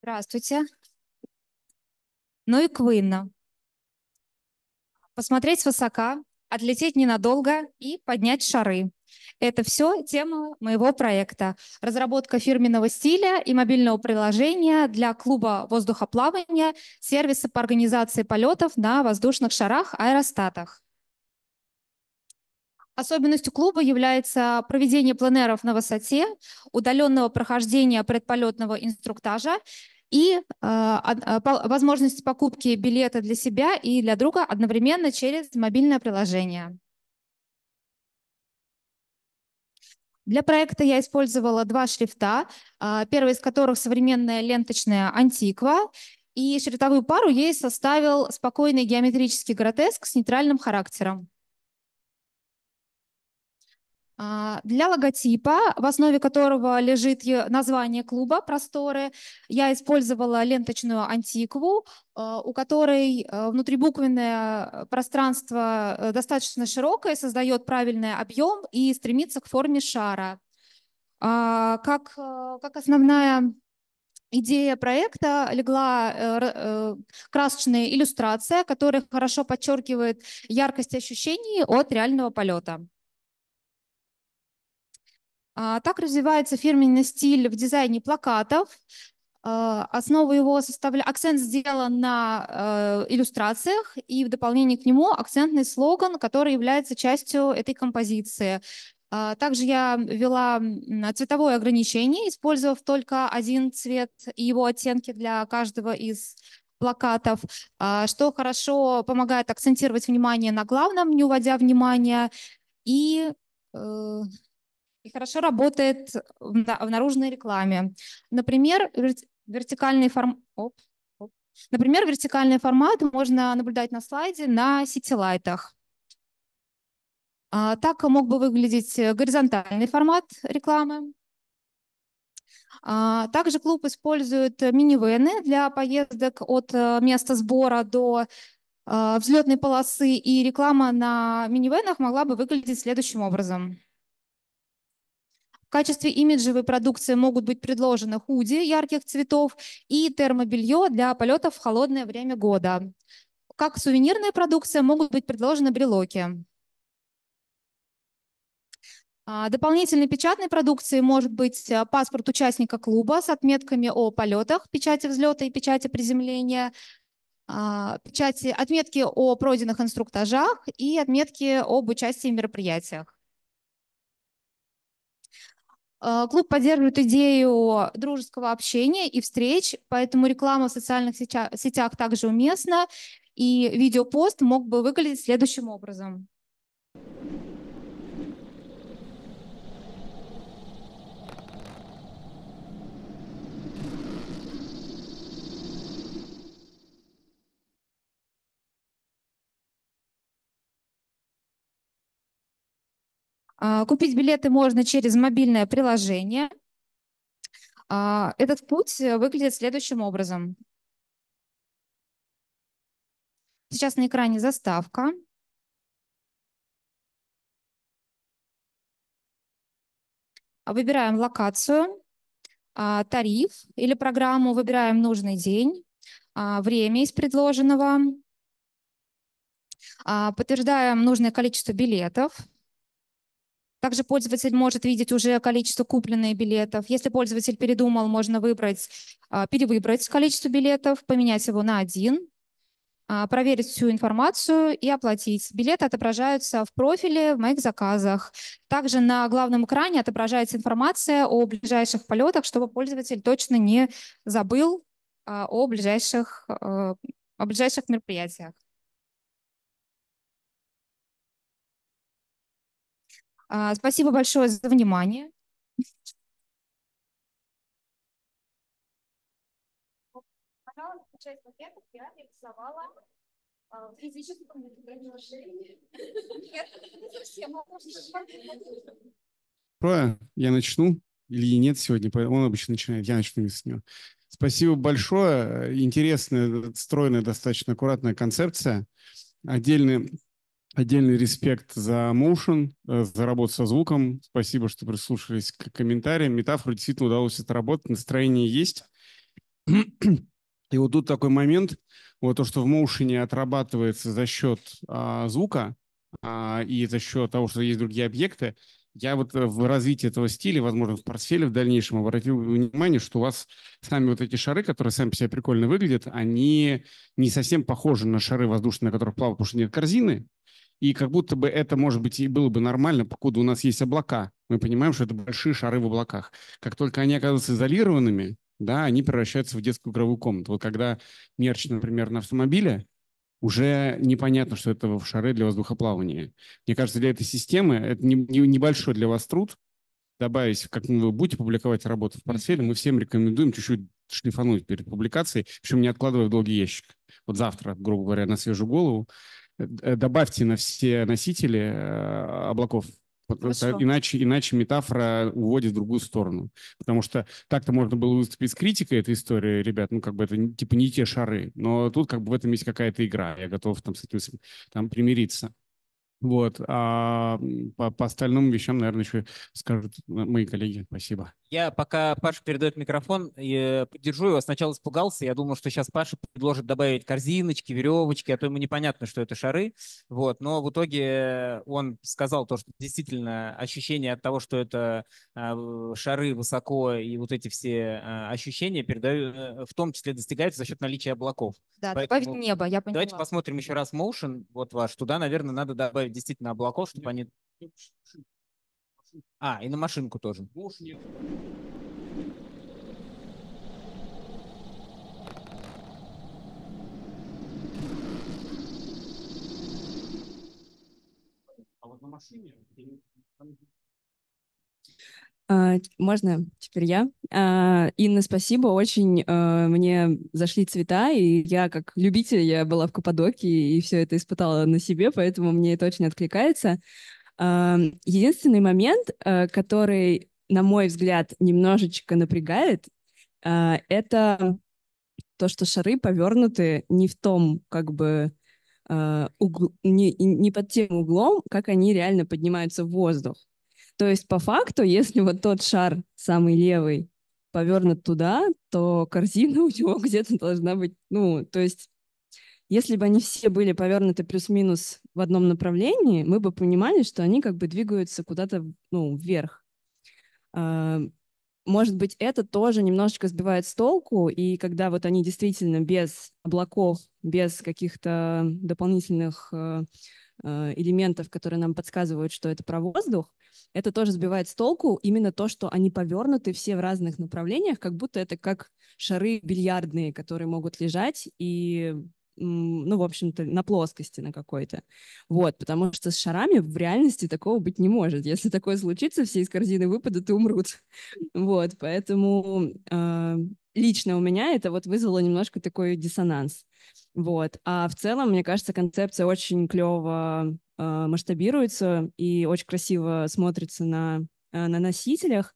Здравствуйте. Ну и Квинна. Посмотреть свысока, отлететь ненадолго и поднять шары. Это все тема моего проекта. Разработка фирменного стиля и мобильного приложения для клуба воздухоплавания, сервиса по организации полетов на воздушных шарах аэростатах. Особенностью клуба является проведение пленеров на высоте, удаленного прохождения предполетного инструктажа и возможность покупки билета для себя и для друга одновременно через мобильное приложение. Для проекта я использовала два шрифта, первый из которых современная ленточная антиква, и шрифтовую пару ей составил спокойный геометрический гротеск с нейтральным характером. Для логотипа, в основе которого лежит название клуба «Просторы», я использовала ленточную антикву, у которой внутрибуквенное пространство достаточно широкое, создает правильный объем и стремится к форме шара. Как основная идея проекта легла красочная иллюстрация, которая хорошо подчеркивает яркость ощущений от реального полета. Так развивается фирменный стиль в дизайне плакатов. Основу его составляет акцент сделан на иллюстрациях, и в дополнение к нему акцентный слоган, который является частью этой композиции. Также я ввела цветовое ограничение, использовав только один цвет и его оттенки для каждого из плакатов, что хорошо помогает акцентировать внимание на главном, не уводя внимания, и хорошо работает в наружной рекламе. Например, вертикальный Например, вертикальный формат можно наблюдать на слайде на ситилайтах. Так мог бы выглядеть горизонтальный формат рекламы. Также клуб использует минивэны для поездок от места сбора до взлетной полосы, и реклама на минивэнах могла бы выглядеть следующим образом. В качестве имиджевой продукции могут быть предложены худи ярких цветов и термобелье для полетов в холодное время года. Как сувенирная продукция могут быть предложены брелоки. Дополнительной печатной продукцией может быть паспорт участника клуба с отметками о полетах, печати взлета и печати приземления, отметки о пройденных инструктажах и отметки об участии в мероприятиях. Клуб поддерживает идею дружеского общения и встреч, поэтому реклама в социальных сетях также уместна, и видеопост мог бы выглядеть следующим образом. Купить билеты можно через мобильное приложение. Этот путь выглядит следующим образом. Сейчас на экране заставка. Выбираем локацию, тариф или программу, выбираем нужный день, время из предложенного, подтверждаем нужное количество билетов. Также пользователь может видеть уже количество купленных билетов. Если пользователь передумал, можно перевыбрать количество билетов, поменять его на один, проверить всю информацию и оплатить. Билеты отображаются в профиле в моих заказах. Также на главном экране отображается информация о ближайших полетах, чтобы пользователь точно не забыл о ближайших мероприятиях. Спасибо большое за внимание. Пожалуйста, часть пакетов я реализовала в физическом приложении. Я начну или нет сегодня? Он обычно начинает, я начну с него. Спасибо большое. Интересная, стройная, достаточно аккуратная концепция. Отдельный респект за motion, за работу со звуком. Спасибо, что прислушались к комментариям. Метафору действительно удалось отработать. Настроение есть. И вот тут такой момент, вот то, что в моушене отрабатывается за счет звука и за счет того, что есть другие объекты, я вот в развитии этого стиля, возможно, в портфеле в дальнейшем обратил внимание, что у вас сами вот эти шары, которые сами по себе прикольно выглядят, они не совсем похожи на шары воздушные, на которых плавают, потому что нет корзины. И как будто бы это, может быть, и было бы нормально, покуда у нас есть облака. Мы понимаем, что это большие шары в облаках. Как только они оказываются изолированными, да, они превращаются в детскую игровую комнату. Вот когда мерч, например, на автомобиле, уже непонятно, что это шары для воздухоплавания. Мне кажется, для этой системы это небольшой для вас труд добавить, как вы будете публиковать работу в портфеле, мы всем рекомендуем чуть-чуть шлифануть перед публикацией, причем не откладывая в долгий ящик. Вот завтра, грубо говоря, на свежую голову, добавьте на все носители облаков. Иначе метафора уводит в другую сторону. Потому что так-то можно было выступить с критикой этой истории, ребят, ну как бы это типа не те шары. Но тут как бы в этом есть какая-то игра. Я готов там с этим там примириться. Вот. По остальным вещам, наверное, еще скажут мои коллеги. Спасибо. Я пока Паша передает микрофон, поддержу его. Сначала испугался, я думал, что сейчас Паша предложит добавить корзиночки, веревочки, а то ему непонятно, что это шары. Вот. Но в итоге он сказал то, что действительно ощущение от того, что это шары высоко, и вот эти все ощущения в том числе достигаются за счет наличия облаков. Да, Поэтому добавить небо, я поняла. давайте посмотрим еще раз Motion, вот ваш. Туда, наверное, надо добавить действительно облаков, чтобы они... и на машинку тоже. А вот на машине... Можно теперь я? Инна, спасибо, очень мне зашли цвета, и я как любитель, я была в Каппадокии и все это испытала на себе, поэтому мне это очень откликается. Единственный момент, который, на мой взгляд, немножечко напрягает, это то, что шары повернуты не в том, как бы, не под тем углом, как они реально поднимаются в воздух. То есть, по факту, если вот тот шар, самый левый, повернут туда, то корзина у него где-то должна быть, ну, то есть, если бы они все были повернуты плюс-минус в одном направлении, мы бы понимали, что они как бы двигаются куда-то, ну, вверх. Может быть, это тоже немножечко сбивает с толку, и когда вот они действительно без облаков, без каких-то дополнительных элементов, которые нам подсказывают, что это про воздух, это тоже сбивает с толку именно то, что они повернуты все в разных направлениях, как будто это как шары бильярдные, которые могут лежать и, ну, в общем-то, на плоскости на какой-то. Вот, потому что с шарами в реальности такого быть не может. Если такое случится, все из корзины выпадут и умрут. Вот, поэтому лично у меня это вот вызвало немножко такой диссонанс. Вот. А в целом, мне кажется, концепция очень клево масштабируется и очень красиво смотрится на носителях.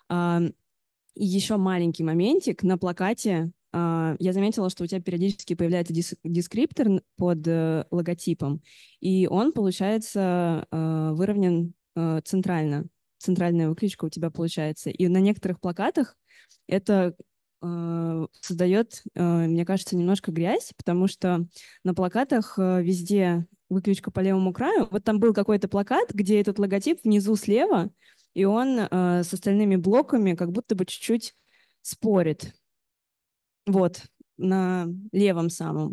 И еще маленький моментик. На плакате я заметила, что у тебя периодически появляется дескриптор под логотипом, и он, получается, выровнен центрально. Центральная выключка у тебя получается. И на некоторых плакатах это создает, мне кажется, немножко грязь, потому что на плакатах везде выключка по левому краю. Вот там был какой-то плакат, где этот логотип внизу слева, и он с остальными блоками как будто бы чуть-чуть спорит. Вот, на левом самом.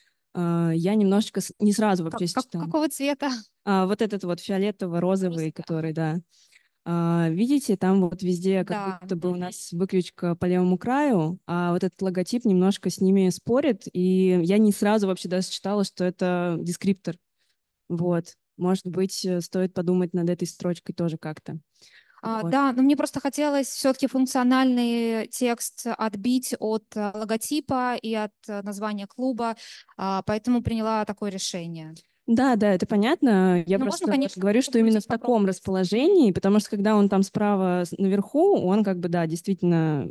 Я немножечко не сразу вообще считала. Какого цвета? Вот этот вот фиолетово-розовый, который, да. Видите, там вот везде как будто бы у нас выключка по левому краю, а вот этот логотип немножко с ними спорит, и я не сразу вообще даже считала, что это дескриптор. Вот. Может быть, стоит подумать над этой строчкой тоже как-то. Вот. Да, но мне просто хотелось все-таки функциональный текст отбить от логотипа и от названия клуба, поэтому приняла такое решение. Да, это понятно. Я просто можно, конечно, говорю, что именно в таком расположении, потому что когда он там справа наверху, он как бы, да, действительно,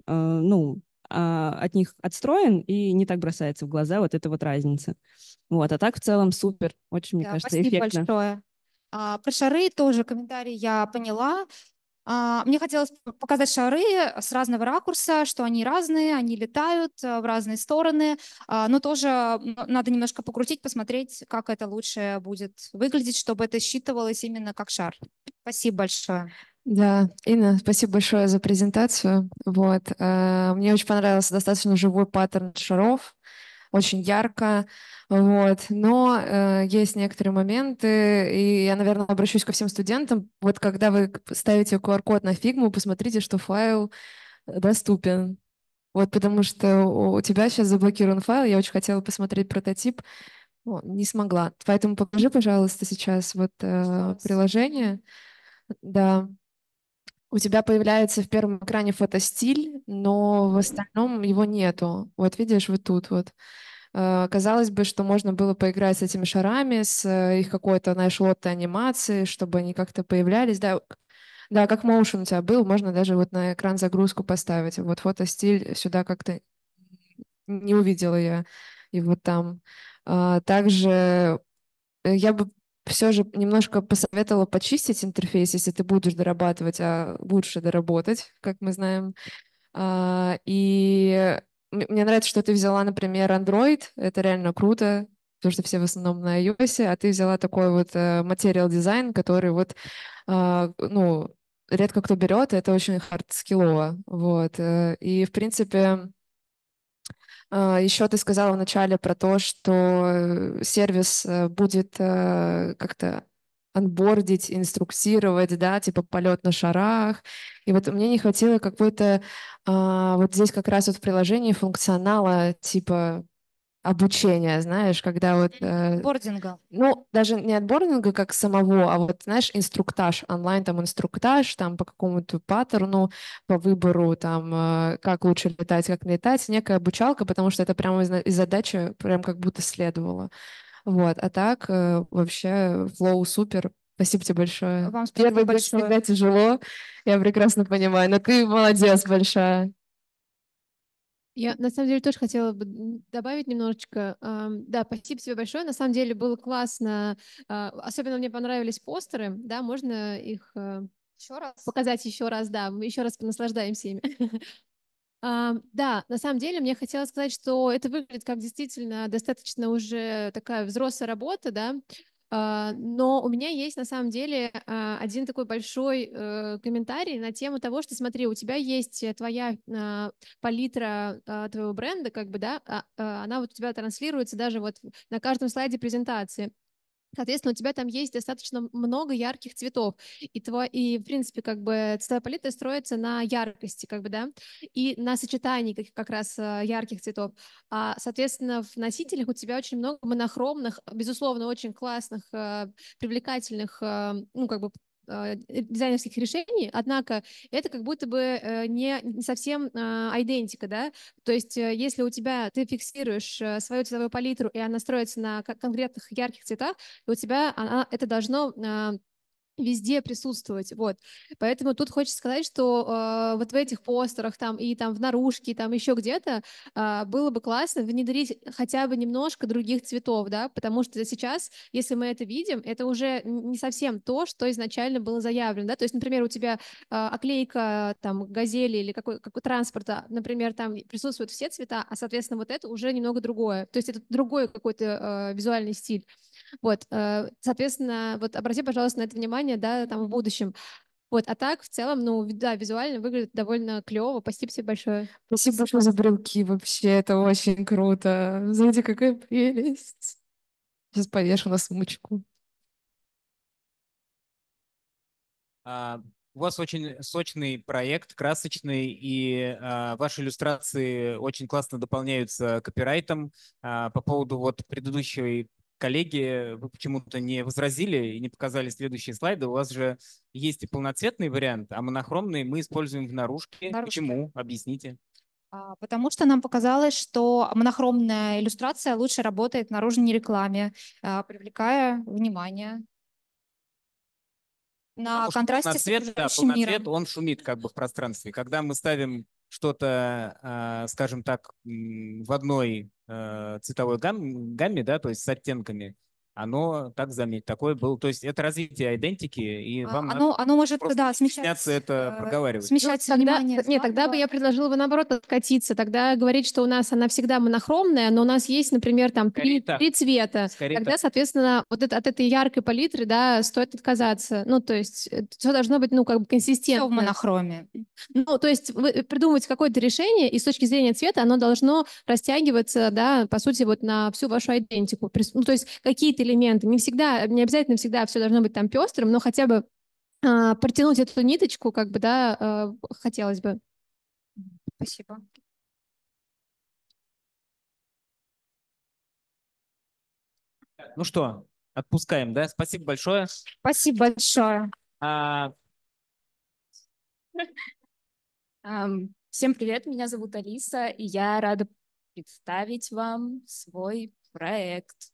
от них отстроен и не так бросается в глаза вот эта вот разница. Вот, а так в целом супер, очень, мне кажется, спасибо эффектно. Большое. Про шары тоже комментарий я поняла. Мне хотелось показать шары с разного ракурса, что они разные, они летают в разные стороны, но тоже надо немножко покрутить, посмотреть, как это лучше будет выглядеть, чтобы это считывалось именно как шар. Спасибо большое. Да, Инна, спасибо большое за презентацию. Вот. Мне очень понравился достаточно живой паттерн шаров, очень ярко, вот. Но есть некоторые моменты, и я, наверное, обращусь ко всем студентам. Вот когда вы ставите QR-код на фигму, посмотрите, что файл доступен. Вот потому что у тебя сейчас заблокирован файл, я очень хотела посмотреть прототип, не смогла. Поэтому покажи, пожалуйста, сейчас вот приложение. Да. У тебя появляется в первом экране фотостиль, но в остальном его нету. Вот видишь, вот тут вот. Казалось бы, что можно было поиграть с этими шарами, с их какой-то, знаешь, лоттой анимации, чтобы они как-то появлялись. Да, да, как motion у тебя был, можно даже вот на экран загрузку поставить. Вот фотостиль сюда как-то не увидела я его там. Также я бы все же немножко посоветовала почистить интерфейс, если ты будешь дорабатывать, а лучше доработать, как мы знаем. И мне нравится, что ты взяла, например, Android. Это реально круто, потому что все в основном на iOS, а ты взяла такой вот материал дизайн, который вот, ну, редко кто берет, это очень хард-скиллово. Вот. И, в принципе, еще ты сказала вначале про то, что сервис будет как-то анбордить, инструктировать, да, типа полет на шарах. И вот мне не хватило какой-то вот здесь как раз вот в приложении функционала типа обучения, знаешь, когда вот... Бординга. Ну, даже не от бординга как самого, а вот, знаешь, инструктаж, онлайн там инструктаж, там по какому-то паттерну, по выбору, там, как лучше летать, как не летать, некая обучалка, потому что это прямо из задачи прям как будто следовало. Вот, а так вообще флоу супер. Спасибо тебе большое. Вам спасибо Первый год большое. всегда тяжело, я прекрасно понимаю, но ты молодец большая. Я на самом деле тоже хотела бы добавить немножечко. Да, спасибо тебе большое. На самом деле было классно. Особенно мне понравились постеры. Да, можно их Еще раз. показать еще раз. Да, мы еще раз понаслаждаемся ими. Да, на самом деле мне хотелось сказать, что это выглядит как действительно достаточно уже такая взрослая работа, да, но у меня есть на самом деле один такой большой комментарий на тему того, что смотри, у тебя есть твоя палитра твоего бренда, как бы, да, она вот у тебя транслируется даже вот на каждом слайде презентации. Соответственно, у тебя там есть достаточно много ярких цветов, и в принципе, как бы цветовая палитра строится на яркости, как бы, да, и на сочетании как раз ярких цветов. Соответственно, в носителях у тебя очень много монохромных, безусловно, очень классных, привлекательных, ну, как бы, дизайнерских решений, однако это как будто бы не совсем идентика, да, то есть если у тебя, ты фиксируешь свою цветовую палитру, и она строится на конкретных ярких цветах, и у тебя это должно везде присутствовать, вот. Поэтому тут хочется сказать, что вот в этих постерах там и там в наружке, там еще где-то было бы классно внедрить хотя бы немножко других цветов, да, потому что сейчас, если мы это видим, это уже не совсем то, что изначально было заявлено, да, то есть, например, у тебя оклейка там газели или какой транспорта, например, там присутствуют все цвета, а, соответственно, вот это уже немного другое, то есть это другой какой-то визуальный стиль. Вот, соответственно, вот обрати, пожалуйста, на это внимание, да, там в будущем. Вот, а так, в целом, ну, да, визуально выглядит довольно клево. Спасибо тебе большое. Спасибо большое за брелки вообще, это очень круто. Знаете, какая прелесть. Сейчас повешу на сумочку. У вас очень сочный проект, красочный, и ваши иллюстрации очень классно дополняются копирайтом. По поводу вот предыдущей коллеги вы почему-то не возразили и не показали следующие слайды. У вас же есть и полноцветный вариант, а монохромный мы используем в наружке. Почему? Объясните. Потому что нам показалось, что монохромная иллюстрация лучше работает в наружной рекламе, привлекая внимание на контрасте с окружающим миром. Он шумит как бы в пространстве. Когда мы ставим что-то, скажем так, в одной цветовой гамме, да, то есть с оттенками, оно, так заметь, такое было. То есть это развитие идентики, и вам надо Оно может, просто да, не стесняться это проговаривать. смещать Тогда, внимание. нет, тогда бы я предложила бы наоборот откатиться. Тогда говорить, что у нас она всегда монохромная, но у нас есть, например, там Скорее три, так. три цвета. Скорее Тогда, так. соответственно, вот от этой яркой палитры, да, стоит отказаться. Ну, то есть все должно быть, ну, как бы Все консистентно. в монохроме. Ну, то есть вы придумываете какое-то решение, и с точки зрения цвета оно должно растягиваться, да, по сути, вот на всю вашу идентику. Ну, то есть какие-то элементы. Не всегда, не обязательно всегда все должно быть там пестрым, но хотя бы протянуть эту ниточку, как бы, да, хотелось бы. Спасибо. Ну что, отпускаем, да? Спасибо большое. Спасибо большое. Всем привет, меня зовут Алиса, и я рада представить вам свой проект.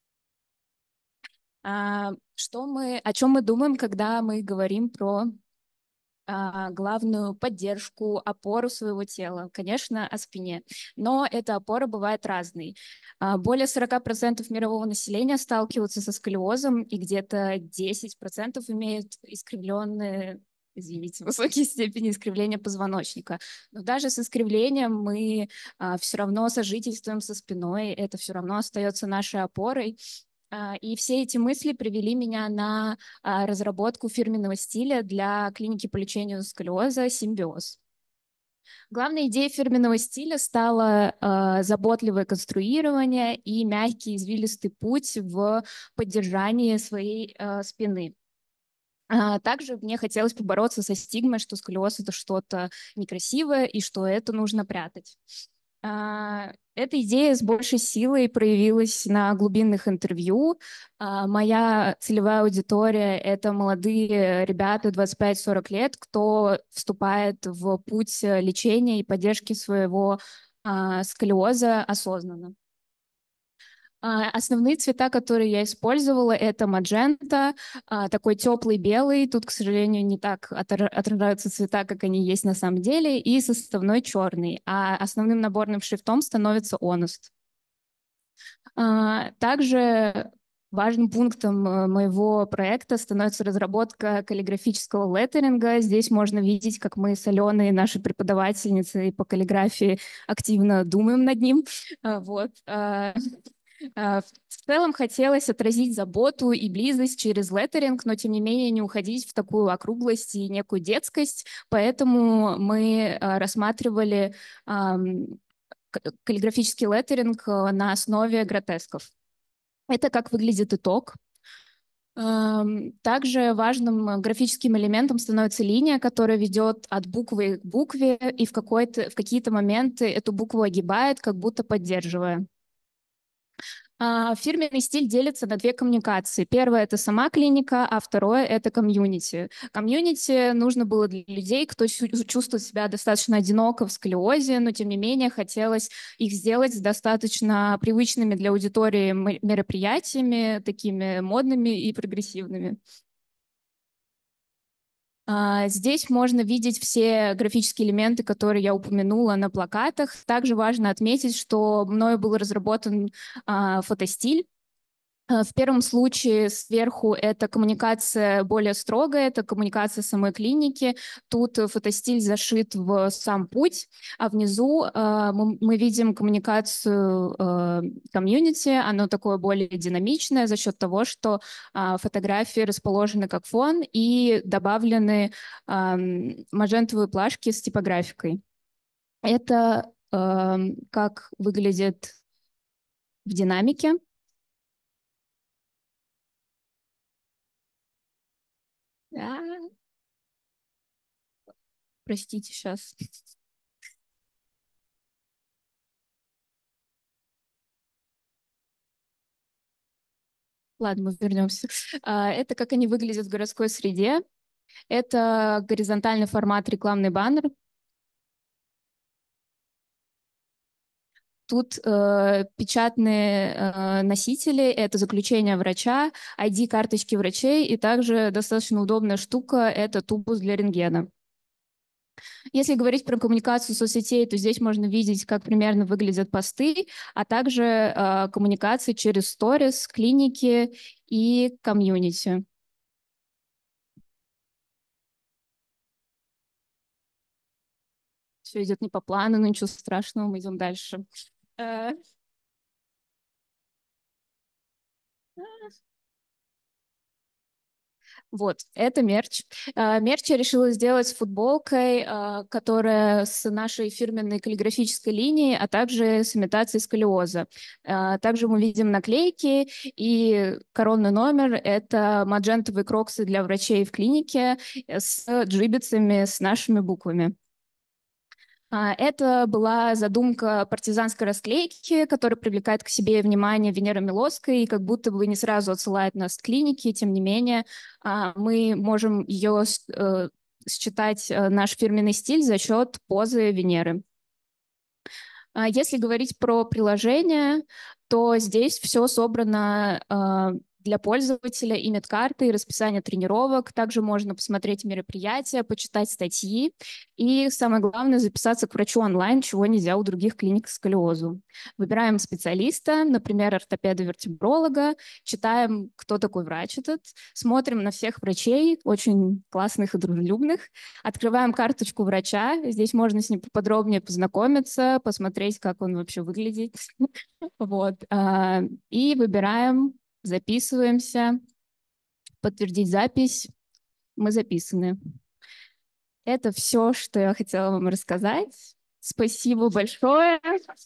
О чем мы думаем, когда мы говорим про главную поддержку, опору своего тела? Конечно, о спине, но эта опора бывает разной. Более 40% мирового населения сталкиваются со сколиозом, и где-то 10% имеют искривленные, извините, высокие степени искривления позвоночника. Но даже с искривлением мы все равно сожительствуем со спиной, это все равно остается нашей опорой. И все эти мысли привели меня на разработку фирменного стиля для клиники по лечению сколиоза «Симбиоз». Главной идеей фирменного стиля стало заботливое конструирование и мягкий извилистый путь в поддержании своей спины. Также мне хотелось побороться со стигмой, что сколиоз — это что-то некрасивое и что это нужно прятать. Эта идея с большей силой проявилась на глубинных интервью. Моя целевая аудитория — это молодые ребята 25-40 лет, кто вступает в путь лечения и поддержки своего сколиоза осознанно. Основные цвета, которые я использовала, это маджента, такой теплый белый. Тут, к сожалению, не так отражаются цвета, как они есть на самом деле, и составной черный. А основным наборным шрифтом становится Honest. Также важным пунктом моего проекта становится разработка каллиграфического леттеринга. Здесь можно видеть, как мы с Аленой, нашей преподавательницей по каллиграфии, активно думаем над ним. Вот. В целом хотелось отразить заботу и близость через леттеринг, но тем не менее не уходить в такую округлость и некую детскость, поэтому мы рассматривали каллиграфический леттеринг на основе гротесков. Это как выглядит итог. Также важным графическим элементом становится линия, которая ведет от буквы к букве и в какие-то моменты эту букву огибает, как будто поддерживая. Фирменный стиль делится на две коммуникации. Первое — это сама клиника, а второе — это комьюнити. Комьюнити нужно было для людей, кто чувствует себя достаточно одиноко в сколиозе, но тем не менее хотелось их сделать достаточно привычными для аудитории мероприятиями, такими модными и прогрессивными. Здесь можно видеть все графические элементы, которые я упомянула на плакатах. Также важно отметить, что мною был разработан фотостиль. В первом случае сверху это коммуникация более строгая, это коммуникация самой клиники. Тут фотостиль зашит в сам путь, а внизу мы видим коммуникацию комьюнити. Оно такое более динамичное за счет того, что фотографии расположены как фон и добавлены маджентовые плашки с типографикой. Это как выглядит в динамике. Простите, сейчас. Ладно, мы вернемся. Это как они выглядят в городской среде. Это горизонтальный формат рекламный баннер. Тут печатные носители, это заключение врача, ID-карточки врачей, и также достаточно удобная штука — это тубус для рентгена. Если говорить про коммуникацию соцсетей, то здесь можно видеть, как примерно выглядят посты, а также коммуникации через сторис, клиники и комьюнити. Все идет не по плану, но ничего страшного, мы идем дальше. Вот, это мерч. Мерч я решила сделать с футболкой, которая с нашей фирменной каллиграфической линией, а также с имитацией сколиоза. Также мы видим наклейки, и коронный номер — это маджентовые кроксы для врачей в клинике с джибицами, с нашими буквами. Это была задумка партизанской расклейки, которая привлекает к себе внимание Венеры Милоской и как будто бы не сразу отсылает нас к клинике. Тем не менее, мы можем ее считать наш фирменный стиль за счет позы Венеры. Если говорить про приложение, то здесь все собрано для пользователя, и медкарты, и расписание тренировок. Также можно посмотреть мероприятия, почитать статьи и, самое главное, записаться к врачу онлайн, чего нельзя у других клиник сколиозу. Выбираем специалиста, например, ортопеда-вертебролога, читаем, кто такой врач этот, смотрим на всех врачей, очень классных и дружелюбных, открываем карточку врача, здесь можно с ним подробнее познакомиться, посмотреть, как он вообще выглядит. Вот. И выбираем, записываемся, подтвердить запись. Мы записаны. Это все, что я хотела вам рассказать. Спасибо большое.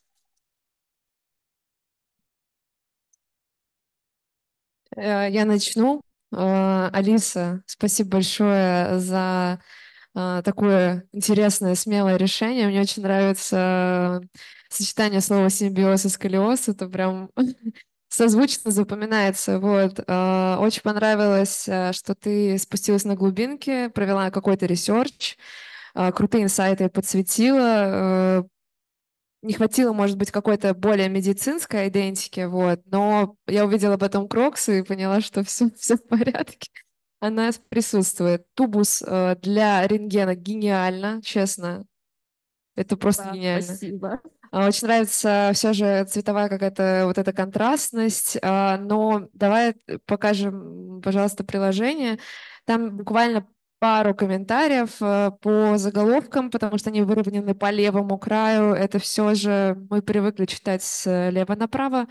Я начну. Алиса, спасибо большое за такое интересное, смелое решение. Мне очень нравится сочетание слова симбиоз и сколиоз. Это прям созвучно запоминается. Вот. Очень понравилось, что ты спустилась на глубинки, провела какой-то ресерч, крутые инсайты подсветила. Не хватило, может быть, какой-то более медицинской идентики, вот, но я увидела потом кроксы и поняла, что все в порядке. Она присутствует. Тубус для рентгена гениально, честно. Это просто Да, гениально. спасибо. Очень нравится все же цветовая какая-то вот эта контрастность, но давай покажем, пожалуйста, приложение. Там буквально пару комментариев по заголовкам, потому что они выровнены по левому краю. Это все же мы привыкли читать слева направо.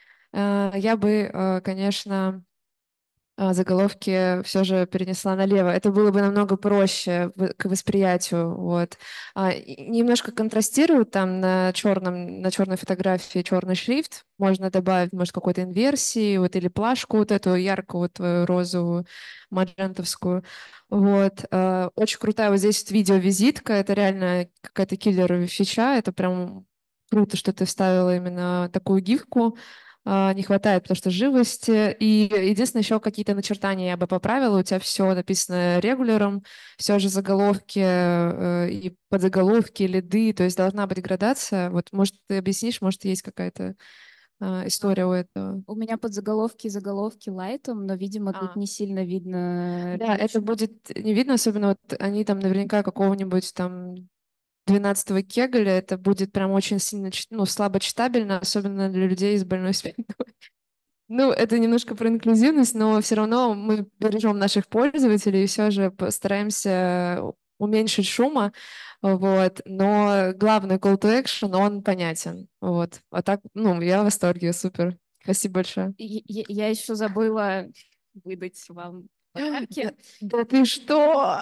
Я бы, конечно, заголовки все же перенесла налево. Это было бы намного проще к восприятию. Вот. Немножко контрастируют там на черной фотографии черный шрифт. Можно добавить, может, какой-то инверсии, вот, или плашку вот эту яркую, вот, розовую, маджентовскую. Вот. Очень крутая вот здесь вот видеовизитка. Это реально какая-то киллер-фича. Это прям круто, что ты вставила именно такую гифку. Не хватает, потому что живости. И единственное, еще какие-то начертания я бы поправила. У тебя все написано регуляром, все же заголовки и подзаголовки, лиды, то есть должна быть градация. Вот, может, ты объяснишь, может, есть какая-то история у этого? У меня подзаголовки и заголовки лайтом, но, видимо, тут не сильно видно. Да, это будет не видно, особенно вот они там наверняка какого-нибудь там 12-го Кегаля, это будет прям очень сильно, слабо читабельно, особенно для людей с больной спиной. Ну, это немножко про инклюзивность, но все равно мы бережем наших пользователей и все же постараемся уменьшить шума, вот. Но главный call to action, он понятен, вот. А так, я в восторге, супер. Спасибо большое. Я еще забыла выдать вам подарки. Да ты что?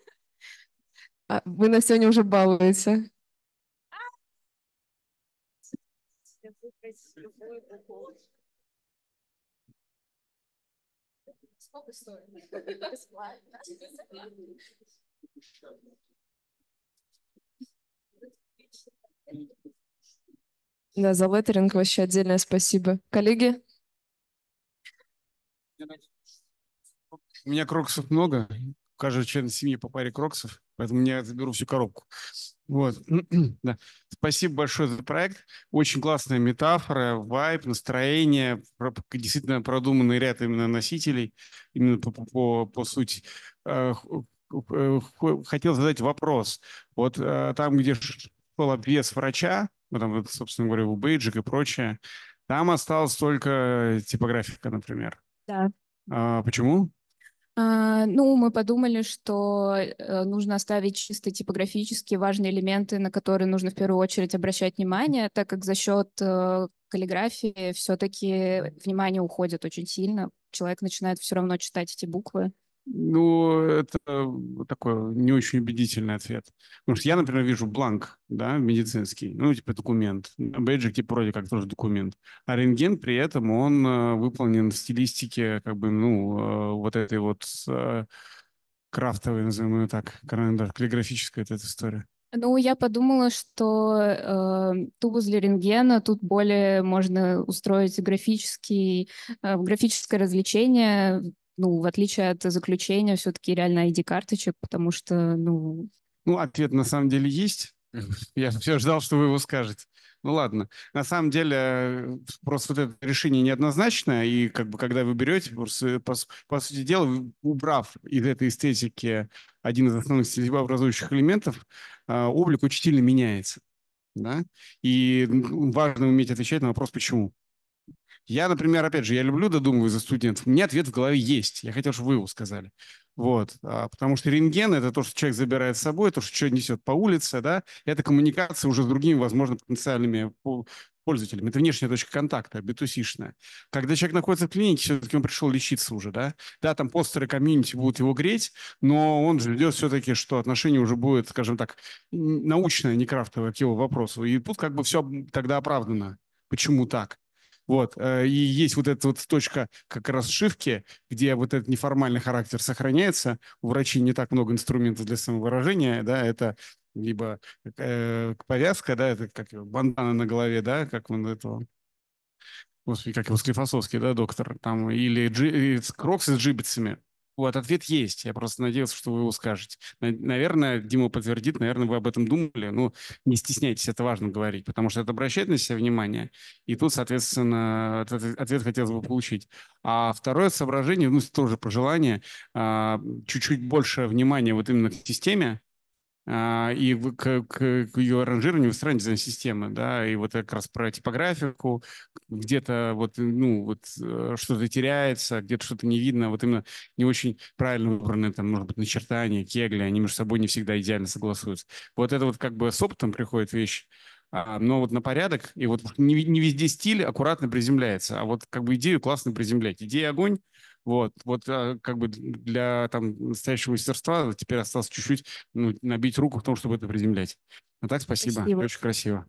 Вы нас сегодня уже балуете. Сколько стоит? Бесплатно. Да, за леттеринг вообще отдельное спасибо. Коллеги? У меня кроксов много. Каждый член семьи по паре кроксов, поэтому я заберу всю коробку. Вот. Да. Спасибо большое за проект. Очень классная метафора, вайб, настроение, действительно продуманный ряд именно носителей, именно по сути. хотел задать вопрос. Вот там, где шел обвес врача, ну, там, вот, собственно говоря, у бейджик и прочее, там осталась только типографика, например. Да. Почему? Ну, мы подумали, что нужно оставить чисто типографические важные элементы, на которые нужно в первую очередь обращать внимание, так как за счет каллиграфии все-таки внимание уходит очень сильно. Человек начинает все равно читать эти буквы. Ну, это такой не очень убедительный ответ. Потому что я, например, вижу бланк, да, медицинский, ну, типа документ. Бейджик, типа, вроде как тоже документ. А рентген при этом, он выполнен в стилистике, как бы, ну, вот этой вот крафтовой, назовем ее так, да, каллиграфическая эта история. Ну, я подумала, что тут возле рентгена тут более можно устроить графическое развлечение, ну, в отличие от заключения, все-таки реально ID-карточек, потому что, ну... Ну, ответ на самом деле есть. Я все ждал, что вы его скажете. Ну ладно. На самом деле, просто вот это решение неоднозначное, и как бы когда вы берете, просто, по сути дела, убрав из этой эстетики один из основных стилеобразующих элементов, облик учителя меняется. Да? И важно уметь отвечать на вопрос «почему?». Я, например, опять же, я люблю додумывать за студентов. У меня ответ в голове есть. Я хотел, чтобы вы его сказали. Вот. Потому что рентген – это то, что человек забирает с собой, то, что человек несет по улице, да. Это коммуникация уже с другими, возможно, потенциальными пользователями. Это внешняя точка контакта, B2C-шная. Когда человек находится в клинике, все-таки он пришел лечиться уже, да. Да, там постеры комьюнити будут его греть, но он ждет все-таки, что отношение уже будет, скажем так, научное, не крафтовое к его вопросу. И тут как бы все тогда оправдано. Почему так? Вот. И есть вот эта вот точка как раз сшивки, где вот этот неформальный характер сохраняется. У врачей не так много инструментов для самовыражения, да, это либо повязка, да, это как бандана на голове, да, как он этого, господи, как его Склифосовский, да, доктор, там, или кроксы с джибицами. Вот, ответ есть. Я просто надеялся, что вы его скажете. Наверное, Дима подтвердит, наверное, вы об этом думали. Ну, не стесняйтесь, это важно говорить, потому что это обращает на себя внимание. И тут, соответственно, ответ хотелось бы получить. А второе соображение, ну, тоже пожелание, чуть-чуть больше внимания вот именно к системе, и к ее аранжированию, выстраиванию дизайн-системы, да, и вот как раз про типографику, где-то вот, ну, вот что-то теряется, где-то что-то не видно, вот именно не очень правильно выбранные, там, может быть, начертания, кегли, они между собой не всегда идеально согласуются. Вот это вот как бы с опытом приходит вещь, но вот на порядок, и вот не везде стиль аккуратно приземляется, а вот как бы идею классно приземлять. Идея огонь, вот как бы для там настоящего мастерства теперь осталось чуть-чуть набить руку в том, чтобы это приземлять. А так спасибо. Спасибо. Очень красиво.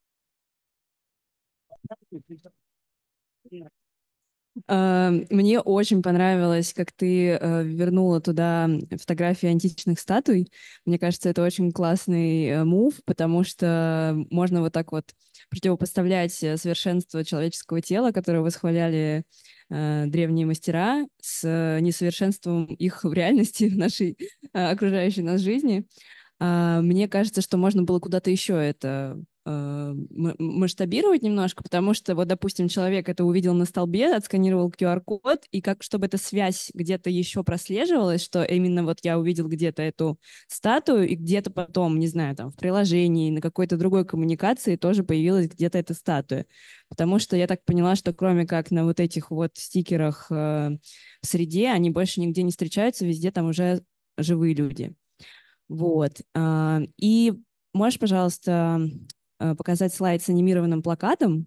Мне очень понравилось, как ты вернула туда фотографии античных статуй. Мне кажется, это очень классный мув, потому что можно вот так вот противопоставлять совершенство человеческого тела, которое восхваляли древние мастера, с несовершенством их в реальности, в нашей окружающей нас жизни. Мне кажется, что можно было куда-то еще это масштабировать немножко, потому что, вот, допустим, человек это увидел на столбе, отсканировал QR-код, и как, чтобы эта связь где-то еще прослеживалась, что именно вот я увидел где-то эту статую, и где-то потом, не знаю, там, в приложении, на какой-то другой коммуникации тоже появилась где-то эта статуя. Потому что я так поняла, что кроме как на вот этих вот стикерах в среде, они больше нигде не встречаются, везде там уже живые люди. Вот. И можешь, пожалуйста, показать слайд с анимированным плакатом?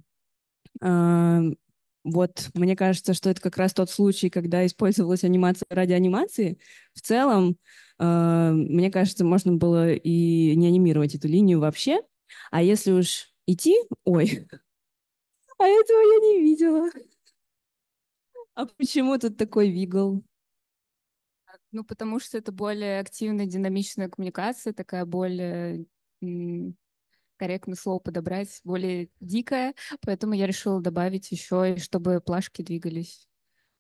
Вот, мне кажется, что это как раз тот случай, когда использовалась анимация ради анимации. В целом, мне кажется, можно было и не анимировать эту линию вообще. А если уж идти... Ой, а этого я не видела. А почему тут такой вигл? Ну, потому что это более активная, динамичная коммуникация, такая более, корректное слово подобрать, более дикая, поэтому я решила добавить еще, и чтобы плашки двигались.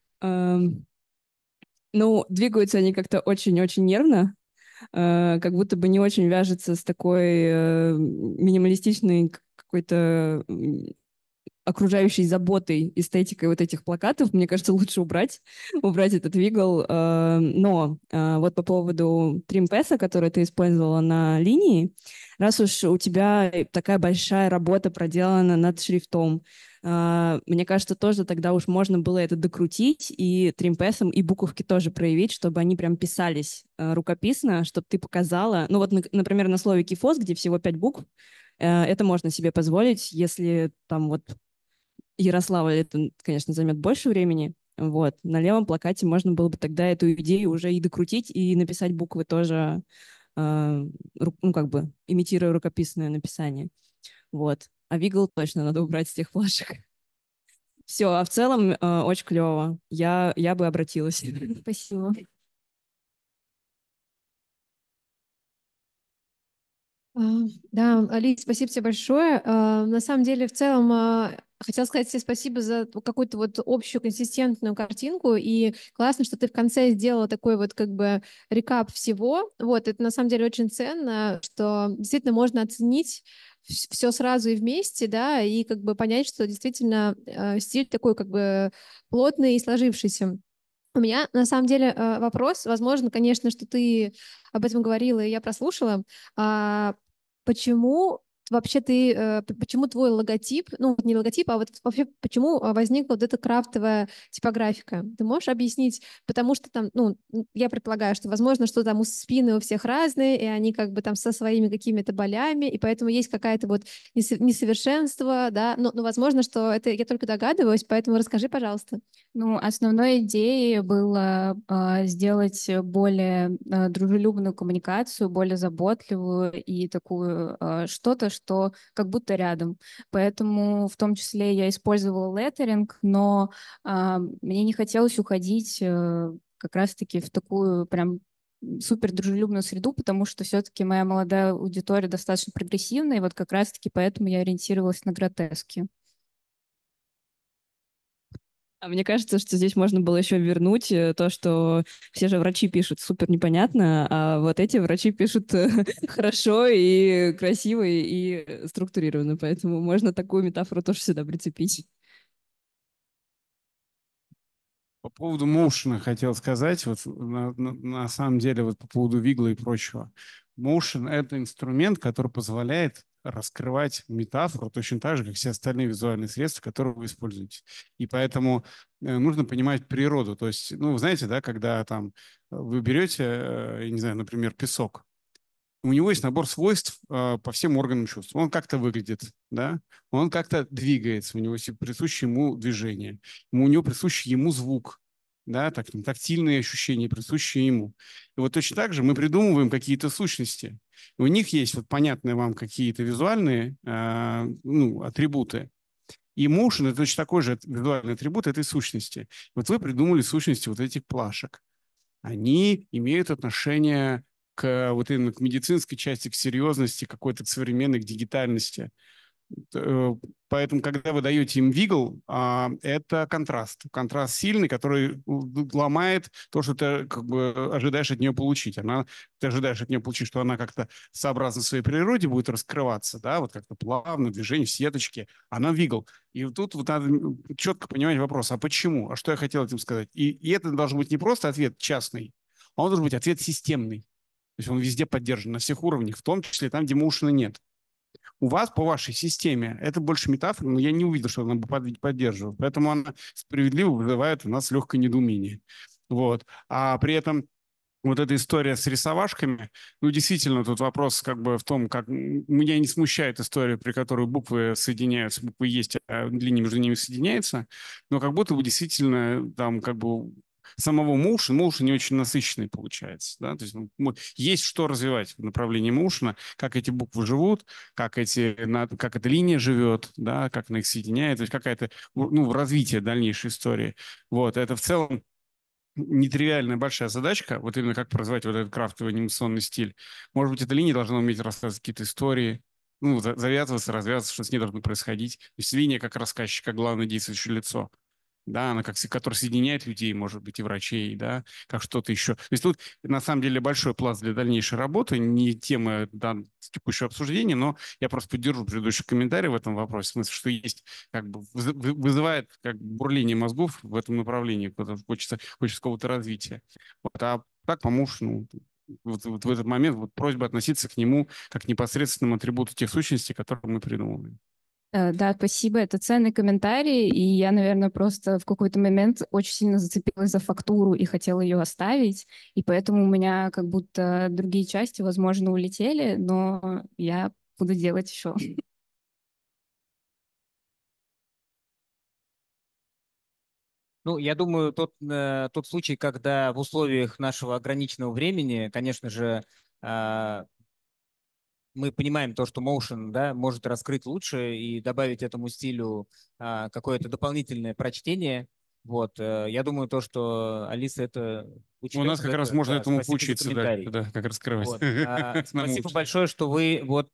Ну, двигаются они как-то очень-очень нервно, как будто бы не очень вяжется с такой минималистичной какой-то окружающей заботой, эстетикой вот этих плакатов, мне кажется, лучше убрать этот вигл. Но вот по поводу тримпеса, который ты использовала на линии, раз уж у тебя такая большая работа проделана над шрифтом, мне кажется, тоже тогда уж можно было это докрутить и тримпесом, и буковки тоже проявить, чтобы они прям писались рукописно, чтобы ты показала. Ну вот, например, на слове «кифос», где всего 5 букв, это можно себе позволить, если там вот Ярославль, это, конечно, займет больше времени. Вот. На левом плакате можно было бы тогда эту идею уже и докрутить, и написать буквы тоже, ну, как бы, имитируя рукописное написание. Вот. А вигл точно надо убрать с тех флешек. Все, а в целом очень клево. Я бы обратилась. Спасибо. Да, Алис, спасибо тебе большое. На самом деле, в целом, хотела сказать тебе спасибо за какую-то вот общую консистентную картинку, и классно, что ты в конце сделала такой вот как бы рекап всего. Вот, это на самом деле очень ценно, что действительно можно оценить все сразу и вместе, да, и как бы понять, что действительно стиль такой как бы плотный и сложившийся. У меня на самом деле вопрос, возможно, конечно, что ты об этом говорила, и я прослушала. А, Почему вообще почему твой логотип, ну вот не логотип, а вот вообще почему возникла вот эта крафтовая типографика? Ты можешь объяснить? Потому что там, ну, я предполагаю, что возможно, что там у спины у всех разные, и они как бы там со своими какими-то болями, и поэтому есть какая-то вот несовершенство, да, но возможно, что это я только догадываюсь, поэтому расскажи, пожалуйста. Ну, основной идеей было сделать более дружелюбную коммуникацию, более заботливую и такую что-то, что как будто рядом. Поэтому в том числе я использовала леттеринг, но мне не хотелось уходить как раз-таки в такую прям супер дружелюбную среду, потому что все-таки моя молодая аудитория достаточно прогрессивная, и вот как раз-таки поэтому я ориентировалась на гротески. А мне кажется, что здесь можно было еще вернуть то, что все же врачи пишут супер непонятно, а вот эти врачи пишут хорошо и красиво и структурированно, поэтому можно такую метафору тоже сюда прицепить. По поводу моушена хотел сказать, вот на самом деле вот по поводу вигла и прочего. Motion — это инструмент, который позволяет раскрывать метафору точно так же, как все остальные визуальные средства, которые вы используете. И поэтому нужно понимать природу. То есть, ну, вы знаете, да, когда там вы берете, я не знаю, например, песок, у него есть набор свойств по всем органам чувств. Он как-то выглядит, да, он как-то двигается, у него присуще ему движение, у него присущий ему звук, да, так, тактильные ощущения, присущие ему. И вот точно так же мы придумываем какие-то сущности. И у них есть вот понятные вам какие-то визуальные ну, атрибуты. И motion — это точно такой же визуальный атрибут этой сущности. Вот вы придумали сущности вот этих плашек. Они имеют отношение к вот именно к медицинской части, к серьезности, какой-то к современной, к дигитальности. Поэтому, когда вы даете им вигл, это контраст. Контраст сильный, который ломает то, что ты как бы ожидаешь от нее получить. Ты ожидаешь от нее получить, что она как-то сообразно своей природе будет раскрываться, да, вот как-то плавно, движение в сеточке. Она вигл. И тут вот надо четко понимать вопрос, а почему? А что я хотел этим сказать? И это должен быть не просто ответ частный, а он должен быть ответ системный. То есть он везде поддержан, на всех уровнях, в том числе там, где моушена нет. У вас, по вашей системе, это больше метафора, но я не увидел, что она бы поддерживала. Поэтому она справедливо вызывает у нас легкое недоумение. Вот. А при этом вот эта история с рисовашками, ну, действительно, тут вопрос как бы в том, как меня не смущает история, при которой буквы соединяются, буквы есть, а линия между ними соединяется, но как будто бы действительно там как бы самого motion не очень насыщенный получается. Да? То есть есть что развивать в направлении motion, как эти буквы живут, как эта линия живет, да, как она их соединяет, то есть какая-то ну, развитие дальнейшей истории. Вот, это в целом нетривиальная большая задачка, вот именно как развивать вот этот крафтовый анимационный стиль. Может быть, эта линия должна уметь рассказывать какие-то истории, ну, завязываться, развязываться, что с ней должно происходить. То есть линия как рассказчик, как главное действующее лицо. да, она которая соединяет людей, может быть, и врачей, да, как что-то еще. То есть тут на самом деле большой пласт для дальнейшей работы, не тема текущего обсуждения, но я просто поддержу предыдущий комментарий в этом вопросе, в смысле, что есть, как бы, вызывает как бурление мозгов в этом направлении, потому что хочется какого-то развития. Вот, а так помощь, ну, вот в этот момент вот просьба относиться к нему как к непосредственному атрибуту тех сущностей, которые мы придумываем. Да, спасибо, это ценный комментарий, и я, наверное, просто в какой-то момент очень сильно зацепилась за фактуру и хотела ее оставить, и поэтому у меня как будто другие части, возможно, улетели, но я буду делать еще. Ну, я думаю, тот случай, когда в условиях нашего ограниченного времени, конечно же, мы понимаем то, что Motion, да, может раскрыть лучше и добавить этому стилю какое-то дополнительное прочтение. Вот, я думаю, то, что Алиса это У нас как раз можно да, этому спасибо за поучиться, да, комментарий. как раскрывать. Вот. Нам Спасибо лучше. большое, что вы вот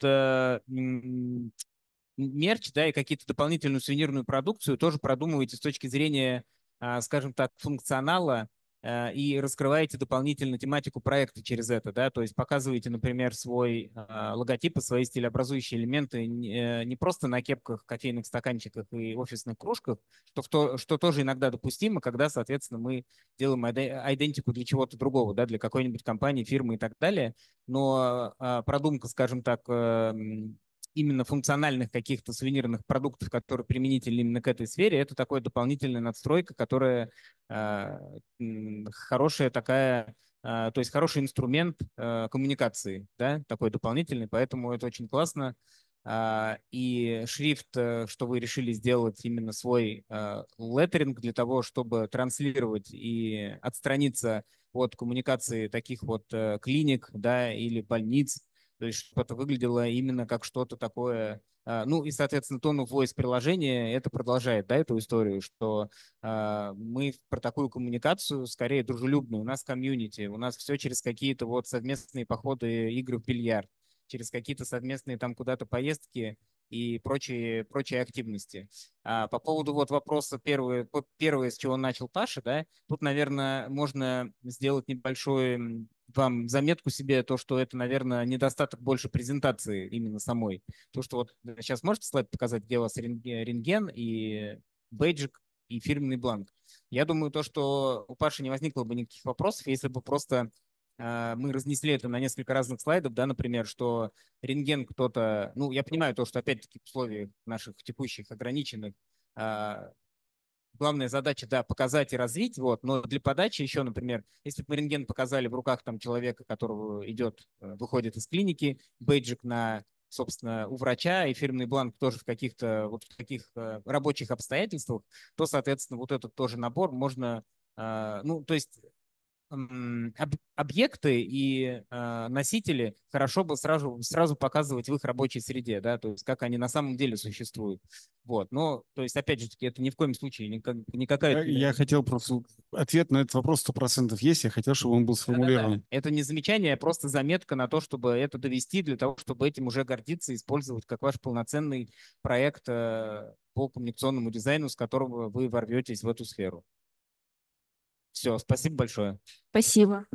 мерч, да, и какие-то дополнительную сувенирную продукцию тоже продумываете с точки зрения, скажем так, функционала и раскрываете дополнительно тематику проекта через это, да, то есть показываете, например, свой логотип и свои стилеобразующие элементы не просто на кепках, кофейных стаканчиках и офисных кружках, что тоже иногда допустимо, когда, соответственно, мы делаем идентику для чего-то другого, да, для какой-нибудь компании, фирмы и так далее, но продумка, скажем так, именно функциональных каких-то сувенирных продуктов, которые применительны именно к этой сфере, это такая дополнительная надстройка, которая хорошая такая, то есть хороший инструмент коммуникации, да, такой дополнительный, поэтому это очень классно. И шрифт, что вы решили сделать именно свой леттеринг для того, чтобы транслировать и отстраниться от коммуникации таких вот клиник, да, или больниц, то есть чтобы это выглядело именно как что-то такое. Ну и, соответственно, tone of voice приложения это продолжает, да, эту историю, что мы про такую коммуникацию скорее дружелюбную. У нас комьюнити, у нас все через какие-то вот совместные походы, игры в бильярд, через какие-то совместные там куда-то поездки и прочие активности. По поводу вот вопроса первое, с чего начал Паша, да, тут, наверное, можно сделать небольшой вам заметку себе, то, что это, наверное, недостаток больше презентации именно самой. То, что вот сейчас можете слайд показать, где у вас рентген и бейджик и фирменный бланк. Я думаю, то, что у Паши не возникло бы никаких вопросов, если бы просто мы разнесли это на несколько разных слайдов, да, например, что рентген кто-то, ну, я понимаю то, что опять-таки в условиях наших текущих ограниченных главная задача, да, показать и развить, вот, но для подачи еще, например, если бы мы рентген показали в руках там человека, которого выходит из клиники, бейджик на, собственно, у врача и фирменный бланк тоже в каких-то вот в таких рабочих обстоятельствах, то, соответственно, вот этот тоже набор можно, ну, то есть объекты и носители хорошо бы сразу показывать в их рабочей среде, да, то есть как они на самом деле существуют. Вот, но, то есть, опять же таки, это ни в коем случае никакая... Я хотел просто... Ответ на этот вопрос 100% есть, я хотел, чтобы он был сформулирован. Да-да-да. Это не замечание, а просто заметка на то, чтобы это довести, для того, чтобы этим уже гордиться, использовать как ваш полноценный проект по коммуникационному дизайну, с которого вы ворветесь в эту сферу. Все, спасибо большое. Спасибо.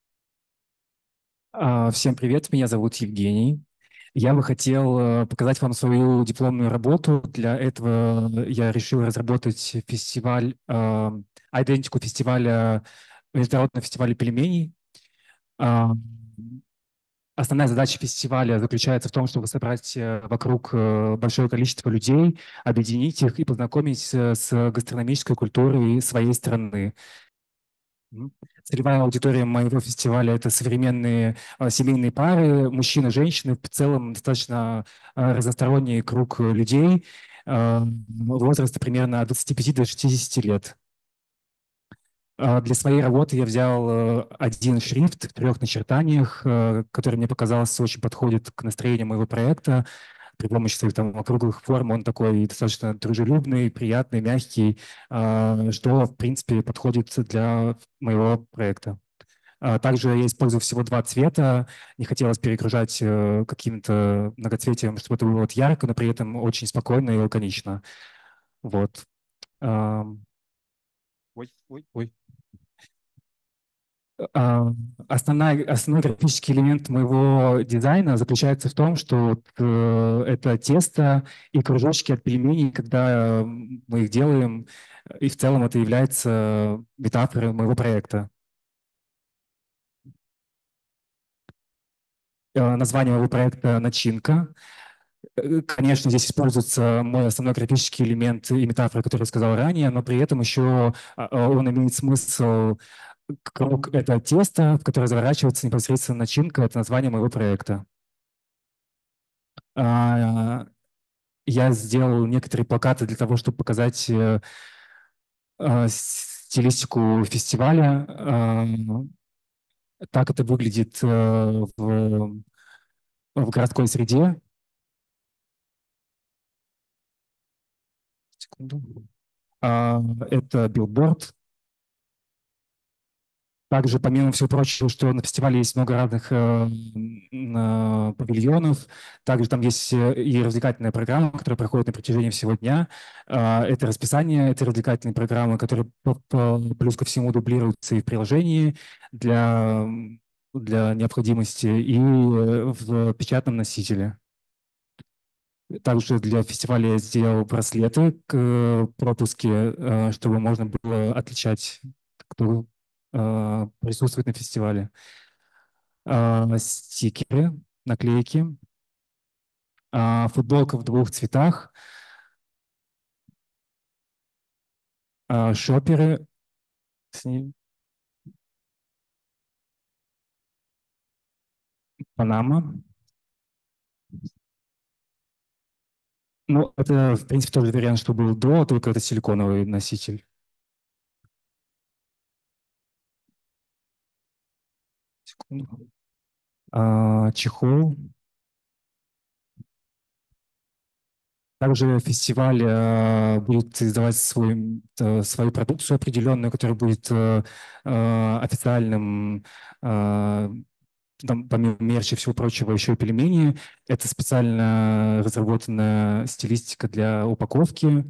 Всем привет, меня зовут Евгений. Я бы хотел показать вам свою дипломную работу. Для этого я решил разработать фестиваль, идентику фестиваля, международного фестиваля пельменей. Основная задача фестиваля заключается в том, чтобы собрать вокруг большое количество людей, объединить их и познакомить с гастрономической культурой своей страны. Целевая аудитория моего фестиваля — это современные семейные пары, мужчины, женщины, в целом достаточно разносторонний круг людей возраста примерно от 25 до 60 лет. Для своей работы я взял один шрифт в 3 начертаниях, который мне показался очень подходит к настроению моего проекта. При помощи своих там округлых форм он такой достаточно дружелюбный, приятный, мягкий, что, в принципе, подходит для моего проекта. Также я использую всего 2 цвета. Не хотелось перегружать каким-то многоцветием, чтобы это было вот ярко, но при этом очень спокойно и лаконично. Вот. Ой. Основной графический элемент моего дизайна заключается в том, что вот, это тесто и кружочки от пельменей, когда мы их делаем, и в целом это является метафорой моего проекта. Название моего проекта «Начинка». Конечно, здесь используется мой основной графический элемент и метафора, который я сказал ранее, но при этом еще он имеет смысл. Круг — это тесто, в которое заворачивается непосредственно начинка. Это название моего проекта. Я сделал некоторые плакаты для того, чтобы показать стилистику фестиваля. Так это выглядит в городской среде. Секунду. Это билборд. Также, помимо всего прочего, что на фестивале есть много разных павильонов. Также там есть и развлекательная программа, которая проходит на протяжении всего дня. Это расписание этой развлекательной программы, которая плюс ко всему дублируется и в приложении для необходимости, и в печатном носителе. Также для фестиваля я сделал браслеты к пропуске, чтобы можно было отличать, кто присутствует на фестивале. Стикеры, наклейки, футболка в 2 цветах, шоперы, Панама. Ну, это, в принципе, тот же вариант, что был до, только это силиконовый носитель. Секунду. Чехол. Также фестиваль будет издавать свою продукцию определенную, которая будет официальным, там, помимо мерча и всего прочего, еще и пельмени. Это специально разработанная стилистика для упаковки.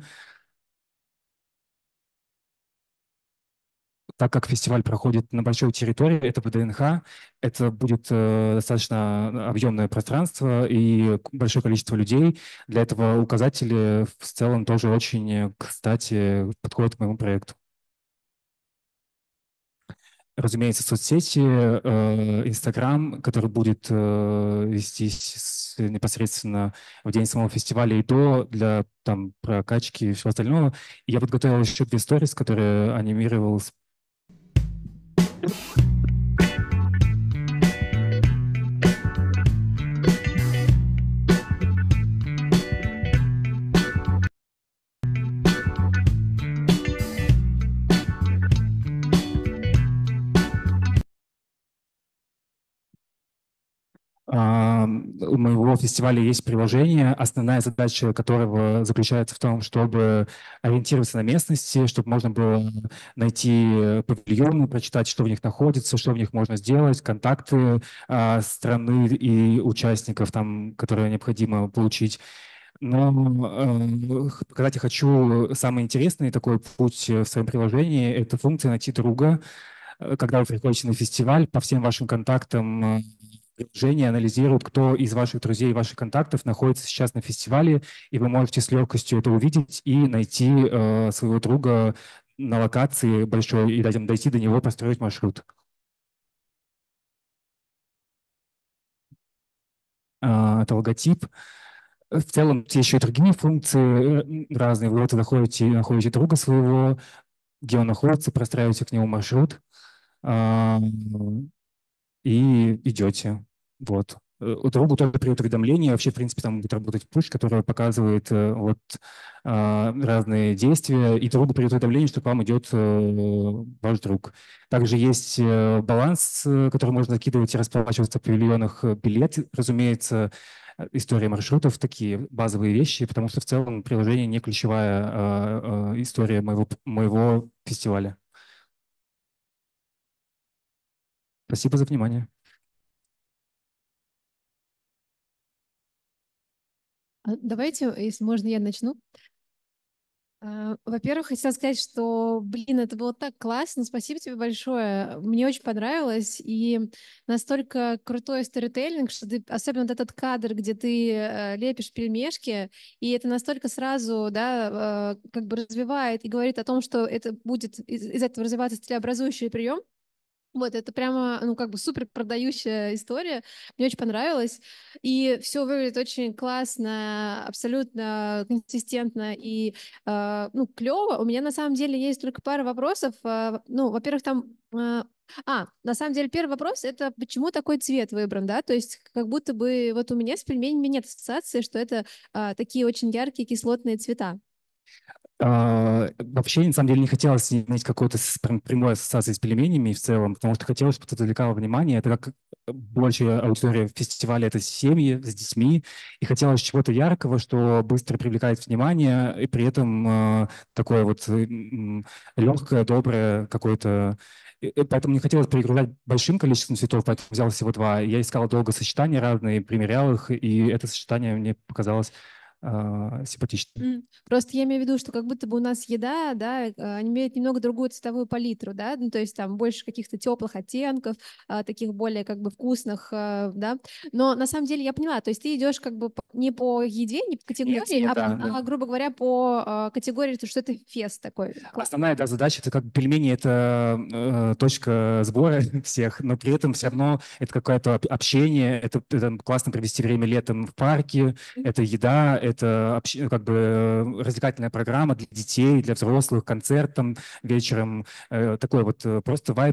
Так как фестиваль проходит на большой территории, это ВДНХ, это будет достаточно объемное пространство и большое количество людей. Для этого указатели в целом тоже очень, кстати, подходят к моему проекту. Разумеется, соцсети, Инстаграм, который будет вестись непосредственно в день самого фестиваля и до, для там прокачки и всего остального. И я подготовил еще 2 сторис, которые анимировал. У моего фестиваля есть приложение, основная задача которого заключается в том, чтобы ориентироваться на местности, чтобы можно было найти павильоны, прочитать, что в них находится, что в них можно сделать, контакты страны и участников, там, которые необходимо получить. Но показать я хочу самый интересный такой путь в своем приложении — это функция «Найти друга». Когда вы приходите на фестиваль, по всем вашим контактам приложение анализирует, кто из ваших друзей и ваших контактов находится сейчас на фестивале, и вы можете с легкостью это увидеть и найти своего друга на локации большой и дойти до него, построить маршрут. Это логотип. В целом, есть еще и другие функции разные. Вы вот находите друга своего, где он находится, простраиваете к нему маршрут и идете. Вот. Другу тоже при уведомлении. Вообще, в принципе, там будет работать пуш, который показывает вот разные действия, и другу при уведомлении, что к вам идет ваш друг. Также есть баланс, который можно закидывать и расплачиваться в павильонах. Билет, разумеется, история маршрутов, такие базовые вещи, потому что в целом приложение не ключевая история моего фестиваля. Спасибо за внимание. Давайте, если можно, я начну. Во-первых, хотела сказать, что, блин, это было так классно, спасибо тебе большое, мне очень понравилось, и настолько крутой сторителлинг, что ты, особенно вот этот кадр, где ты лепишь пельмешки, и это настолько сразу, да, как бы развивает и говорит о том, что это будет из этого развиваться стилеобразующий прием. Вот, это прямо, ну, как бы супер продающая история. Мне очень понравилось. И все выглядит очень классно, абсолютно консистентно и, ну, клево. У меня на самом деле есть только пара вопросов. Ну, во-первых, там... на самом деле первый вопрос — это почему такой цвет выбран, да? То есть как будто бы вот у меня с пельменями нет ассоциации, что это такие очень яркие кислотные цвета. Вообще, на самом деле, не хотелось иметь какой-то прямой ассоциации с пельменями в целом, потому что хотелось, чтобы это отвлекало внимание. Это как большая аудитория фестиваля — это семьи с детьми, и хотелось чего-то яркого, что быстро привлекает внимание, и при этом такое вот легкое, доброе какое-то. Поэтому не хотелось перегружать большим количеством цветов, поэтому взял всего два. Я искал долго сочетания разные, примерял их, и это сочетание мне показалось симпатичным. Просто я имею в виду, что как будто бы у нас еда, да, имеет немного другую цветовую палитру, да, ну, то есть там больше каких-то теплых оттенков, таких более как бы вкусных, да. Но на самом деле я поняла, то есть ты идешь как бы не по еде, не по категории, да. грубо говоря, по категории, что это фест такой. Основная задача — это как пельмени — это точка сбора всех, но при этом все равно это какое-то общение, это классно провести время летом в парке, это еда, это как бы развлекательная программа для детей, для взрослых, концерт там вечером, такой вот просто вайб.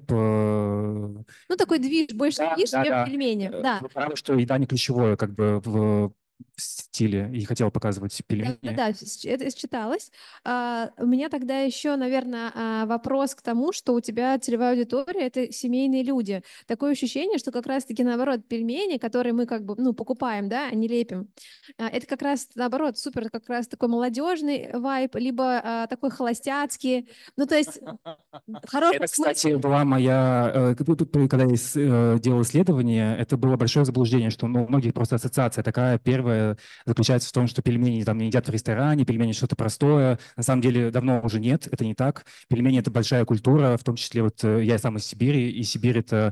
Ну, такой движ, больше движ, чем пельмени. Да. Вы правы, что еда не ключевое как бы в стиле, и хотела показывать пельмени. Да, это считалось. У меня тогда еще, наверное, вопрос к тому, что у тебя целевая аудитория — это семейные люди. Такое ощущение, что как раз-таки наоборот пельмени, которые мы как бы, ну, покупаем, да, а не лепим, это как раз наоборот супер, как раз такой молодежный вайб, либо такой холостяцкий. Ну, то есть хороший. Это, кстати, была моя, когда я делал исследование, это было большое заблуждение, что у многих просто ассоциация такая первая заключается в том, что пельмени там не едят в ресторане, пельмени что-то простое. На самом деле давно уже нет, это не так. Пельмени — это большая культура, в том числе вот я сам из Сибири, и Сибирь — это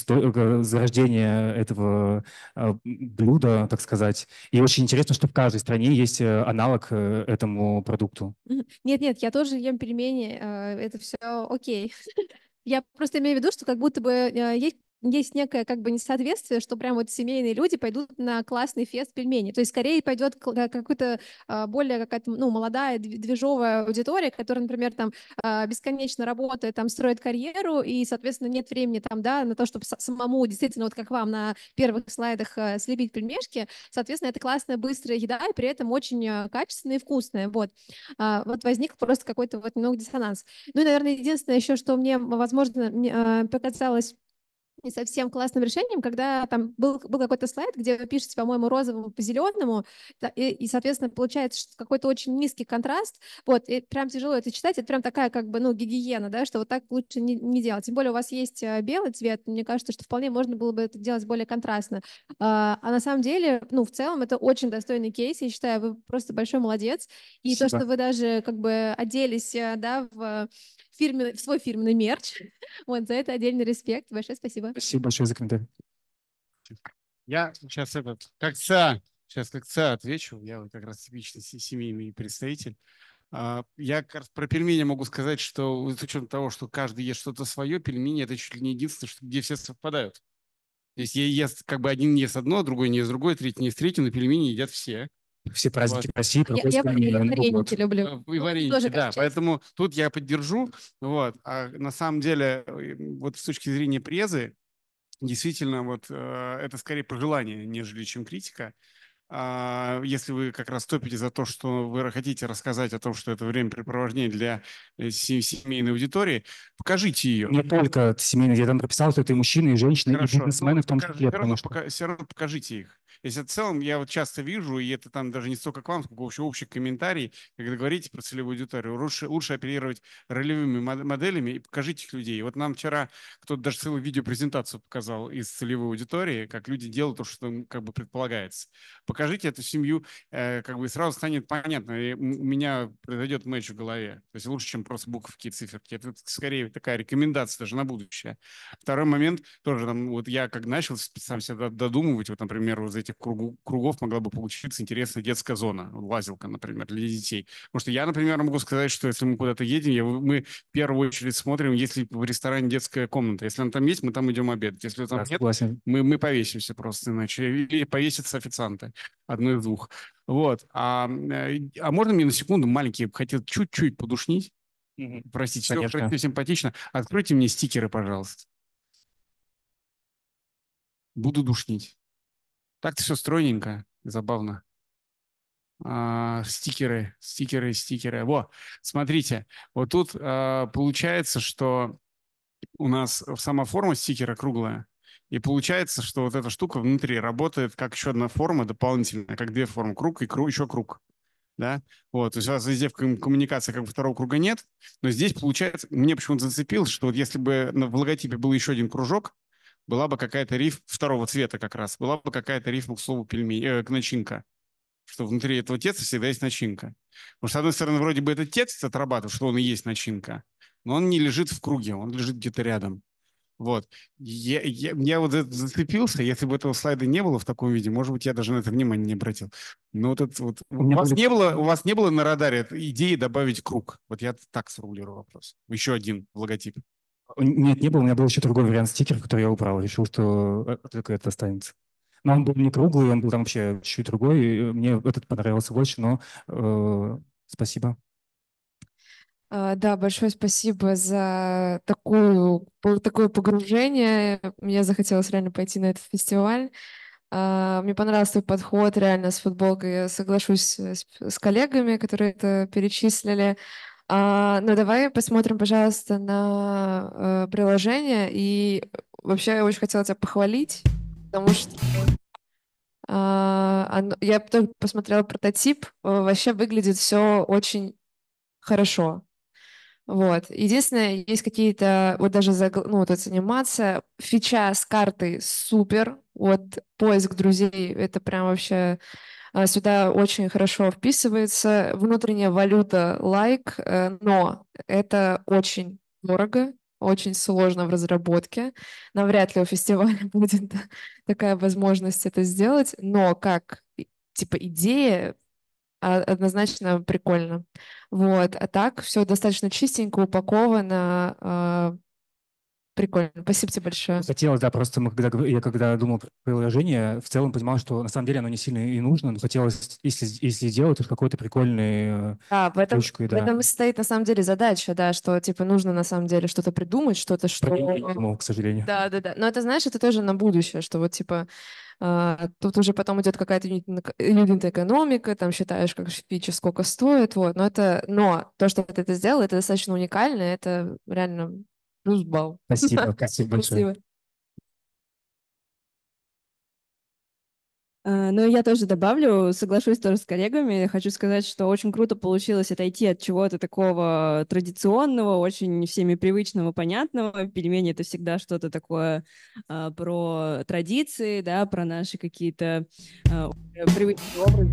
зарождение этого блюда, так сказать. И очень интересно, что в каждой стране есть аналог этому продукту. Нет, я тоже ем пельмени, это все окей. Я просто имею в виду, что как будто бы есть некое как бы несоответствие, что прям вот семейные люди пойдут на классный фест пельменей. То есть скорее пойдет какой-то более какая-то, ну, молодая, движовая аудитория, которая, например, там бесконечно работает, там строит карьеру, и, соответственно, нет времени там, да, на то, чтобы самому действительно, вот как вам на первых слайдах слепить пельмешки. Соответственно, это классная, быстрая еда, и при этом очень качественная и вкусная. Вот. Вот возник просто какой-то вот немного диссонанс. Ну и, наверное, единственное еще, что мне, возможно, показалось не совсем классным решением, когда там был какой-то слайд, где вы пишете, по-моему, розовому по зеленому, и, соответственно, получается какой-то очень низкий контраст, вот, и прям тяжело это читать, это прям такая, как бы, ну, гигиена, да, что вот так лучше не делать. Тем более у вас есть белый цвет, мне кажется, что вполне можно было бы это делать более контрастно. А на самом деле, ну, в целом, это очень достойный кейс, я считаю, вы просто большой молодец, и Спасибо. то, что вы даже, как бы, оделись, да, в свой фирменный мерч. Вот, за это отдельный респект. Большое спасибо. Спасибо большое за комментарий. Я сейчас как ЦА отвечу. Я вот как раз типичный семейный представитель. Я как раз про пельмени могу сказать, что с учетом того, что каждый ест что-то свое, пельмени — это чуть ли не единственное, где все совпадают. То есть ест, как бы один ест одно, другой не ест другое, третий не ест третье, но пельмени едят все. Все праздники Вот. в России проходят Я с пельменями. вареники люблю. И вареники, Тоже да. как часть. Поэтому тут я поддержу. Вот. А на самом деле, вот с точки зрения презы, действительно, вот это скорее пожелание, нежели чем критика. Если вы как раз топите за то, что вы хотите рассказать о том, что это времяпрепровождение для семейной аудитории, покажите ее. Не только семейные, я там прописал, что это и мужчины, и женщины, Хорошо. и бизнесмены в том числе. Все равно покажите их. Если в целом я вот часто вижу, и это там даже не столько к вам, сколько вообще общий комментарий, когда говорите про целевую аудиторию, лучше оперировать ролевыми моделями и покажите их людей. Вот нам вчера кто-то даже целую видеопрезентацию показал из целевой аудитории, как люди делают то, что как бы предполагается. Покажите эту семью, как бы сразу станет понятно, и у меня произойдет матч в голове. То есть лучше, чем просто буковки и циферки. Это скорее такая рекомендация даже на будущее. Второй момент тоже, там, вот я как начал сам себя додумывать, вот, например, вот из этих кругов могла бы получиться интересная детская зона, лазилка, например, для детей. Потому что я, например, могу сказать, что если мы куда-то едем, мы в первую очередь смотрим, есть ли в ресторане детская комната. Если она там есть, мы там идем обедать. Если там Да, нет, согласен. мы повесимся просто иначе. Или повесятся официанты. Одно из двух. Вот. А можно мне на секунду маленький, хотел чуть-чуть подушнить? Простите, все Конечно. красиво, симпатично. Откройте мне стикеры, пожалуйста. Буду душнить. Так-то все стройненько, забавно. Стикеры. Во, смотрите, вот тут получается, что у нас сама форма стикера круглая, и получается, что вот эта штука внутри работает как еще одна форма дополнительная, как две формы, круг и еще круг. Да? Вот, то есть у вас везде в коммуникации как бы второго круга нет, но здесь получается, мне почему-то зацепилось, что вот если бы в логотипе был еще один кружок, была бы какая-то рифма второго цвета как раз, была бы какая-то рифма к слову пельмень, к начинка, что внутри этого текста всегда есть начинка. Потому что, с одной стороны, вроде бы этот текст отрабатывает, что он и есть начинка, но он не лежит в круге, он лежит где-то рядом. Вот. Я вот зацепился, если бы этого слайда не было в таком виде, может быть, я даже на это внимание не обратил. Но вот это вот... У вас не было на радаре идеи добавить круг? Вот я так сформулирую вопрос. Еще один в логотип. Нет, не было. У меня был еще другой вариант стикера, который я убрал. Решил, что только это останется. Но он был не круглый, он был там вообще чуть другой. И мне этот понравился больше, но спасибо. Да, большое спасибо за такое погружение. Мне захотелось реально пойти на этот фестиваль. Мне понравился твой подход реально с футболкой. Я соглашусь с коллегами, которые это перечислили. Но давай посмотрим, пожалуйста, на приложение. И вообще я очень хотела тебя похвалить, потому что я только посмотрела прототип. Вообще выглядит все очень хорошо. Вот. Единственное, есть какие-то, вот даже вот эта анимация, фича с картой супер, вот поиск друзей, это прям вообще сюда очень хорошо вписывается. Внутренняя валюта лайк, но это очень дорого, очень сложно в разработке. Навряд ли у фестиваля будет такая возможность это сделать, но как типа идея однозначно прикольно. Вот. А так все достаточно чистенько, упаковано. Прикольно. Спасибо тебе большое. Хотелось, да, просто я когда думал про приложение, в целом понимал, что на самом деле оно не сильно и нужно, но хотелось, если делать, то какой-то прикольный Да, в этом да. и состоит на самом деле задача, да, что типа нужно на самом деле что-то придумать, что-то, что... Про это я не думал, к сожалению. Да. Но это, знаешь, это тоже на будущее, что вот типа тут уже потом идет какая-то юнит-экономика, там считаешь, как фича сколько стоит, вот. Но то, что ты это сделал, это достаточно уникально, это реально плюс балл. Спасибо большое. Ну, я тоже добавлю, соглашусь тоже с коллегами. Хочу сказать, что очень круто получилось отойти от чего-то такого традиционного, очень всеми привычного, понятного. Пельмени — это всегда что-то такое про традиции, да, про наши какие-то привычные образы.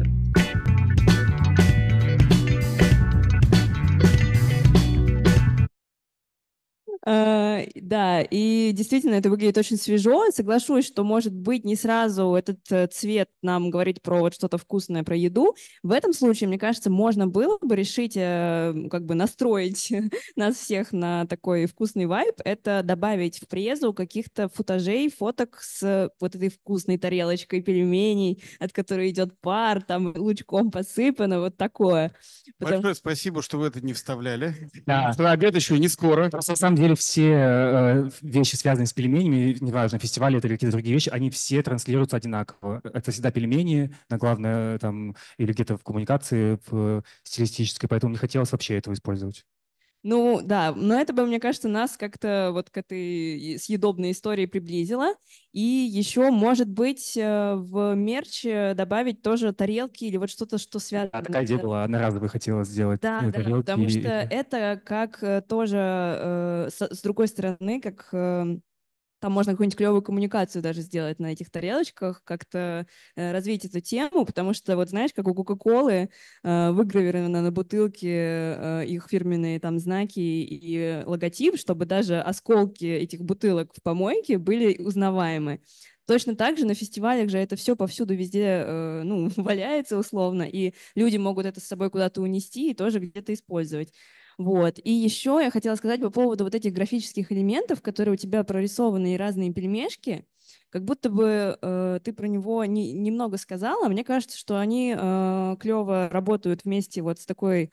Да, и действительно это выглядит очень свежо. Соглашусь, что, может быть, не сразу этот цвет нам говорит про вот что-то вкусное, про еду. В этом случае, мне кажется, можно было бы решить, как бы настроить нас всех на такой вкусный вайб. Это добавить в презу каких-то футажей, фоток с вот этой вкусной тарелочкой пельменей, от которой идет пар, там лучком посыпано, вот такое. Большое спасибо, что вы это не вставляли. Да. Что обед еще не скоро. Просто на самом деле все вещи, связанные с пельменями, неважно, фестивали это или какие-то другие вещи, они все транслируются одинаково. Это всегда пельмени, на главное, там, или где-то в коммуникации, в стилистической, поэтому не хотелось вообще этого использовать. Ну да, но это бы, мне кажется, нас как-то вот к этой съедобной истории приблизило. И еще, может быть, в мерч добавить тоже тарелки или вот что-то, что связано. А такая идея была, одноразовая хотела сделать Да, да, тарелки. потому что это как тоже, с другой стороны, как там можно какую-нибудь клевую коммуникацию даже сделать на этих тарелочках, как-то развить эту тему, потому что, вот знаешь, как у Кока-Колы выгравировано на бутылке их фирменные там знаки и логотип, чтобы даже осколки этих бутылок в помойке были узнаваемы. Точно так же на фестивалях же это все повсюду везде ну, валяется условно, и люди могут это с собой куда-то унести и тоже где-то использовать. Вот. И еще я хотела сказать по поводу вот этих графических элементов, которые у тебя прорисованы и разные пельмешки. Как будто бы ты про него немного сказала. Мне кажется, что они клево работают вместе вот с такой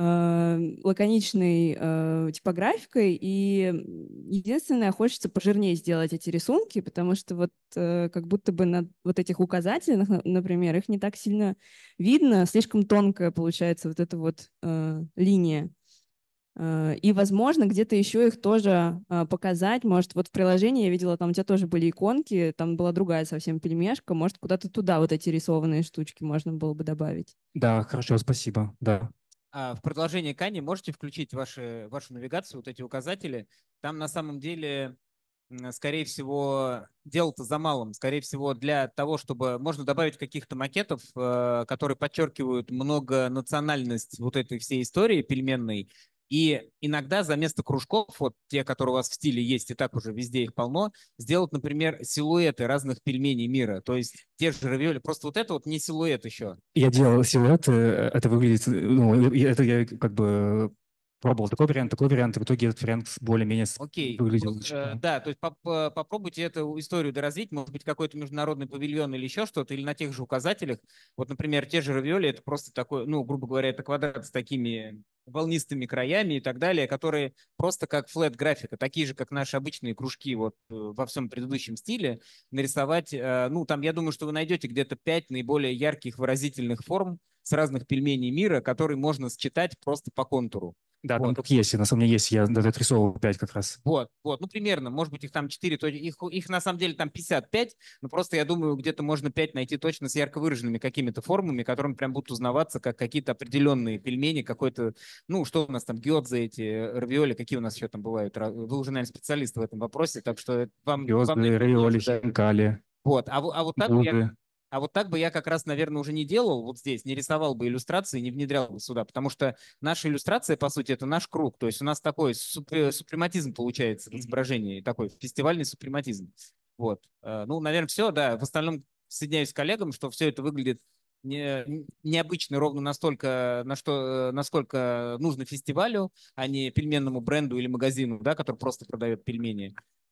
лаконичной типографикой. И единственное, хочется пожирнее сделать эти рисунки, потому что вот как будто бы на вот этих указателях, например, их не так сильно видно, слишком тонкая получается вот эта вот линия. И, возможно, где-то еще их тоже показать. Может, вот в приложении я видела, там у тебя тоже были иконки, там была другая совсем пельмешка. Может, куда-то туда вот эти рисованные штучки можно было бы добавить. Да, хорошо, спасибо. Да. В продолжение к Ане можете включить вашу навигацию, вот эти указатели. Там на самом деле, скорее всего, дело-то за малым. Скорее всего, для того, чтобы можно добавить каких-то макетов, которые подчеркивают многонациональность вот этой всей истории пельменной. И иногда за место кружков, вот те, которые у вас в стиле есть, и так уже везде их полно, сделать, например, силуэты разных пельменей мира. То есть те же равиоли. Просто вот это вот не силуэт еще. Я делал силуэт, это выглядит, ну, это я как бы пробовал такой вариант, и в итоге этот вариант более-менее Окей. выглядел. Да, то есть попробуйте эту историю доразвить, может быть, какой-то международный павильон или еще что-то, или на тех же указателях. Вот, например, те же равиоли, это просто такой, ну, грубо говоря, это квадрат с такими волнистыми краями и так далее, которые просто как флэт-графика, такие же, как наши обычные кружки вот во всем предыдущем стиле, нарисовать, ну, там, я думаю, что вы найдете где-то 5 наиболее ярких выразительных форм с разных пельменей мира, которые можно считать просто по контуру. Да, там Вот. только есть, на самом деле есть, я даже отрисовывал 5 как раз. Вот, ну примерно, может быть, их там 4, их на самом деле там 55, но просто я думаю, где-то можно 5 найти точно с ярко выраженными какими-то формами, которыми прям будут узнаваться как какие-то определенные пельмени, какой-то, ну, что у нас там, гёдзе эти, равиоли, какие у нас еще там бывают, вы уже, наверное, специалист в этом вопросе, так что вам... Гёзды, равиоли, хинкали, Вот, а вот так буды. а вот так бы я как раз, наверное, уже не делал вот здесь, не рисовал бы иллюстрации, не внедрял бы сюда, потому что наша иллюстрация, по сути, это наш круг. То есть у нас такой супрематизм получается в изображении, такой фестивальный супрематизм. Вот. Ну, наверное, все, да. В остальном соединяюсь с коллегам, что все это выглядит необычно ровно настолько, насколько нужно фестивалю, а не пельменному бренду или магазину, да, который просто продает пельмени.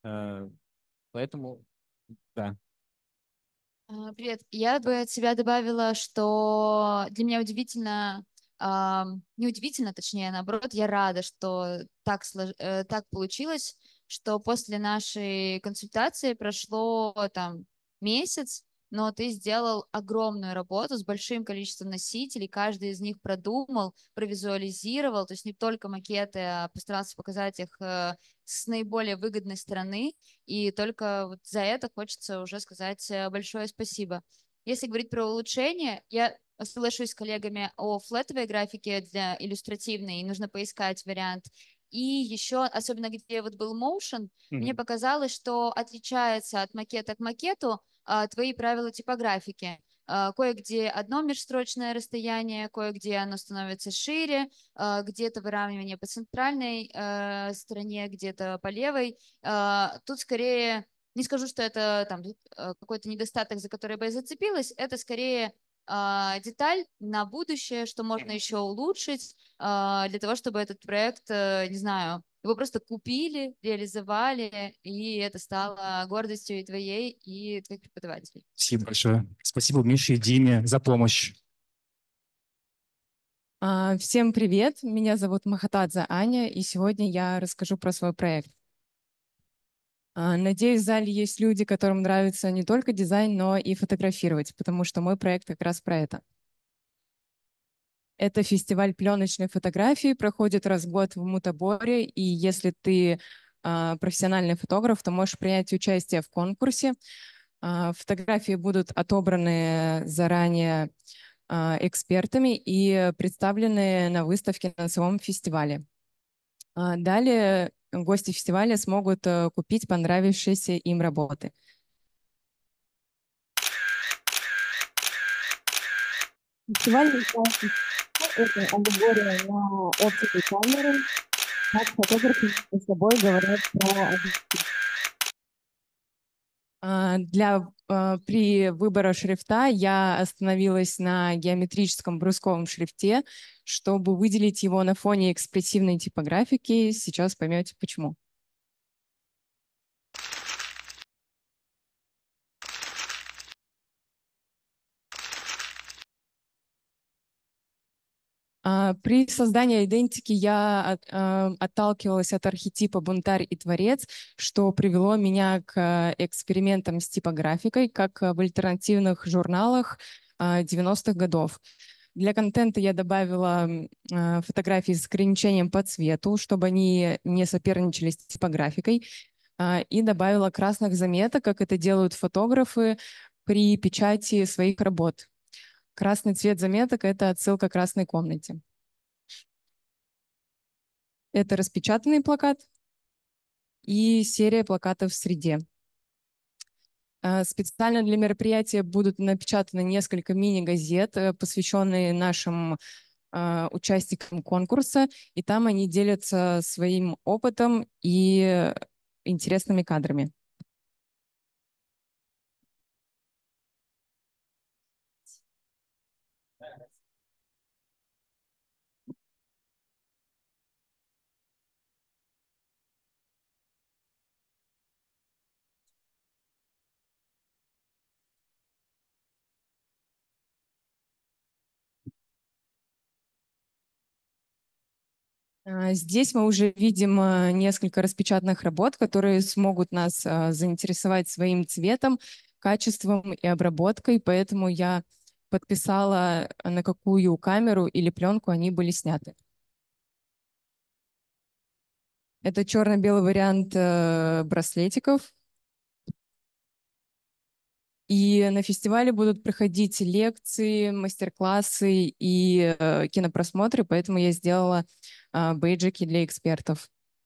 Поэтому, да. Привет. Я бы от себя добавила, что для меня удивительно, не удивительно, точнее, наоборот, я рада, что так получилось, что после нашей консультации прошло там месяц, но ты сделал огромную работу с большим количеством носителей, каждый из них продумал, провизуализировал, то есть не только макеты, а постарался показать их с наиболее выгодной стороны. И только вот за это хочется уже сказать большое спасибо. Если говорить про улучшение, я соглашусь с коллегами о флетовой графике для иллюстративной, и нужно поискать вариант. И еще, особенно где вот был motion, мне показалось, что отличается от макета к макету твои правила типографики. Кое-где одно межстрочное расстояние, кое-где оно становится шире, где-то выравнивание по центральной стороне, где-то по левой. Тут скорее, не скажу, что это там какой-то недостаток, за который бы я зацепилась, это скорее деталь на будущее, что можно еще улучшить для того, чтобы этот проект, не знаю, его просто купили, реализовали, и это стало гордостью и твоей, и твоих преподавателей. Спасибо большое. Спасибо Мише и Диме за помощь. Всем привет, меня зовут Махатадзе Аня, и сегодня я расскажу про свой проект. Надеюсь, в зале есть люди, которым нравится не только дизайн, но и фотографировать, потому что мой проект как раз про это. Это фестиваль пленочной фотографии, проходит раз в год в Мутаборе, и если ты профессиональный фотограф, то можешь принять участие в конкурсе. Фотографии будут отобраны заранее экспертами и представлены на выставке на самом фестивале. Далее гости фестиваля смогут купить понравившиеся им работы. Фестиваль это аллегория на оптику камеры, как фотографы с собой говорят про объектив. При выборе шрифта я остановилась на геометрическом брусковом шрифте, чтобы выделить его на фоне экспрессивной типографики. Сейчас поймете, почему. При создании идентики я отталкивалась от архетипа бунтарь и творец, что привело меня к экспериментам с типографикой, как в альтернативных журналах 90-х годов. Для контента я добавила фотографии с ограничением по цвету, чтобы они не соперничали с типографикой, и добавила красных заметок, как это делают фотографы при печати своих работ. Красный цвет заметок — это отсылка к красной комнате. Это распечатанный плакат и серия плакатов в среде. Специально для мероприятия будут напечатаны несколько мини-газет, посвященные нашим участникам конкурса, и там они делятся своим опытом и интересными кадрами. Здесь мы уже видим несколько распечатанных работ, которые смогут нас заинтересовать своим цветом, качеством и обработкой, поэтому я подписала, на какую камеру или пленку они были сняты. Это черно-белый вариант браслетиков. И на фестивале будут проходить лекции, мастер-классы и кинопросмотры, поэтому я сделала бейджики для экспертов.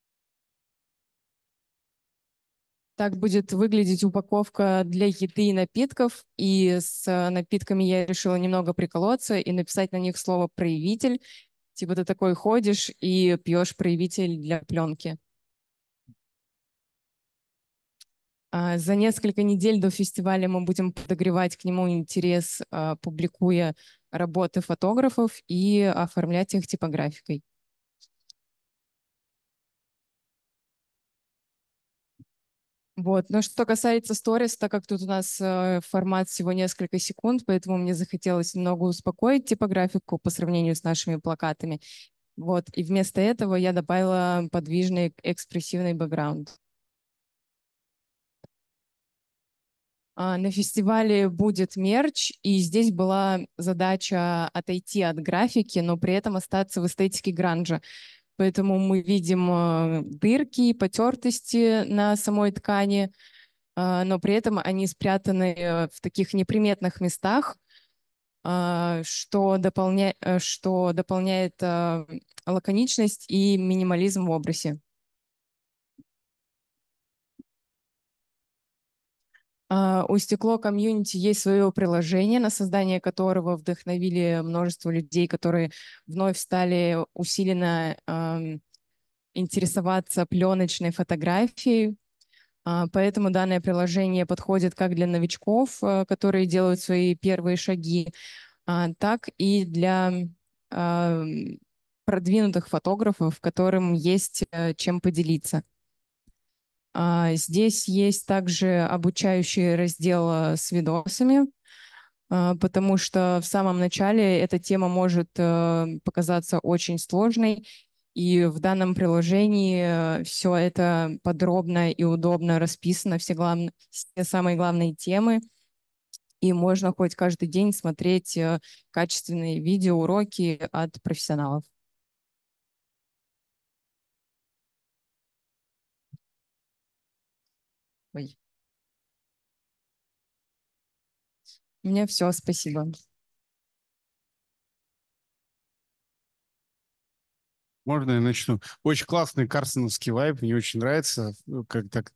Так будет выглядеть упаковка для еды и напитков. И с напитками я решила немного приколоться и написать на них слово «проявитель». Типа ты такой ходишь и пьешь проявитель для пленки. За несколько недель до фестиваля мы будем подогревать к нему интерес, публикуя работы фотографов и оформлять их типографикой. Вот. Но что касается сторис, так как тут у нас формат всего несколько секунд, поэтому мне захотелось немного успокоить типографику по сравнению с нашими плакатами. Вот. И вместо этого я добавила подвижный экспрессивный бэкграунд. На фестивале будет мерч, и здесь была задача отойти от графики, но при этом остаться в эстетике гранжа. Поэтому мы видим дырки, потертости на самой ткани, но при этом они спрятаны в таких неприметных местах, что дополняет лаконичность и минимализм в образе. У Стекло комьюнити есть свое приложение, на создание которого вдохновили множество людей, которые вновь стали усиленно интересоваться пленочной фотографией. Поэтому данное приложение подходит как для новичков, которые делают свои первые шаги, так и для продвинутых фотографов, которым есть чем поделиться. Здесь есть также обучающий раздел с видосами, потому что в самом начале эта тема может показаться очень сложной, и в данном приложении все это подробно и удобно расписано, все самые главные темы. и можно хоть каждый день смотреть качественные видеоуроки от профессионалов. Ой. У меня все, спасибо. Можно я начну? Очень классный карсоновский вайб, мне очень нравится. Как так,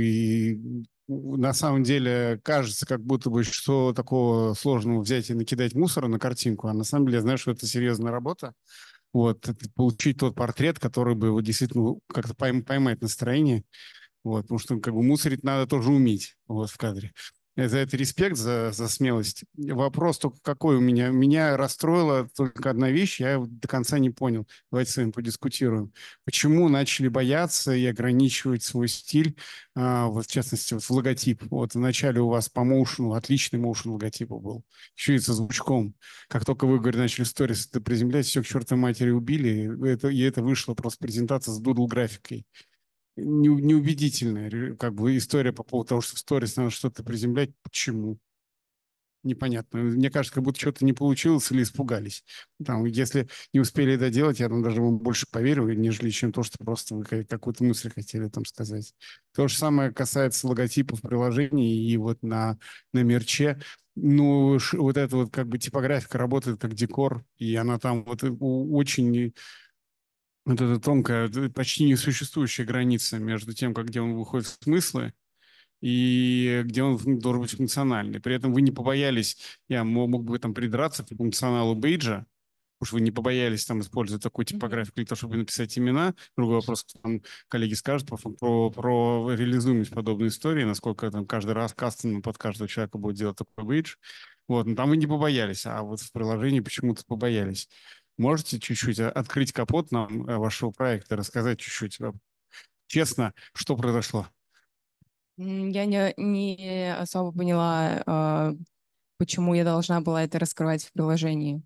на самом деле кажется, как будто бы что такого сложного взять и накидать мусора на картинку, а на самом деле я знаю, что это серьезная работа. Вот, получить тот портрет, который бы вот действительно как-то поймать настроение. Вот, потому что как бы мусорить надо тоже уметь вот, в кадре. За это респект, за смелость. Вопрос только какой у меня. Меня расстроила только одна вещь, я до конца не понял. Давайте с вами подискутируем. Почему начали бояться и ограничивать свой стиль, вот, в частности, вот, в логотип? Вот вначале у вас по моушену, отличный моушен логотипа был, еще и со звучком. Как только вы, говорите, начали сторис это приземлять, все к чертовой матери убили, и это вышло просто презентация с дудл-графикой неубедительная как бы история по поводу того, что в сторис надо что-то приземлять. Почему? Непонятно. Мне кажется, как будто что-то не получилось или испугались. Там, если не успели это делать, я там даже вам больше поверю, нежели чем то, что просто вы какую-то мысль хотели там сказать. То же самое касается логотипов приложений и вот на мерче. Ну, вот эта вот как бы типографика работает как декор, и она там вот очень вот эта тонкая, почти несуществующая граница между тем, где он выходит в смыслы и где он должен быть функциональный. При этом вы не побоялись, я мог бы там придраться к функционалу бейджа, потому что вы не побоялись там использовать такую типографию для того, чтобы написать имена. Другой вопрос, там коллеги скажут про реализуемость подобной истории, насколько там каждый раз кастомно под каждого человека будет делать такой бейдж. Вот, но там вы не побоялись, а вот в приложении почему-то побоялись. Можете чуть-чуть открыть капот нам вашего проекта, рассказать чуть-чуть честно, что произошло? Я не особо поняла, почему я должна была это раскрывать в приложении.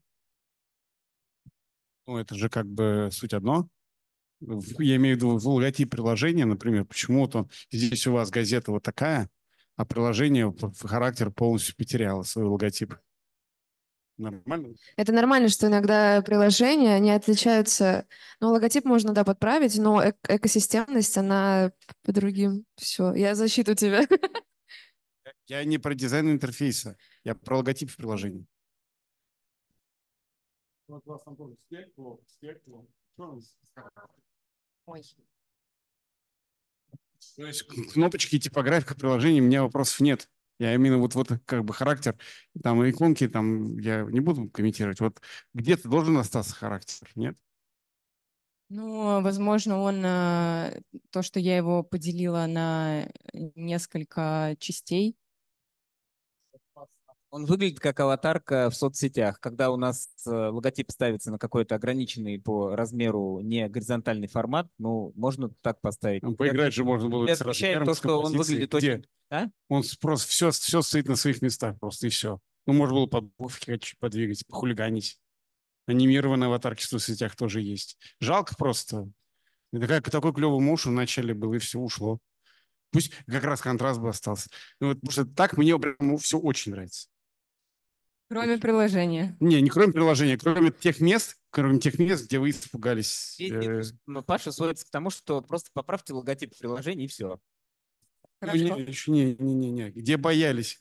Ну, это же как бы суть одно. Я имею в виду в логотип приложения, например, почему вот он, здесь у вас газета вот такая, а приложение характер полностью потеряло свой логотип. Нормально? Это нормально, что иногда приложения, они отличаются. Ну, логотип можно, да, подправить, но экосистемность, она по другим. Все, я защиту тебя. Я не про дизайн интерфейса, я про логотип в приложении. Вот у вас там тоже спектр. Ой. То есть кнопочки и типографика приложения, у меня вопросов нет. Я именно вот как бы характер, там иконки, там я не буду комментировать. Вот где-то должен остаться характер, нет? Ну, возможно, то, что я его поделила на несколько частей. Он выглядит как аватарка в соцсетях, когда у нас логотип ставится на какой-то ограниченный по размеру не горизонтальный формат, ну, можно так поставить. Поиграть же можно было Это означает то, что он выглядит очень... А? Он просто все стоит на своих местах просто и все. Ну, можно было под буфики чуть подвигать, похулиганить. Анимированные аватарки в соцсетях тоже есть. Жалко просто. Такой клевый муж в начале был, и все ушло. Пусть как раз контраст бы остался. Ну, вот, потому что так мне прям все очень нравится. Кроме приложения. Не кроме приложения, кроме тех мест, где вы испугались. Паша сводится к тому, что просто поправьте логотип приложения и все. Не. Где боялись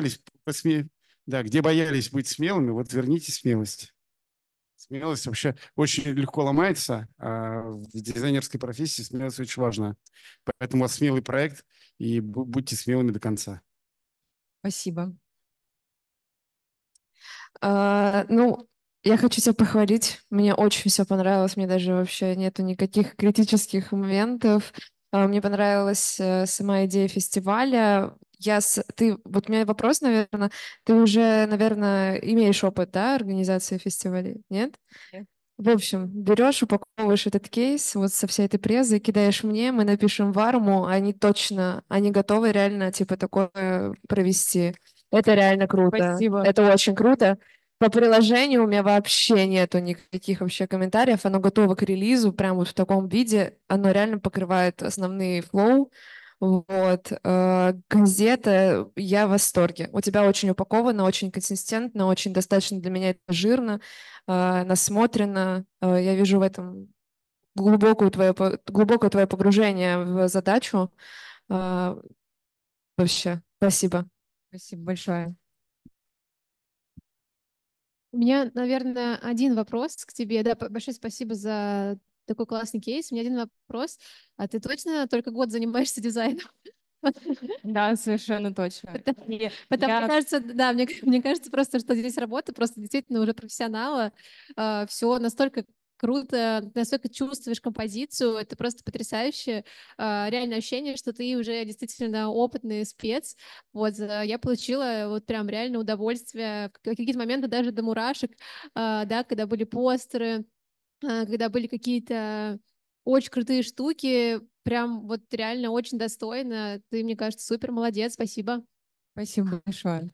быть смелыми, вот верните смелость. Смелость вообще очень легко ломается, а в дизайнерской профессии смелость очень важна. Поэтому у вас смелый проект, и будьте смелыми до конца. Спасибо. Ну, я хочу тебя похвалить. Мне очень все понравилось. Мне даже вообще нету никаких критических моментов. Мне понравилась сама идея фестиваля. Вот у меня вопрос, наверное, ты уже, наверное, имеешь опыт, да, организации фестивалей, нет? Нет. В общем, берешь, упаковываешь этот кейс вот со всей этой презой, кидаешь мне, мы напишем в Арму, они готовы реально, типа, такое провести. Это реально круто. Спасибо. Это очень круто. По приложению у меня вообще нету никаких вообще комментариев. Оно готово к релизу, прямо вот в таком виде. Оно реально покрывает основные флоу. Вот. Газета, я в восторге. У тебя очень упаковано, очень консистентно, очень достаточно для меня это жирно, насмотрено. Я вижу в этом глубокое твое погружение в задачу. Вообще, спасибо. Спасибо большое. У меня, наверное, один вопрос к тебе. Да, большое спасибо за такой классный кейс. У меня один вопрос. А ты точно только год занимаешься дизайном? Да, совершенно точно. Потому что кажется, да, мне кажется просто, что здесь работа просто действительно уже профессионала. Все настолько круто, настолько чувствуешь композицию, это просто потрясающе. Реальное ощущение, что ты уже действительно опытный спец. Вот, я получила вот прям реально удовольствие, в какие-то моменты даже до мурашек, да, когда были постеры, когда были какие-то очень крутые штуки, прям вот реально очень достойно. Ты, мне кажется, супер молодец, спасибо. Спасибо большое.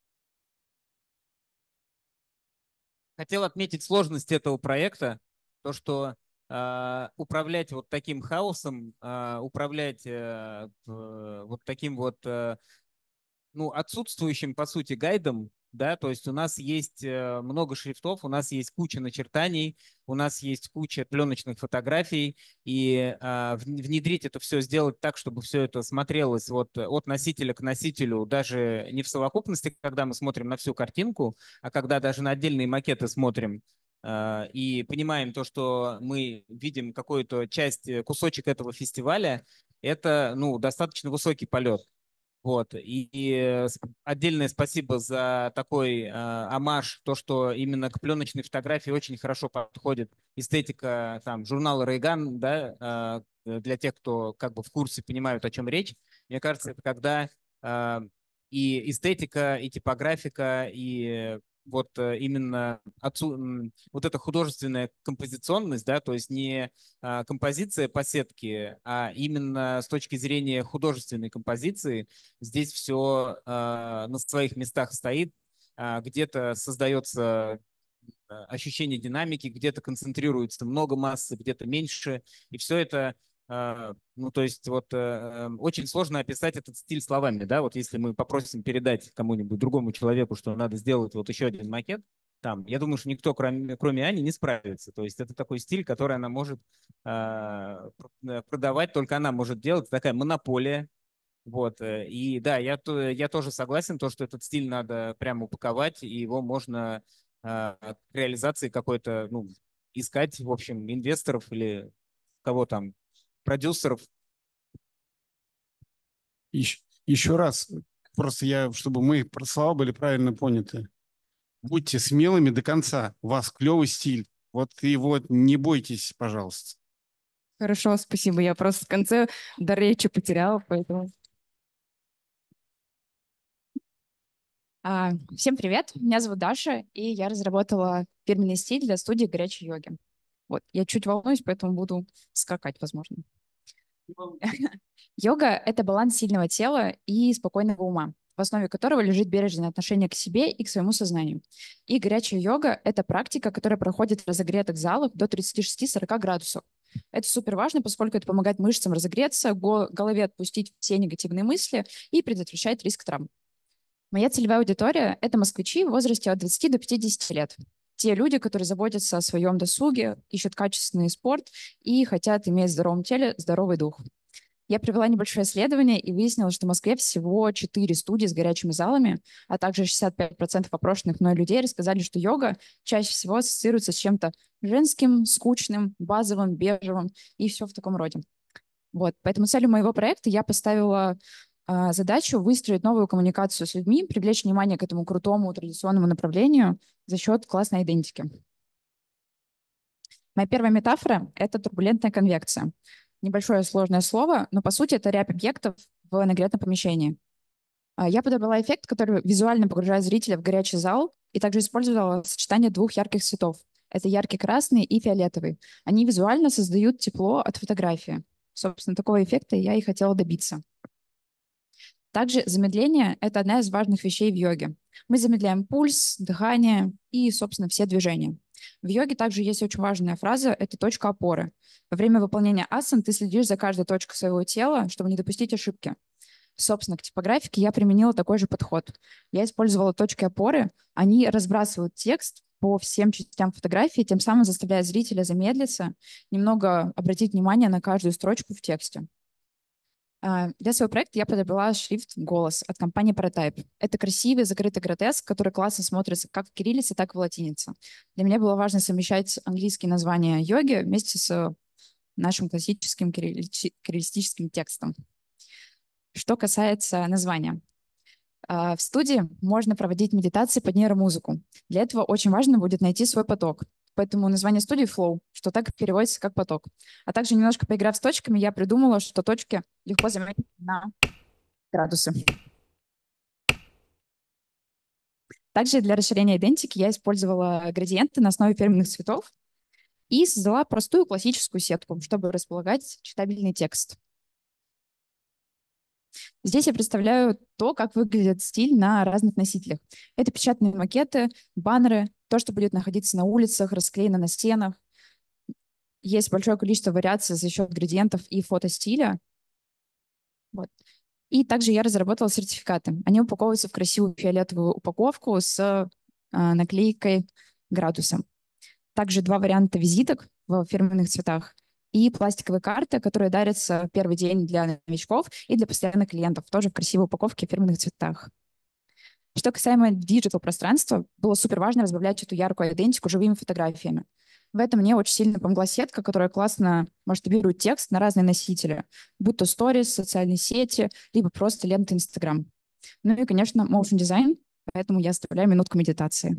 Хотел отметить сложность этого проекта, то, что управлять вот таким хаосом, управлять вот таким вот ну, отсутствующим, по сути, гайдом, да, то есть у нас есть много шрифтов, у нас есть куча начертаний, у нас есть куча пленочных фотографий, и внедрить это все, сделать так, чтобы все это смотрелось вот от носителя к носителю, даже не в совокупности, когда мы смотрим на всю картинку, а когда даже на отдельные макеты смотрим, и понимаем то, что мы видим какую-то часть, кусочек этого фестиваля, это, ну, достаточно высокий полет. Вот. И отдельное спасибо за такой омаж, то, что именно к пленочной фотографии очень хорошо подходит эстетика там, журнала «Рейган», да, для тех, кто как бы в курсе, понимают, о чем речь. Мне кажется, это когда и эстетика, и типографика, и вот именно вот эта художественная композиционность, да, то есть не композиция по сетке, а именно с точки зрения художественной композиции здесь все на своих местах стоит, где-то создается ощущение динамики, где-то концентрируется много массы, где-то меньше, и все это ну, то есть вот очень сложно описать этот стиль словами, да, вот если мы попросим передать кому-нибудь другому человеку, что надо сделать вот еще один макет, там, я думаю, что никто, кроме Ани, не справится. То есть это такой стиль, который она может продавать, только она может делать, такая монополия. Вот, и да, я тоже согласен, то, что этот стиль надо прямо упаковать, и его можно к реализации какой-то, ну, искать, в общем, инвесторов или кого там, продюсеров. Еще раз, просто чтобы мы слова были правильно поняты. Будьте смелыми до конца. У вас клевый стиль. Вот и вот не бойтесь, пожалуйста. Хорошо, спасибо. Я просто в конце до речи потеряла, поэтому... Всем привет, меня зовут Даша, и я разработала фирменный стиль для студии горячей йоги. Вот, я чуть волнуюсь, поэтому буду скакать, возможно. Йога — это баланс сильного тела и спокойного ума, в основе которого лежит бережное отношение к себе и к своему сознанию. И горячая йога — это практика, которая проходит в разогретых залах до 36-40 градусов. Это супер важно, поскольку это помогает мышцам разогреться, голове отпустить все негативные мысли и предотвращает риск травм. Моя целевая аудитория — это москвичи в возрасте от 20 до 50 лет. Те люди, которые заботятся о своем досуге, ищут качественный спорт и хотят иметь в здоровом теле здоровый дух. Я провела небольшое исследование и выяснила, что в Москве всего 4 студии с горячими залами, а также 65% опрошенных мной людей рассказали, что йога чаще всего ассоциируется с чем-то женским, скучным, базовым, бежевым и все в таком роде. Вот. Поэтому целью моего проекта я поставила задачу выстроить новую коммуникацию с людьми, привлечь внимание к этому крутому традиционному направлению за счет классной идентики. Моя первая метафора — это турбулентная конвекция. Небольшое сложное слово, но по сути это рябь объектов в нагретом помещении. Я подобрала эффект, который визуально погружает зрителя в горячий зал, и также использовала сочетание двух ярких цветов. Это яркий красный и фиолетовый. Они визуально создают тепло от фотографии. Собственно, такого эффекта я и хотела добиться. Также замедление — это одна из важных вещей в йоге. Мы замедляем пульс, дыхание и, собственно, все движения. В йоге также есть очень важная фраза – это точка опоры. Во время выполнения асан ты следишь за каждой точкой своего тела, чтобы не допустить ошибки. Собственно, к типографике я применила такой же подход. Я использовала точки опоры, они разбрасывают текст по всем частям фотографии, тем самым заставляя зрителя замедлиться, немного обратить внимание на каждую строчку в тексте. Для своего проекта я подобрала шрифт «Голос» от компании Prototype. Это красивый закрытый гротеск, который классно смотрится как в кириллице, так и в латинице. Для меня было важно совмещать английские названия йоги вместе с нашим классическим кириллистическим текстом. Что касается названия. В студии можно проводить медитации под нейромузыку. Для этого очень важно будет найти свой поток. Поэтому название студии Flow, что так переводится как поток. А также немножко поиграв с точками, я придумала, что точки легко заменить на градусы. Также для расширения идентики я использовала градиенты на основе фирменных цветов и создала простую классическую сетку, чтобы располагать читабельный текст. Здесь я представляю то, как выглядит стиль на разных носителях. Это печатные макеты, баннеры, то, что будет находиться на улицах, расклеено на стенах. Есть большое количество вариаций за счет градиентов и фотостиля. Вот. И также я разработала сертификаты. Они упаковываются в красивую фиолетовую упаковку с наклейкой градусом. Также 2 варианта визиток в фирменных цветах и пластиковые карты, которые дарятся в первый день для новичков и для постоянных клиентов, тоже в красивой упаковке в фирменных цветах. Что касаемо диджитал-пространства, было супер важно разбавлять эту яркую идентику живыми фотографиями. В этом мне очень сильно помогла сетка, которая классно масштабирует текст на разные носители, будь то сторис, социальные сети, либо просто лента Instagram. Ну и, конечно, motion design, поэтому я оставляю минутку медитации.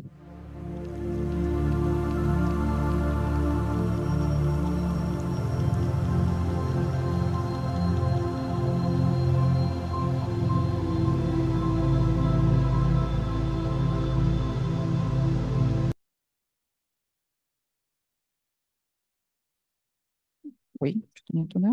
Ой, что-то не туда.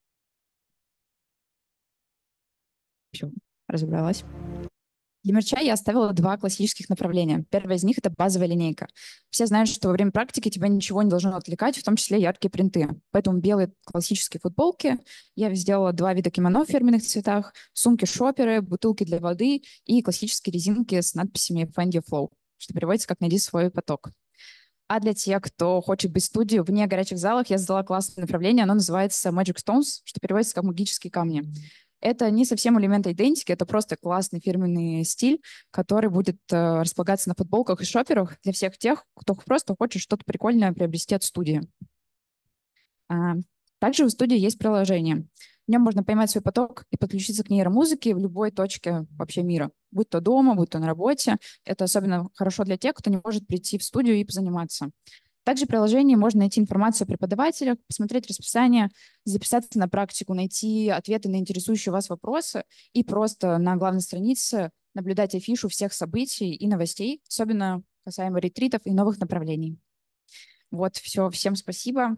Все, разобралась. Для мерча я оставила 2 классических направления. Первое из них — это базовая линейка. Все знают, что во время практики тебя ничего не должно отвлекать, в том числе яркие принты. Поэтому белые классические футболки. Я сделала 2 вида кимоно в фирменных цветах, сумки-шоперы, бутылки для воды и классические резинки с надписями «Find your flow», что переводится как «Найди свой поток». А для тех, кто хочет быть в студии вне горячих залов, я создала классное направление. Оно называется Magic Stones, что переводится как «магические камни». Это не совсем элемент идентики, это просто классный фирменный стиль, который будет располагаться на футболках и шоперах для всех тех, кто просто хочет что-то прикольное приобрести от студии. Также у студии есть приложение. В нем можно поймать свой поток и подключиться к нейромузыке в любой точке вообще мира. Будь то дома, будь то на работе. Это особенно хорошо для тех, кто не может прийти в студию и позаниматься. Также в приложении можно найти информацию о преподавателях, посмотреть расписание, записаться на практику, найти ответы на интересующие вас вопросы и просто на главной странице наблюдать афишу всех событий и новостей, особенно касаемо ретритов и новых направлений. Вот, все. Всем спасибо.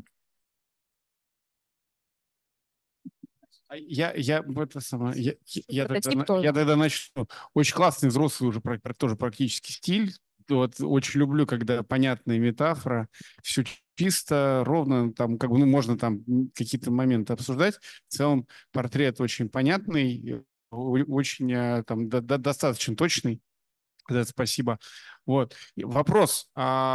Я тогда начну. Очень классный взрослый уже тоже практически стиль. Вот очень люблю, когда понятная метафора, все чисто, ровно, там, как бы, ну, можно там какие-то моменты обсуждать. В целом портрет очень понятный, очень там, достаточно точный. Да, спасибо. Вот. Вопрос.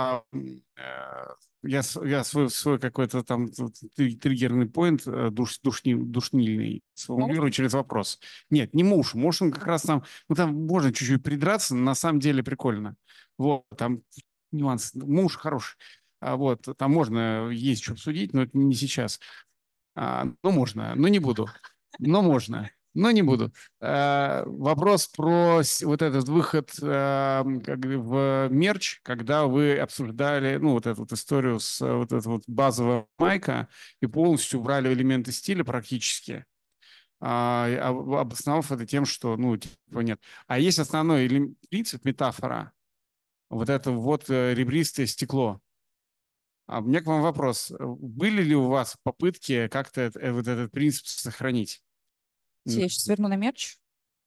Я свой какой-то там триггерный поинт душнильный сформулирую через вопрос. Нет, не муж. Муж, он как раз там, ну там можно чуть-чуть придраться, но на самом деле прикольно. Вот, там нюанс. Муж хороший. Вот, там можно, есть что обсудить, но это не сейчас. Ну, можно, но не буду. Но можно. Но не буду. Вопрос про вот этот выход в мерч, когда вы обсуждали, ну, вот эту вот историю с вот этой вот базовой майка и полностью убрали элементы стиля практически, обосновав это тем, что, ну, типа нет. А есть основной принцип, метафора, вот это вот ребристое стекло. У меня к вам вопрос. Были ли у вас попытки как-то вот этот принцип сохранить? Я сейчас верну на мерч.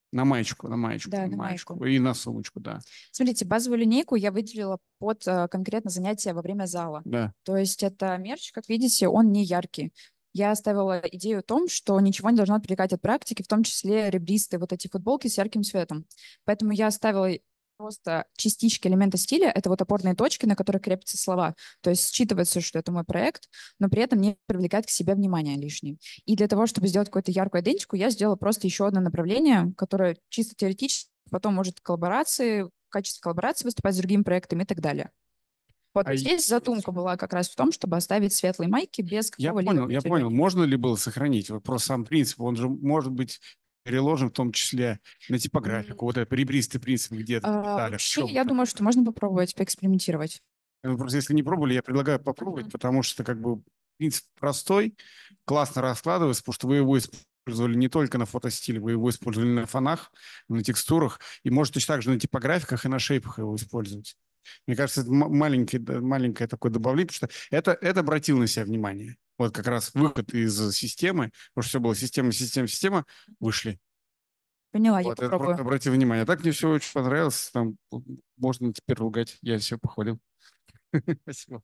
На маечку, на маечку, Да, на на маечку. майку. И на сумочку, да. Смотрите, базовую линейку я выделила под конкретно занятия во время зала. Да. То есть это мерч, как видите, он не яркий. Я оставила идею о том, что ничего не должно отвлекать от практики, в том числе ребристые вот эти футболки с ярким цветом. Поэтому я оставила просто частички элемента стиля. Это вот опорные точки, на которые крепятся слова. То есть считывается, что это мой проект, но при этом не привлекает к себе внимание лишнее. И для того, чтобы сделать какую-то яркую идентику, я сделала просто еще одно направление, которое чисто теоретически потом может в качестве коллаборации выступать с другими проектами и так далее. Вот А здесь задумка была как раз в том, чтобы оставить светлые майки без Я какого-либо понял, я понял. Можно ли было сохранить? Вот просто сам принцип, он же может быть переложен в том числе на типографику. Вот этот ребристый принцип где-то в деталях. Вообще, я думаю, что можно попробовать поэкспериментировать. Просто если не пробовали, я предлагаю попробовать, потому что как бы принцип простой, классно раскладывается, потому что вы его использовали не только на фотостиле, вы его использовали на фонах, на текстурах, и можете точно так же на типографиках и на шейпах его использовать. Мне кажется, это маленькое такое добавление, потому что это обратило на себя внимание. Вот как раз выход из системы, потому что все было система, вышли. Поняла, я Вот, это попробую. просто обратил внимание. А так мне все очень понравилось. Там можно теперь ругать. Я все похвалил. Спасибо.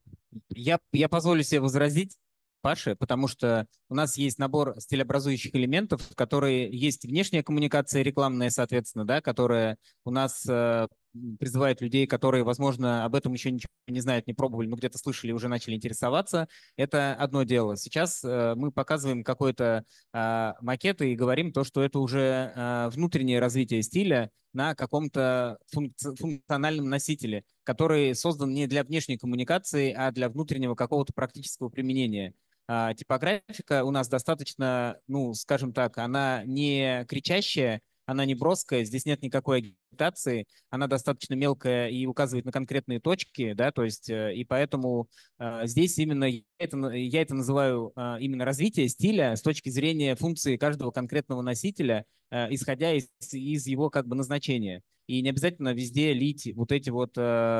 Я позволю себе возразить, Паше, потому что у нас есть набор стилеобразующих элементов, в которые есть внешняя коммуникация рекламная, соответственно, да, которая у нас призывает людей, которые, возможно, об этом еще ничего не знают, не пробовали, но где-то слышали и уже начали интересоваться. Это одно дело. Сейчас мы показываем какой-то макет и говорим то, что это уже внутреннее развитие стиля на каком-то функциональном носителе, который создан не для внешней коммуникации, а для внутреннего какого-то практического применения. Типографика у нас достаточно, ну, скажем так, она не кричащая, она не броская, здесь нет никакой агитации, она достаточно мелкая и указывает на конкретные точки, да, то есть, и поэтому здесь именно я это называю именно развитие стиля с точки зрения функции каждого конкретного носителя, исходя из его как бы назначения. И не обязательно везде лить вот эти вот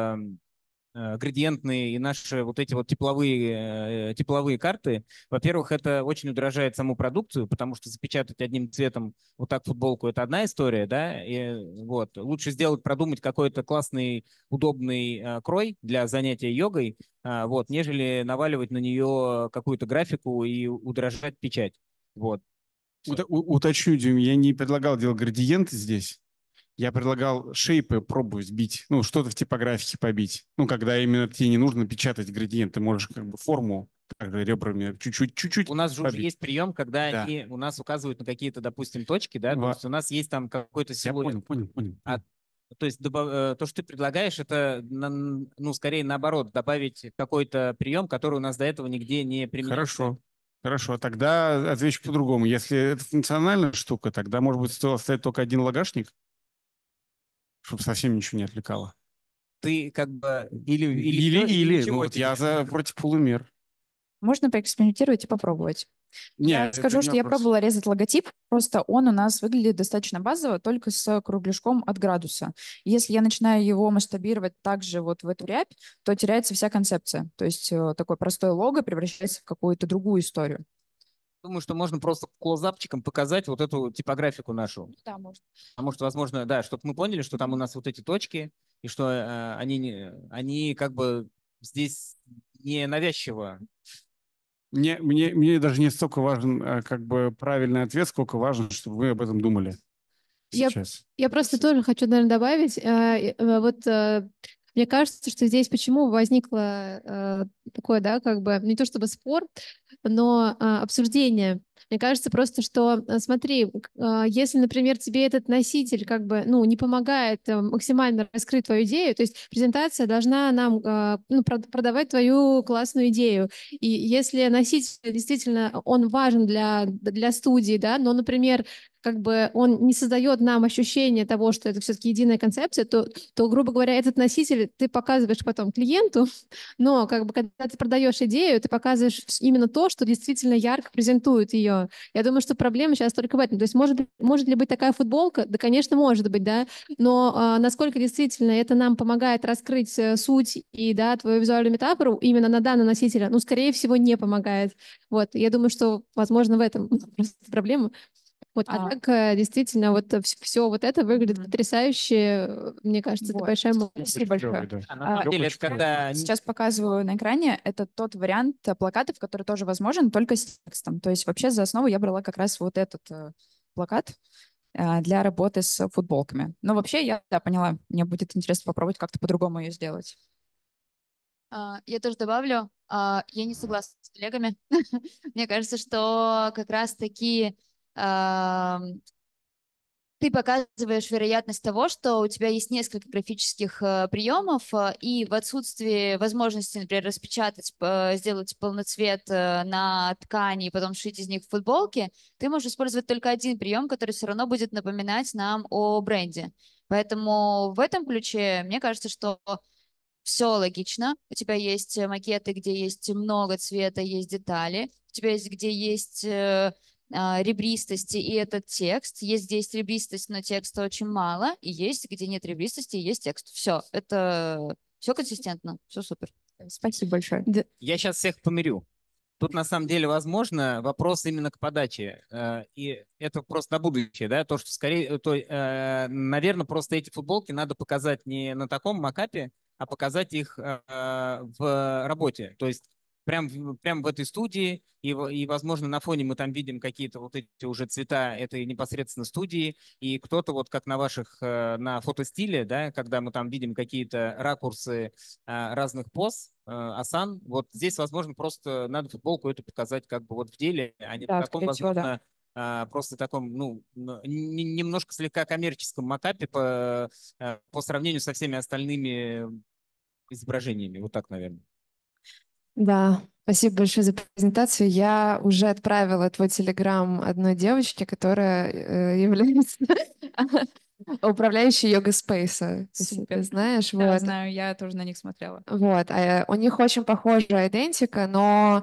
градиентные и наши вот эти вот тепловые карты. Во-первых, это очень удорожает саму продукцию, потому что запечатать одним цветом вот так футболку — это одна история, да, и вот. Лучше продумать какой-то классный, удобный крой для занятия йогой, вот, нежели наваливать на нее какую-то графику и удорожать печать. Вот. Уточню, Дим, я не предлагал делать градиенты здесь. Я предлагал шейпы пробовать бить, ну, что-то в типографике побить. Ну, когда именно тебе не нужно печатать градиент, ты можешь как бы форму также ребрами чуть-чуть У нас же уже побить. есть прием, когда Да. они у нас указывают на какие-то, допустим, точки, да, то есть у нас есть там какой-то силуэт. Я понял. То есть то, что ты предлагаешь, это, ну, скорее наоборот, добавить какой-то прием, который у нас до этого нигде не применялся. Хорошо, тогда отвечу по-другому. Если это функциональная штука, тогда, может быть, стоило оставить только один лагашник, чтобы совсем ничего не отвлекало. Ты как бы Или. ничего Ну, вот тебе. я против полумер. Можно поэкспериментировать и попробовать. Я Нет, скажу, что я пробовала резать логотип, просто он у нас выглядит достаточно базово, только с кругляшком от градуса. Если я начинаю его масштабировать также вот в эту рябь, то теряется вся концепция. То есть такое простое лого превращается в какую-то другую историю. Думаю, что можно просто клоузапчиком показать вот эту типографику нашу. Да, можно. Потому что, возможно, да, чтобы мы поняли, что там у нас вот эти точки, и что они как бы здесь не навязчиво. Мне даже не столько важен как бы правильный ответ, сколько важно, чтобы вы об этом думали сейчас. Я просто тоже хочу, наверное, добавить. Мне кажется, что здесь почему возникло такое, да, как бы не то чтобы спор, но обсуждение. Мне кажется просто, что, смотри, если, например, тебе этот носитель как бы, ну, не помогает максимально раскрыть твою идею, то есть презентация должна нам продавать твою классную идею. И если носитель действительно, он важен для студии, да, но, например, как бы он не создает нам ощущение того, что это все-таки единая концепция, то, грубо говоря, этот носитель ты показываешь потом клиенту, но как бы когда ты продаешь идею, ты показываешь именно то, что действительно ярко презентует ее. Я думаю, что проблема сейчас только в этом. То есть может ли быть такая футболка? Да, конечно, может быть, да, но насколько действительно это нам помогает раскрыть суть и, да, твою визуальную метафору именно на данный носитель, ну, скорее всего, не помогает. Вот, я думаю, что, возможно, в этом проблема. Вот, так действительно вот все вот это выглядит потрясающе. Мне кажется, это Вот. большая молодость. Спасибо большое. На самом деле, это когда... Сейчас показываю на экране. Это тот вариант плакатов, который тоже возможен, только с текстом. То есть вообще за основу я брала как раз вот этот плакат для работы с футболками. Но вообще я поняла, мне будет интересно попробовать как-то по-другому ее сделать. Я тоже добавлю, я не согласна с коллегами. Мне кажется, что как раз-таки ты показываешь вероятность того, что у тебя есть несколько графических приемов, и в отсутствии возможности, например, распечатать, сделать полноцвет на ткани и потом шить из них футболки, ты можешь использовать только один прием, который все равно будет напоминать нам о бренде. Поэтому в этом ключе мне кажется, что все логично. У тебя есть макеты, где есть много цвета, есть детали. У тебя есть, где есть ребристости и этот текст. Есть, где есть ребристость, но текста очень мало. И есть, где нет ребристости и есть текст. Все, это все консистентно, все супер. Спасибо большое. Я сейчас всех помирю. Тут на самом деле, возможно, вопрос именно к подаче. И это просто на будущее, да, то, что скорее, наверное, просто эти футболки надо показать не на таком макапе, а показать их в работе. То есть прям в этой студии, и, возможно, на фоне мы там видим какие-то вот эти уже цвета этой непосредственно студии, и кто-то вот как на ваших, на фотостиле, да, когда мы там видим какие-то ракурсы разных поз, асан, вот здесь, возможно, просто надо футболку эту показать как бы вот в деле, а не в таком, возможно, просто таком, ну, немножко слегка коммерческом макапе по сравнению со всеми остальными изображениями. Вот так, наверное. Да, спасибо большое за презентацию. Я уже отправила твой телеграм одной девочке, которая является управляющей йога спейса. Ты знаешь, Да, вот. знаю, я тоже на них смотрела. Вот, у них очень похожая идентика, но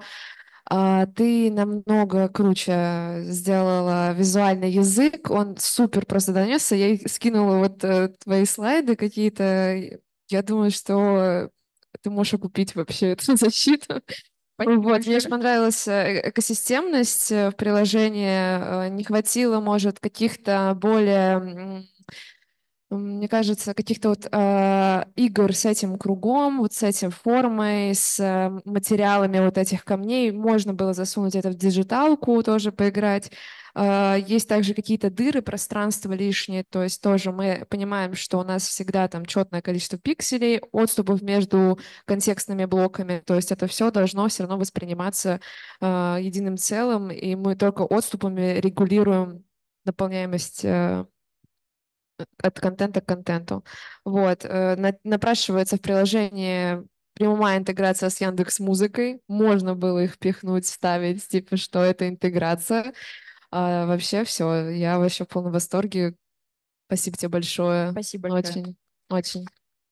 ты намного круче сделала визуальный язык, он супер просто донесся. Я ей скинула вот твои слайды какие-то. Я думаю, что ты можешь окупить вообще эту защиту. Вот, мне очень понравилась экосистемность в приложении. Не хватило, может, каких-то более, мне кажется, каких-то вот игр с этим кругом, вот с этим формой, с материалами вот этих камней. Можно было засунуть это в диджиталку, тоже поиграть. Есть также какие-то дыры, пространства лишние, то есть тоже мы понимаем, что у нас всегда там четное количество пикселей, отступов между контекстными блоками, то есть это все должно все равно восприниматься единым целым, и мы только отступами регулируем наполняемость от контента к контенту. Вот. Напрашивается в приложении прямая интеграция с Яндекс.Музыкой. Можно было их впихнуть, вставить, типа, что это интеграция. Вообще все, я вообще в полном восторге. Спасибо тебе большое. Спасибо большое. Очень, очень.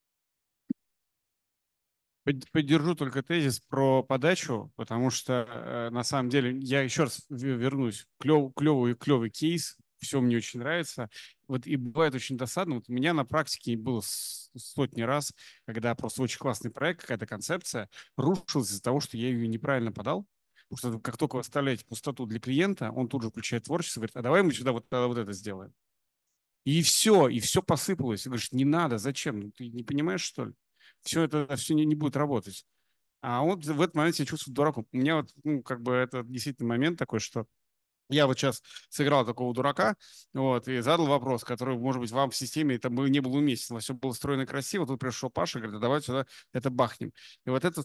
Поддержу только тезис про подачу, потому что на самом деле я еще раз вернусь. Клевый кейс, все мне очень нравится. Вот и бывает очень досадно. Вот у меня на практике было сотни раз, когда просто очень классный проект, какая-то концепция рушилась из-за того, что я ее неправильно подал. Потому что как только вы оставляете пустоту для клиента, он тут же включает творчество, говорит, а давай мы сюда вот это сделаем. И все посыпалось. И говоришь, не надо, зачем? Ну, ты не понимаешь, что ли? Все это все не будет работать. А вот в этот момент я чувствую дураком. У меня вот, ну, как бы это действительно момент такой, что я вот сейчас сыграл такого дурака, вот, и задал вопрос, который, может быть, вам в системе это не был уместен. Все было стройно красиво. Тут пришел Паша, говорит, давай сюда это бахнем. И вот этот...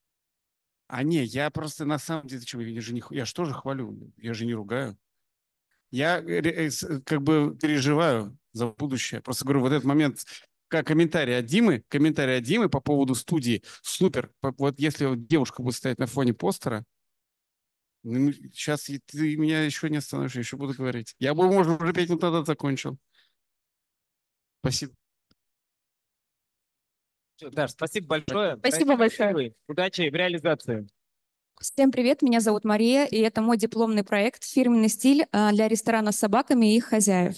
я просто на самом деле, я же тоже хвалю, я же не ругаю. Я как бы переживаю за будущее. Просто говорю, вот этот момент, как комментарий от Димы по поводу студии, супер. Вот если вот девушка будет стоять на фоне постера, сейчас ты меня еще не остановишь, я еще буду говорить. Я бы, может, уже 5 минут назад закончил. Спасибо. Даш, спасибо большое. Спасибо большое. Удачи в реализации. Всем привет, меня зовут Мария, и это мой дипломный проект «Фирменный стиль» для ресторана с собаками и их хозяев.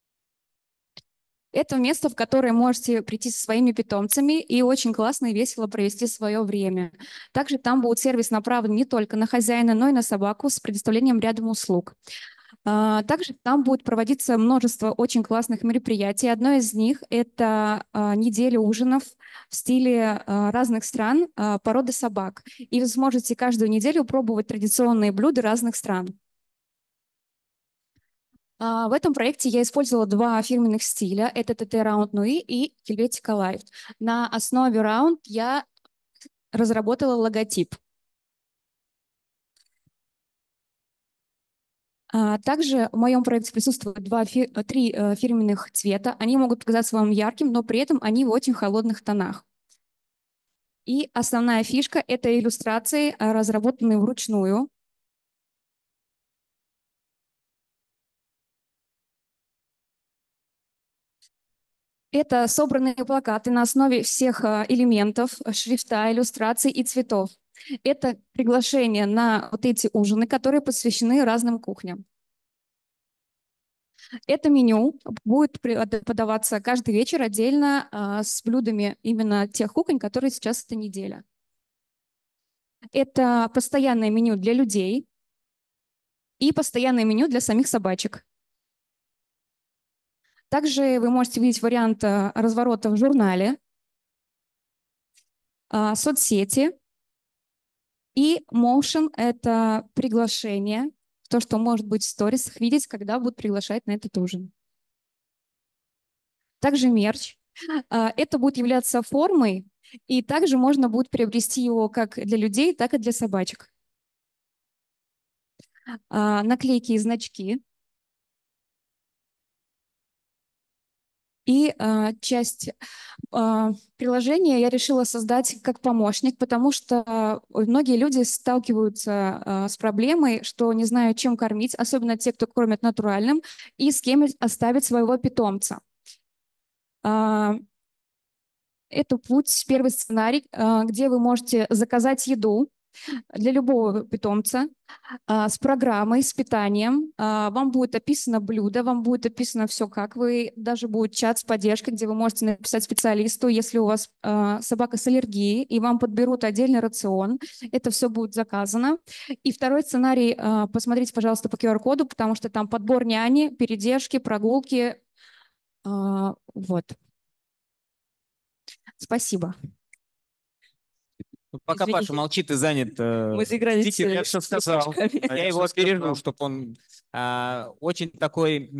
Это место, в которое можете прийти со своими питомцами и очень классно и весело провести свое время. Также там будет сервис направлен не только на хозяина, но и на собаку с предоставлением рядом услуг. Также там будет проводиться множество очень классных мероприятий. Одно из них — это неделя ужинов в стиле разных стран, породы собак. И вы сможете каждую неделю пробовать традиционные блюда разных стран. В этом проекте я использовала два фирменных стиля. Это ТТ Round Nui и Helvetica Life. На основе Round я разработала логотип. Также в моем проекте присутствуют три фирменных цвета. Они могут показаться вам ярким, но при этом они в очень холодных тонах. И основная фишка — это иллюстрации, разработанные вручную. Это собранные плакаты на основе всех элементов, шрифта, иллюстраций и цветов. Это приглашение на вот эти ужины, которые посвящены разным кухням. Это меню будет подаваться каждый вечер отдельно с блюдами именно тех кухонь, которые сейчас эта неделя. Это постоянное меню для людей и постоянное меню для самих собачек. Также вы можете видеть вариант разворота в журнале, соцсети и Motion — это приглашение, то, что может быть в сторисах, видеть, когда будут приглашать на этот ужин. Также мерч. Это будет являться формой, и также можно будет приобрести его как для людей, так и для собачек. Наклейки и значки. И часть приложения я решила создать как помощник, потому что многие люди сталкиваются с проблемой, что не знают, чем кормить, особенно те, кто кормят натуральным, и с кем оставить своего питомца. Это путь, первый сценарий, где вы можете заказать еду для любого питомца с программой, с питанием. Вам будет описано блюдо, вам будет описано все, как вы. Даже будет чат с поддержкой, где вы можете написать специалисту, если у вас собака с аллергией, и вам подберут отдельный рацион. Это все будет заказано. И второй сценарий, посмотрите, пожалуйста, по QR-коду, потому что там подбор няни, передержки, прогулки. Вот. Спасибо. Пока Извините. Паша молчит и занят, Мы заигрались стикер, я с все сказал. Я его пережил, чтобы он очень такой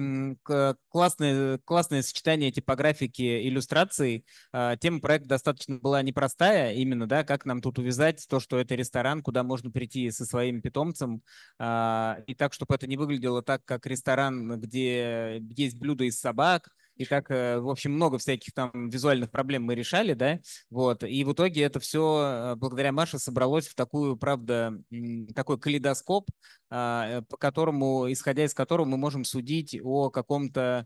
классное сочетание типографики, иллюстраций. Тема проекта достаточно была непростая, именно, да, как нам тут увязать то, что это ресторан, куда можно прийти со своим питомцем, и так, чтобы это не выглядело так, как ресторан, где есть блюда из собак, и так, в общем, много всяких там визуальных проблем мы решали, да, вот, и в итоге это все благодаря Маше собралось в такую, правда, такой калейдоскоп, по которому, исходя из которого мы можем судить о каком-то,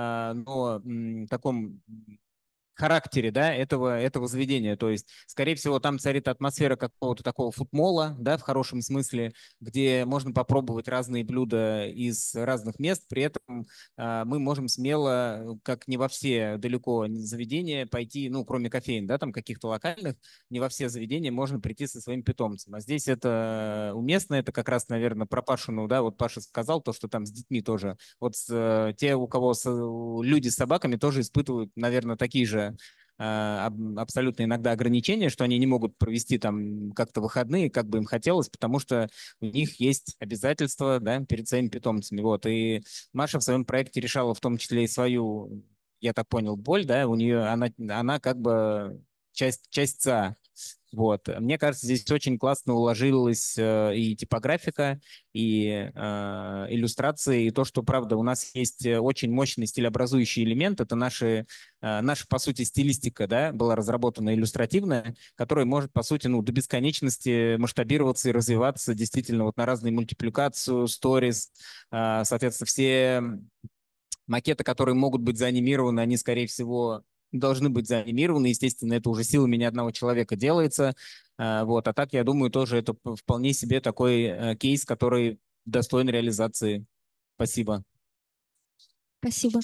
таком характере, да, этого заведения. То есть, скорее всего, там царит атмосфера какого-то такого фудмола, да, в хорошем смысле, где можно попробовать разные блюда из разных мест. При этом мы можем смело, как не во все далеко заведения, пойти, ну, кроме кофеин, да, там каких-то локальных, не во все заведения можно прийти со своим питомцем. А здесь это уместно, это как раз, наверное, про Пашину, да, вот Паша сказал то, что там с детьми тоже. Вот те, у кого люди с собаками тоже испытывают, наверное, такие же абсолютно иногда ограничения, что они не могут провести там как-то выходные, как бы им хотелось, потому что у них есть обязательства, да, перед своими питомцами. Вот. И Маша в своем проекте решала в том числе и свою, я так понял, боль, да, у нее она как бы часть ЦА. Вот. Мне кажется, здесь очень классно уложилась и типографика, и иллюстрации, и то, что, правда, у нас есть очень мощный стилеобразующий элемент. Это наша, по сути, стилистика, да, была разработана иллюстративная, которая может, по сути, ну, до бесконечности масштабироваться и развиваться действительно вот на разные мультипликацию, сторис. Соответственно, все макеты, которые могут быть заанимированы, они, скорее всего, должны быть заанимированы. Естественно, это уже силами ни одного человека делается. Вот. А так, я думаю, тоже это вполне себе такой кейс, который достоин реализации. Спасибо. Спасибо.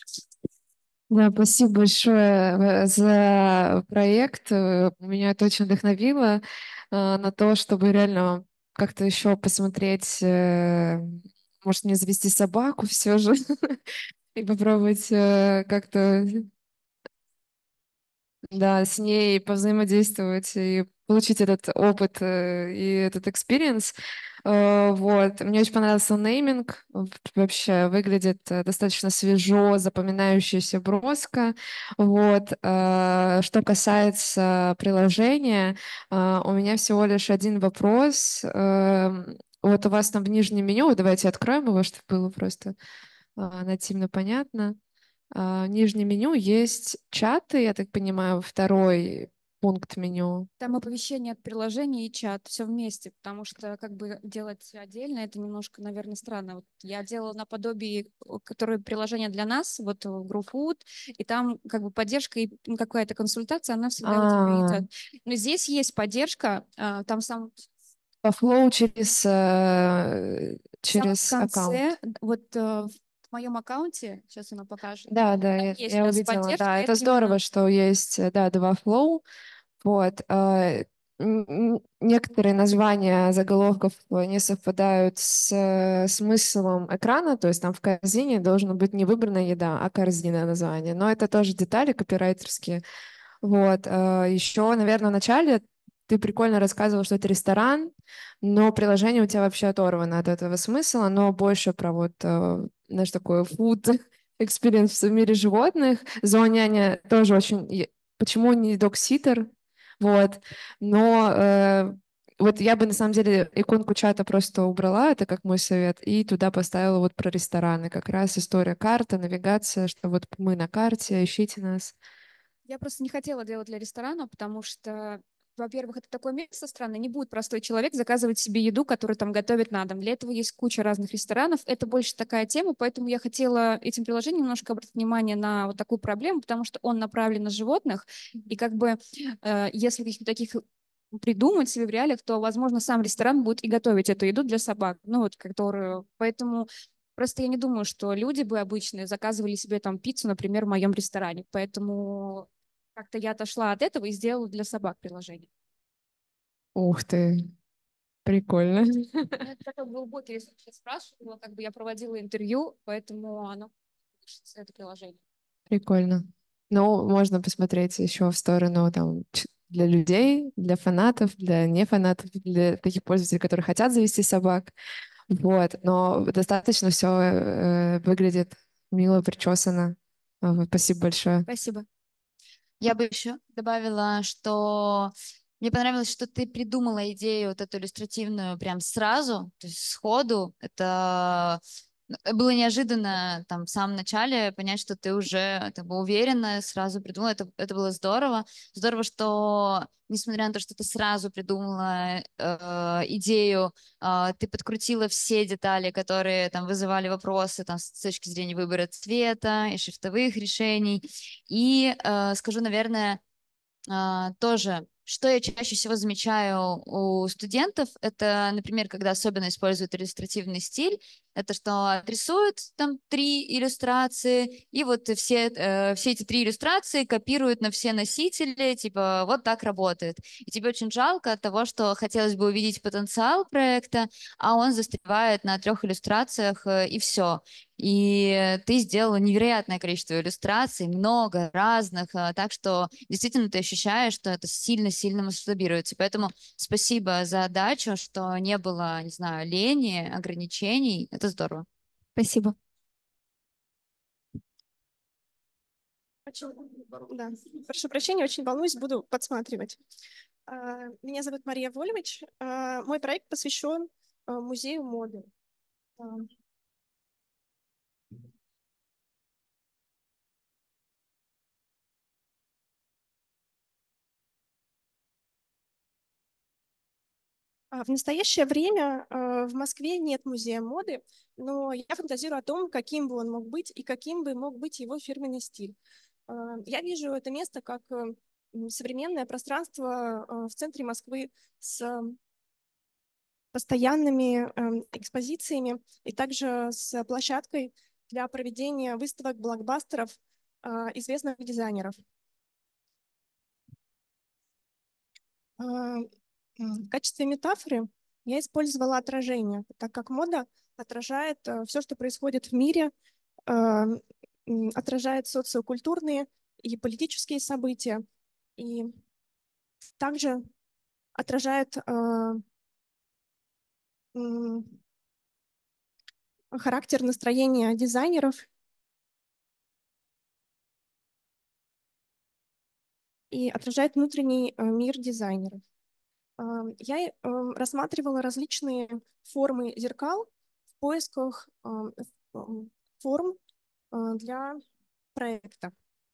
Да, спасибо большое за проект. Меня это очень вдохновило на то, чтобы реально как-то еще посмотреть может, мне завести собаку все же и попробовать как-то, да, с ней повзаимодействовать и получить этот опыт и этот experience. Вот. Мне очень понравился нейминг. Вообще выглядит достаточно свежо, запоминающееся, броско. Вот. Что касается приложения, у меня всего лишь один вопрос. Вот у вас там в нижнем меню, давайте откроем его, чтобы было просто нативно понятно. В нижнем меню есть чаты, я так понимаю, второй пункт меню. Там оповещение от приложения и чат, все вместе, потому что как бы делать отдельно, это немножко, наверное, странно. Вот я делала наподобие, которое приложение для нас, вот в GrowFood, и там как бы поддержка и какая-то консультация, она всегда у тебя идет. Но здесь есть поддержка, там сам По флоу через в аккаунт. конце, вот в моем аккаунте, сейчас она покажет, Да, там я есть сейчас увидела. поддержка, Да, это это именно здорово, что есть, да, два флоу. Вот. Некоторые названия заголовков не совпадают с смыслом экрана, то есть там в корзине должна быть не выбранная еда, а корзина название. Но это тоже детали копирайтерские. Вот. Еще, наверное, в начале ты прикольно рассказывал, что это ресторан, но приложение у тебя вообще оторвано от этого смысла, оно больше про вот наш такой food experience в мире животных. Зооняня тоже очень... Почему не док-ситер? Вот. Но вот я бы на самом деле иконку чата просто убрала, это как мой совет, и туда поставила вот про рестораны. Как раз история карта, навигация, что вот мы на карте, ищите нас. Я просто не хотела делать для ресторана, потому что, во-первых, это такое место странное, не будет простой человек заказывать себе еду, которую там готовят на дом. Для этого есть куча разных ресторанов. Это больше такая тема, поэтому я хотела этим приложением немножко обратить внимание на вот такую проблему, потому что он направлен на животных, и как бы если каких-то таких придумать себе в реалиях, то, возможно, сам ресторан будет и готовить эту еду для собак, ну вот, которую... Поэтому просто я не думаю, что люди бы обычные заказывали себе там пиццу, например, в моем ресторане. Поэтому как-то я отошла от этого и сделала для собак приложение. Ух ты, прикольно. Ну, это такой глубокий ресурс, я спрашивала, как бы я проводила интервью, поэтому оно это приложение. Прикольно. Ну, можно посмотреть еще в сторону там для людей, для фанатов, для не фанатов, для таких пользователей, которые хотят завести собак. Вот, но достаточно все выглядит мило, причесано. Спасибо большое. Спасибо. Я бы еще добавила, что мне понравилось, что ты придумала идею вот эту иллюстративную прям сразу, то есть сходу. Это было неожиданно там в самом начале понять, что ты уже как бы уверенно сразу придумала. Это было здорово. Здорово, что несмотря на то, что ты сразу придумала идею, ты подкрутила все детали, которые там вызывали вопросы там, с точки зрения выбора цвета и шрифтовых решений. И скажу, наверное, тоже, что я чаще всего замечаю у студентов, это, например, когда особенно используют иллюстративный стиль, это что отрисуют там 3 иллюстрации, и вот все эти 3 иллюстрации копируют на все носители, типа вот так работает. И тебе очень жалко от того, что хотелось бы увидеть потенциал проекта, а он застревает на 3 иллюстрациях, и все. И ты сделала невероятное количество иллюстраций, много разных, так что действительно ты ощущаешь, что это сильно-сильно масштабируется. Поэтому спасибо за отдачу, что не было, не знаю, лени, ограничений. Это здорово. Спасибо. Да. Прошу прощения, очень волнуюсь, буду подсматривать. Меня зовут Мария Вольвич. Мой проект посвящен музею моды. В настоящее время в Москве нет музея моды, но я фантазирую о том, каким бы он мог быть и каким бы мог быть его фирменный стиль. Я вижу это место как современное пространство в центре Москвы с постоянными экспозициями и также с площадкой для проведения выставок блокбастеров известных дизайнеров. В качестве метафоры я использовала отражение, так как мода отражает все, что происходит в мире, отражает социокультурные и политические события, и также отражает характер настроения дизайнеров и отражает внутренний мир дизайнеров. Я рассматривала различные формы зеркал в поисках форм для проекта.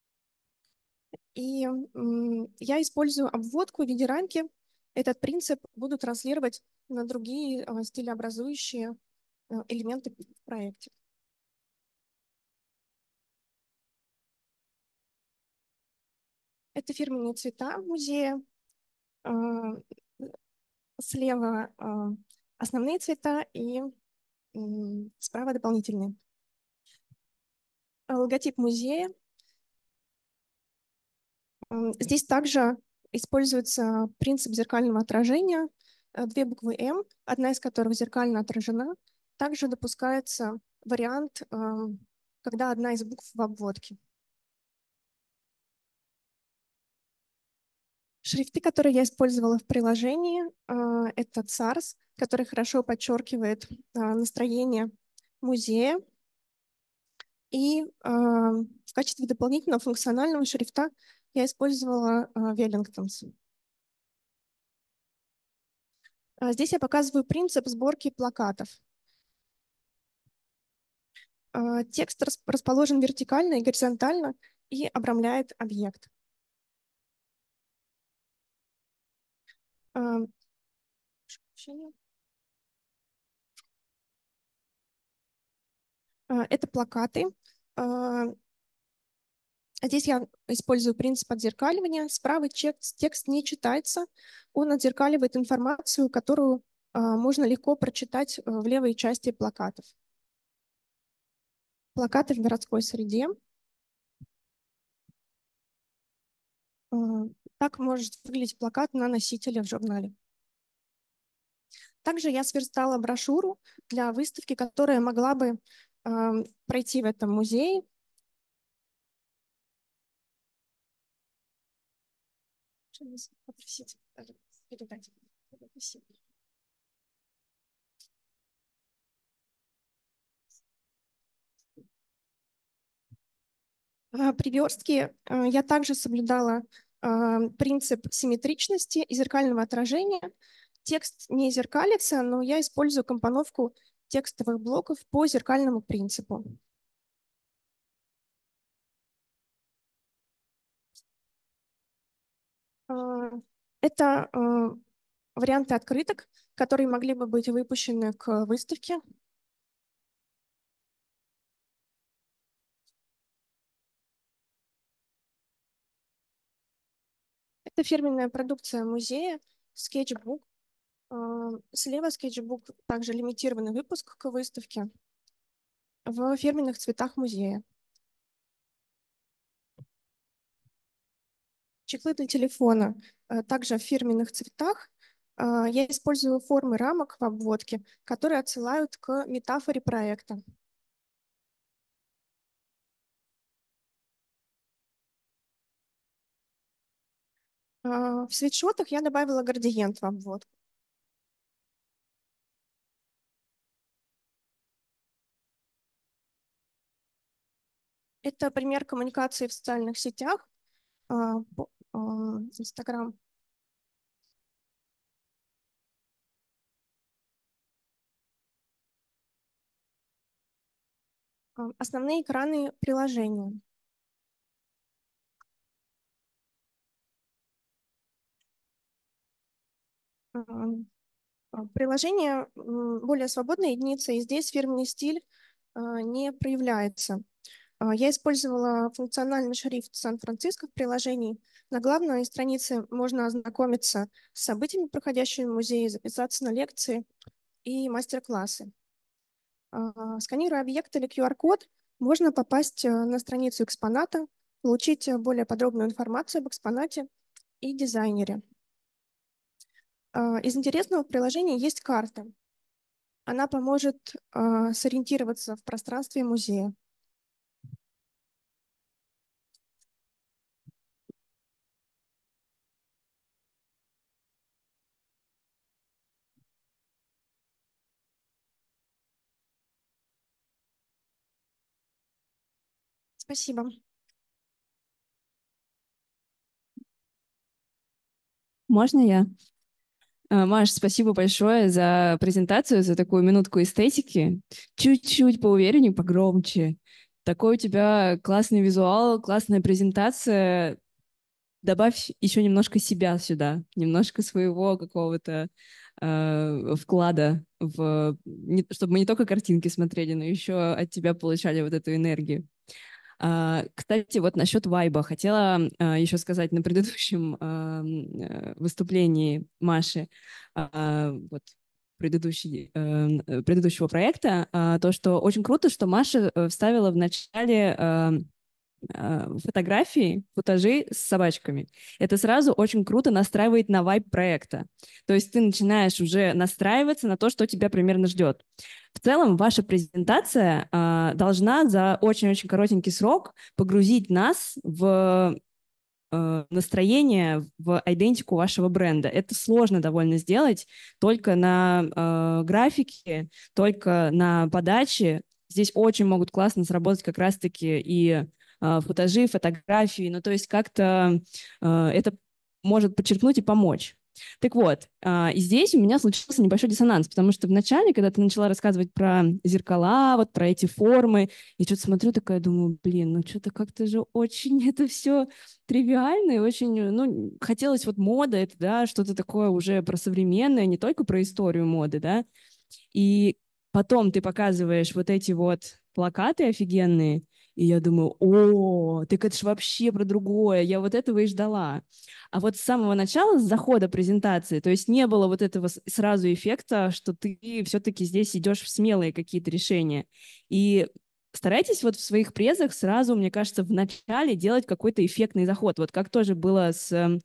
И я использую обводку в виде рамки. Этот принцип буду транслировать на другие стилеобразующие элементы в проекте. Это фирменные цвета музея. Слева основные цвета и справа дополнительные. Логотип музея. Здесь также используется принцип зеркального отражения. Две буквы «М», одна из которых зеркально отражена. Также допускается вариант, когда одна из букв в обводке. Шрифты, которые я использовала в приложении, это CARS, который хорошо подчеркивает настроение музея. И в качестве дополнительного функционального шрифта я использовала Wellingtons. Здесь я показываю принцип сборки плакатов. Текст расположен вертикально и горизонтально и обрамляет объект. Это плакаты. Здесь я использую принцип отзеркаливания. Справа текст не читается. Он отзеркаливает информацию, которую можно легко прочитать в левой части плакатов. Плакаты в городской среде. Так может выглядеть плакат на носителе в журнале. Также я сверстала брошюру для выставки, которая могла бы пройти в этом музее. Попросите передать. При верстке я также соблюдала принцип симметричности и зеркального отражения. Текст не зеркалится, но я использую компоновку текстовых блоков по зеркальному принципу. Это варианты открыток, которые могли бы быть выпущены к выставке. Это фирменная продукция музея, скетчбук. Слева скетчбук, также лимитированный выпуск к выставке в фирменных цветах музея. Чехлы для телефона также в фирменных цветах. Я использую формы рамок в обводке, которые отсылают к метафоре проекта. В свитшотах я добавила градиент в обводку. Это пример коммуникации в социальных сетях. Инстаграм. Основные экраны приложения. Приложение более свободная единица, и здесь фирменный стиль не проявляется. Я использовала функциональный шрифт Сан-Франциско в приложении. На главной странице можно ознакомиться с событиями, проходящими в музее, записаться на лекции и мастер-классы. Сканируя объект или QR-код, можно попасть на страницу экспоната, получить более подробную информацию об экспонате и дизайнере. Из интересного в приложении есть карта. Она поможет сориентироваться в пространстве музея. Спасибо. Можно я? Маш, спасибо большое за презентацию, за такую минутку эстетики. Чуть-чуть поувереннее, погромче. Такой у тебя классный визуал, классная презентация. Добавь еще немножко себя сюда, немножко своего какого-то вклада, чтобы мы не только картинки смотрели, но еще от тебя получали вот эту энергию. Кстати, вот насчет вайба хотела еще сказать на предыдущем выступлении Маши, вот, предыдущего проекта, то, что очень круто, что Маша вставила в начале фотографии, футажи с собачками. Это сразу очень круто настраивает на вайб проекта. То есть ты начинаешь уже настраиваться на то, что тебя примерно ждет. В целом, ваша презентация должна за очень-очень коротенький срок погрузить нас в настроение, в идентику вашего бренда. Это сложно довольно сделать только на графике, только на подаче. Здесь очень могут классно сработать как раз-таки и футажи, фотографии, ну то есть как-то это может подчеркнуть и помочь. Так вот, и здесь у меня случился небольшой диссонанс, потому что вначале, когда ты начала рассказывать про зеркала, вот про эти формы, я что-то смотрю, такая думаю, блин, ну что-то как-то же очень это все тривиально и очень, ну, хотелось вот мода, это, да, что-то такое уже про современное, не только про историю моды, да, и потом ты показываешь вот эти вот плакаты офигенные, и я думаю, о, так это ж вообще про другое, я вот этого и ждала. А вот с самого начала, с захода презентации, то есть не было вот этого сразу эффекта, что ты все-таки здесь идешь в смелые какие-то решения. И старайтесь вот в своих презах сразу, мне кажется, в начале делать какой-то эффектный заход. Вот как тоже было с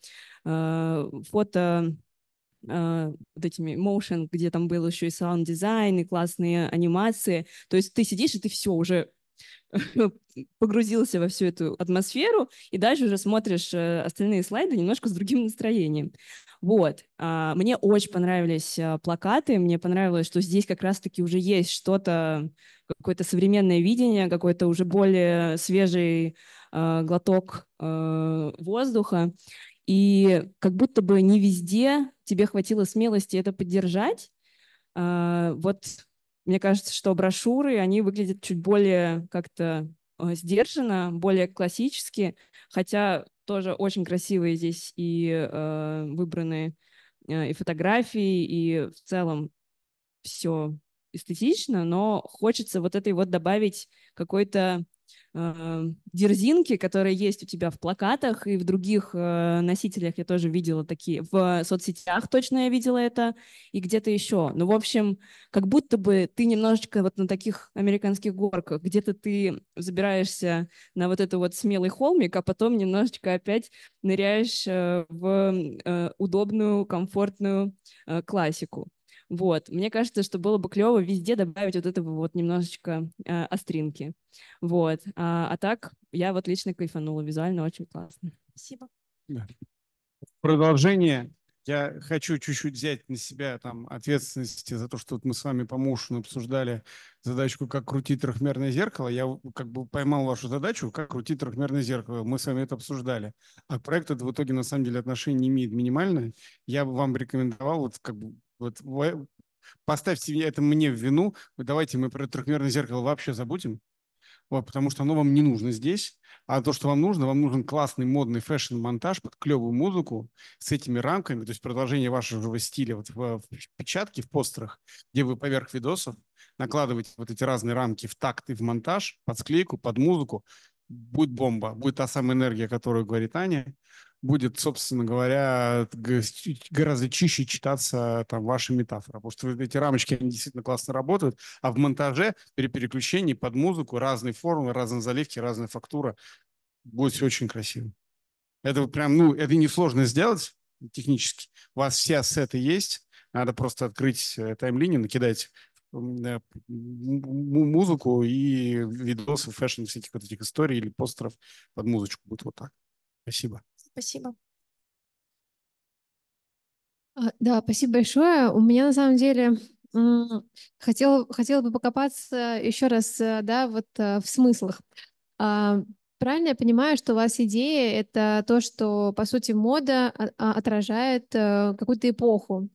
фото вот этими motion, где там был еще и саунд-дизайн, и классные анимации. То есть ты сидишь, и ты все уже погрузился во всю эту атмосферу, и дальше уже смотришь остальные слайды немножко с другим настроением. Вот. Мне очень понравились плакаты, мне понравилось, что здесь как раз-таки уже есть что-то, какое-то современное видение, какой-то уже более свежий глоток воздуха. И как будто бы не везде тебе хватило смелости это поддержать. Вот мне кажется, что брошюры, они выглядят чуть более как-то сдержанно, более классически, хотя тоже очень красивые здесь и выбраны и фотографии, и в целом все эстетично, но хочется вот этой вот добавить какой-то дерзинки, которые есть у тебя в плакатах и в других носителях. Я тоже видела такие. В соцсетях точно я видела это и где-то еще. Ну, в общем, как будто бы ты немножечко вот на таких американских горках, где-то ты забираешься на вот это вот смелый холмик, а потом немножечко опять ныряешь в удобную, комфортную классику. Вот. Мне кажется, что было бы клево везде добавить вот этого вот немножечко остринки. Вот. А так, я вот лично кайфанула. Визуально очень классно. Спасибо. Да. Продолжение. Я хочу чуть-чуть взять на себя там ответственность за то, что вот мы с вами по Motion обсуждали задачку, как крутить трехмерное зеркало. Я как бы поймал вашу задачу, как крутить трехмерное зеркало. Мы с вами это обсуждали. А проект это в итоге на самом деле отношение не имеет минимальное. Я бы вам рекомендовал вот как бы вот поставьте это мне в вину. Давайте мы про трехмерное зеркало вообще забудем. Вот, потому что оно вам не нужно здесь. А то, что вам нужен классный модный фэшн-монтаж под клевую музыку с этими рамками, то есть продолжение вашего стиля вот в печатке, в постерах, где вы поверх видосов накладываете вот эти разные рамки в такт и в монтаж, под склейку, под музыку. Будет бомба, будет та самая энергия, о которой говорит Аня, будет, собственно говоря, гораздо чище читаться там ваши метафоры, потому что эти рамочки, они действительно классно работают, а в монтаже при переключении под музыку разные формы, разные заливки, разная фактура, будет все очень красиво. Это прям, ну, это несложно сделать, технически. У вас все ассеты есть, надо просто открыть таймлинию, накидать музыку и видосы, фэшн, всяких вот этих историй или постеров под музычку. Будет вот так. Спасибо. Спасибо. Да, спасибо большое. У меня на самом деле хотела бы покопаться еще раз, да, вот в смыслах. Правильно я понимаю, что у вас идея — это то, что, по сути, мода отражает какую-то эпоху?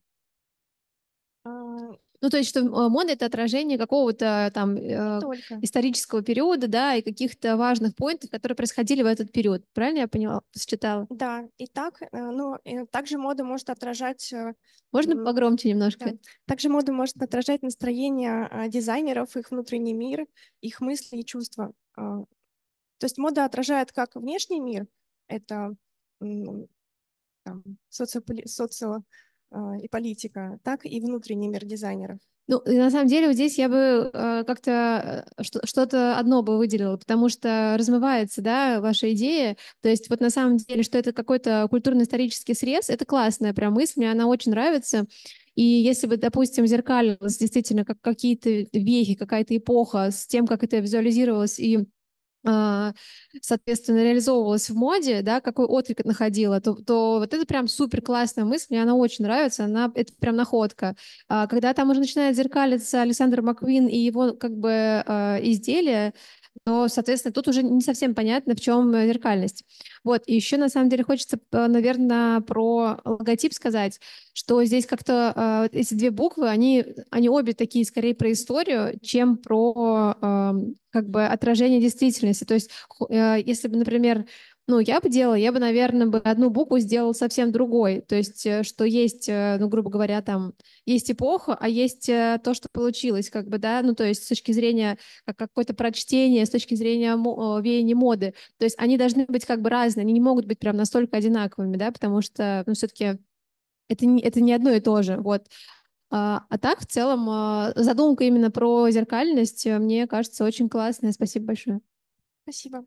Ну, то есть, что мода — это отражение какого-то там Только. исторического периода, да, и каких-то важных поинтов, которые происходили в этот период. Правильно я поняла, считала? Да, и так, также мода может отражать... Можно погромче немножко? Да. Также мода может отражать настроение дизайнеров, их внутренний мир, их мысли и чувства. То есть мода отражает как внешний мир, это там, социо и политика, так и внутренний мир дизайнеров. Ну, и на самом деле вот здесь я бы как-то что-то одно бы выделила, потому что размывается, да, ваша идея. То есть вот на самом деле, что это какой-то культурно-исторический срез, это классная прям мысль, мне она очень нравится. И если бы, допустим, зеркалилось действительно как какие-то вехи, какая-то эпоха с тем, как это визуализировалось и соответственно, реализовывалась в моде, да, какой отклик это находила, то вот это прям супер классная мысль, мне она очень нравится, это прям находка. Когда там уже начинает зеркалиться Александр Маккуин и его как бы изделия, то, соответственно, тут уже не совсем понятно, в чем зеркальность. Вот, и еще, на самом деле, хочется, наверное, про логотип сказать, что здесь как-то эти две буквы, они обе такие скорее про историю, чем про как бы отражение действительности. То есть, если бы, например, ну, я бы, наверное, одну букву сделала совсем другой. То есть, что есть, ну, грубо говоря, там, есть эпоха, а есть то, что получилось, как бы, да, ну, то есть с точки зрения как какое-то прочтение, с точки зрения веяния моды. То есть они должны быть как бы разные, они не могут быть прям настолько одинаковыми, да, потому что, ну, все-таки это не одно и то же, вот. А так, в целом, задумка именно про зеркальность, мне кажется, очень классная. Спасибо большое. Спасибо.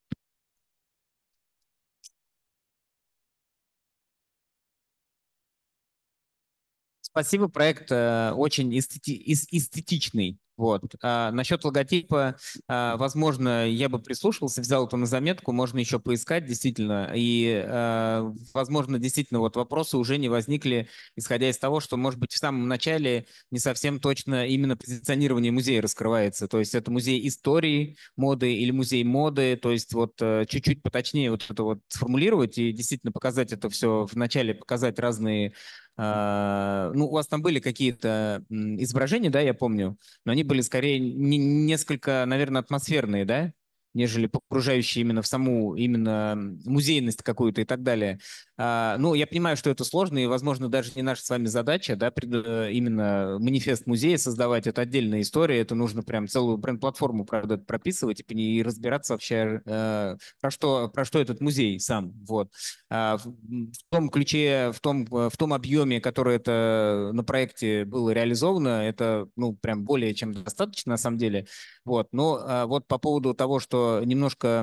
Спасибо, проект очень эстетичный. Вот. Насчет логотипа, возможно, я бы прислушался, взял это на заметку, можно еще поискать действительно. И, возможно, действительно вот вопросы уже не возникли, исходя из того, что, может быть, в самом начале не совсем точно именно позиционирование музея раскрывается. То есть это музей истории моды или музей моды. То есть вот чуть-чуть поточнее вот это вот сформулировать и действительно показать это все в начале, показать разные. Ну, у вас там были какие-то изображения, да, я помню, но они были скорее несколько, наверное, атмосферные, да, нежели погружающие именно в саму именно музейность какую-то и так далее. Ну, я понимаю, что это сложно, и, возможно, даже не наша с вами задача, да, именно манифест музея создавать, это отдельная история, это нужно прям целую бренд-платформу, правда, прописывать и разбираться вообще, про что этот музей сам, вот. В том ключе, в том объеме, который это на проекте было реализовано, это, ну, прям более чем достаточно, на самом деле. Вот. Но вот по поводу того, что немножко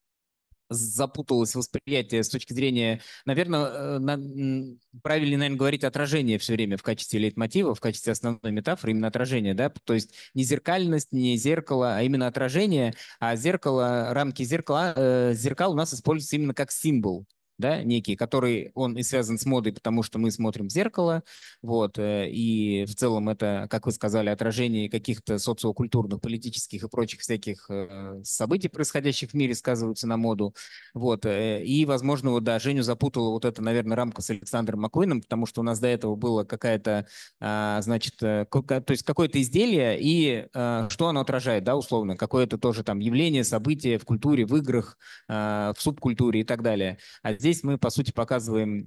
запуталось восприятие с точки зрения, наверное, правильно, наверное, говорить отражение все время в качестве лейтмотива, в качестве основной метафоры, именно отражение, да, то есть не зеркальность, не зеркало, а именно отражение, а зеркало, рамки зеркал у нас используются именно как символ, да, некий, который он и связан с модой, потому что мы смотрим в зеркало, вот, и в целом это, как вы сказали, отражение каких-то социокультурных, политических и прочих всяких событий, происходящих в мире, сказываются на моду, вот, и, возможно, вот, да, Женю запутала вот эта, наверное, рамка с Александром Маккуином, потому что у нас до этого было какая-то, значит, то есть какое-то изделие, и что оно отражает, да, условно, какое-то тоже там явление, событие в культуре, в играх, в субкультуре и так далее. А здесь мы, по сути, показываем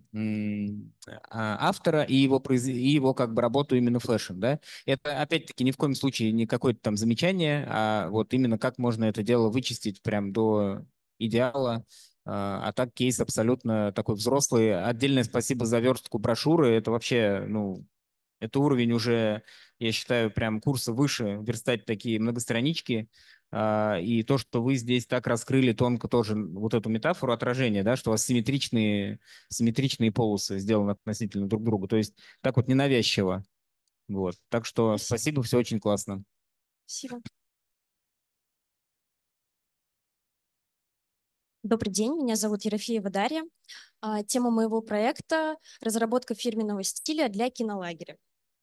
автора и его как бы работу именно флешем, да. Это, опять-таки, ни в коем случае не какое-то там замечание, а вот именно как можно это дело вычистить прям до идеала. А так кейс абсолютно такой взрослый. Отдельное спасибо за верстку брошюры. Это вообще, ну, это уровень уже я считаю, прям курсы выше верстать такие многостранички. И то, что вы здесь так раскрыли тонко тоже вот эту метафору отражения, да, что у вас симметричные полосы сделаны относительно друг друга. То есть так вот ненавязчиво. Вот. Так что спасибо, все очень классно. Спасибо. Добрый день, меня зовут Ерофеева Дарья. Тема моего проекта — разработка фирменного стиля для кинолагеря.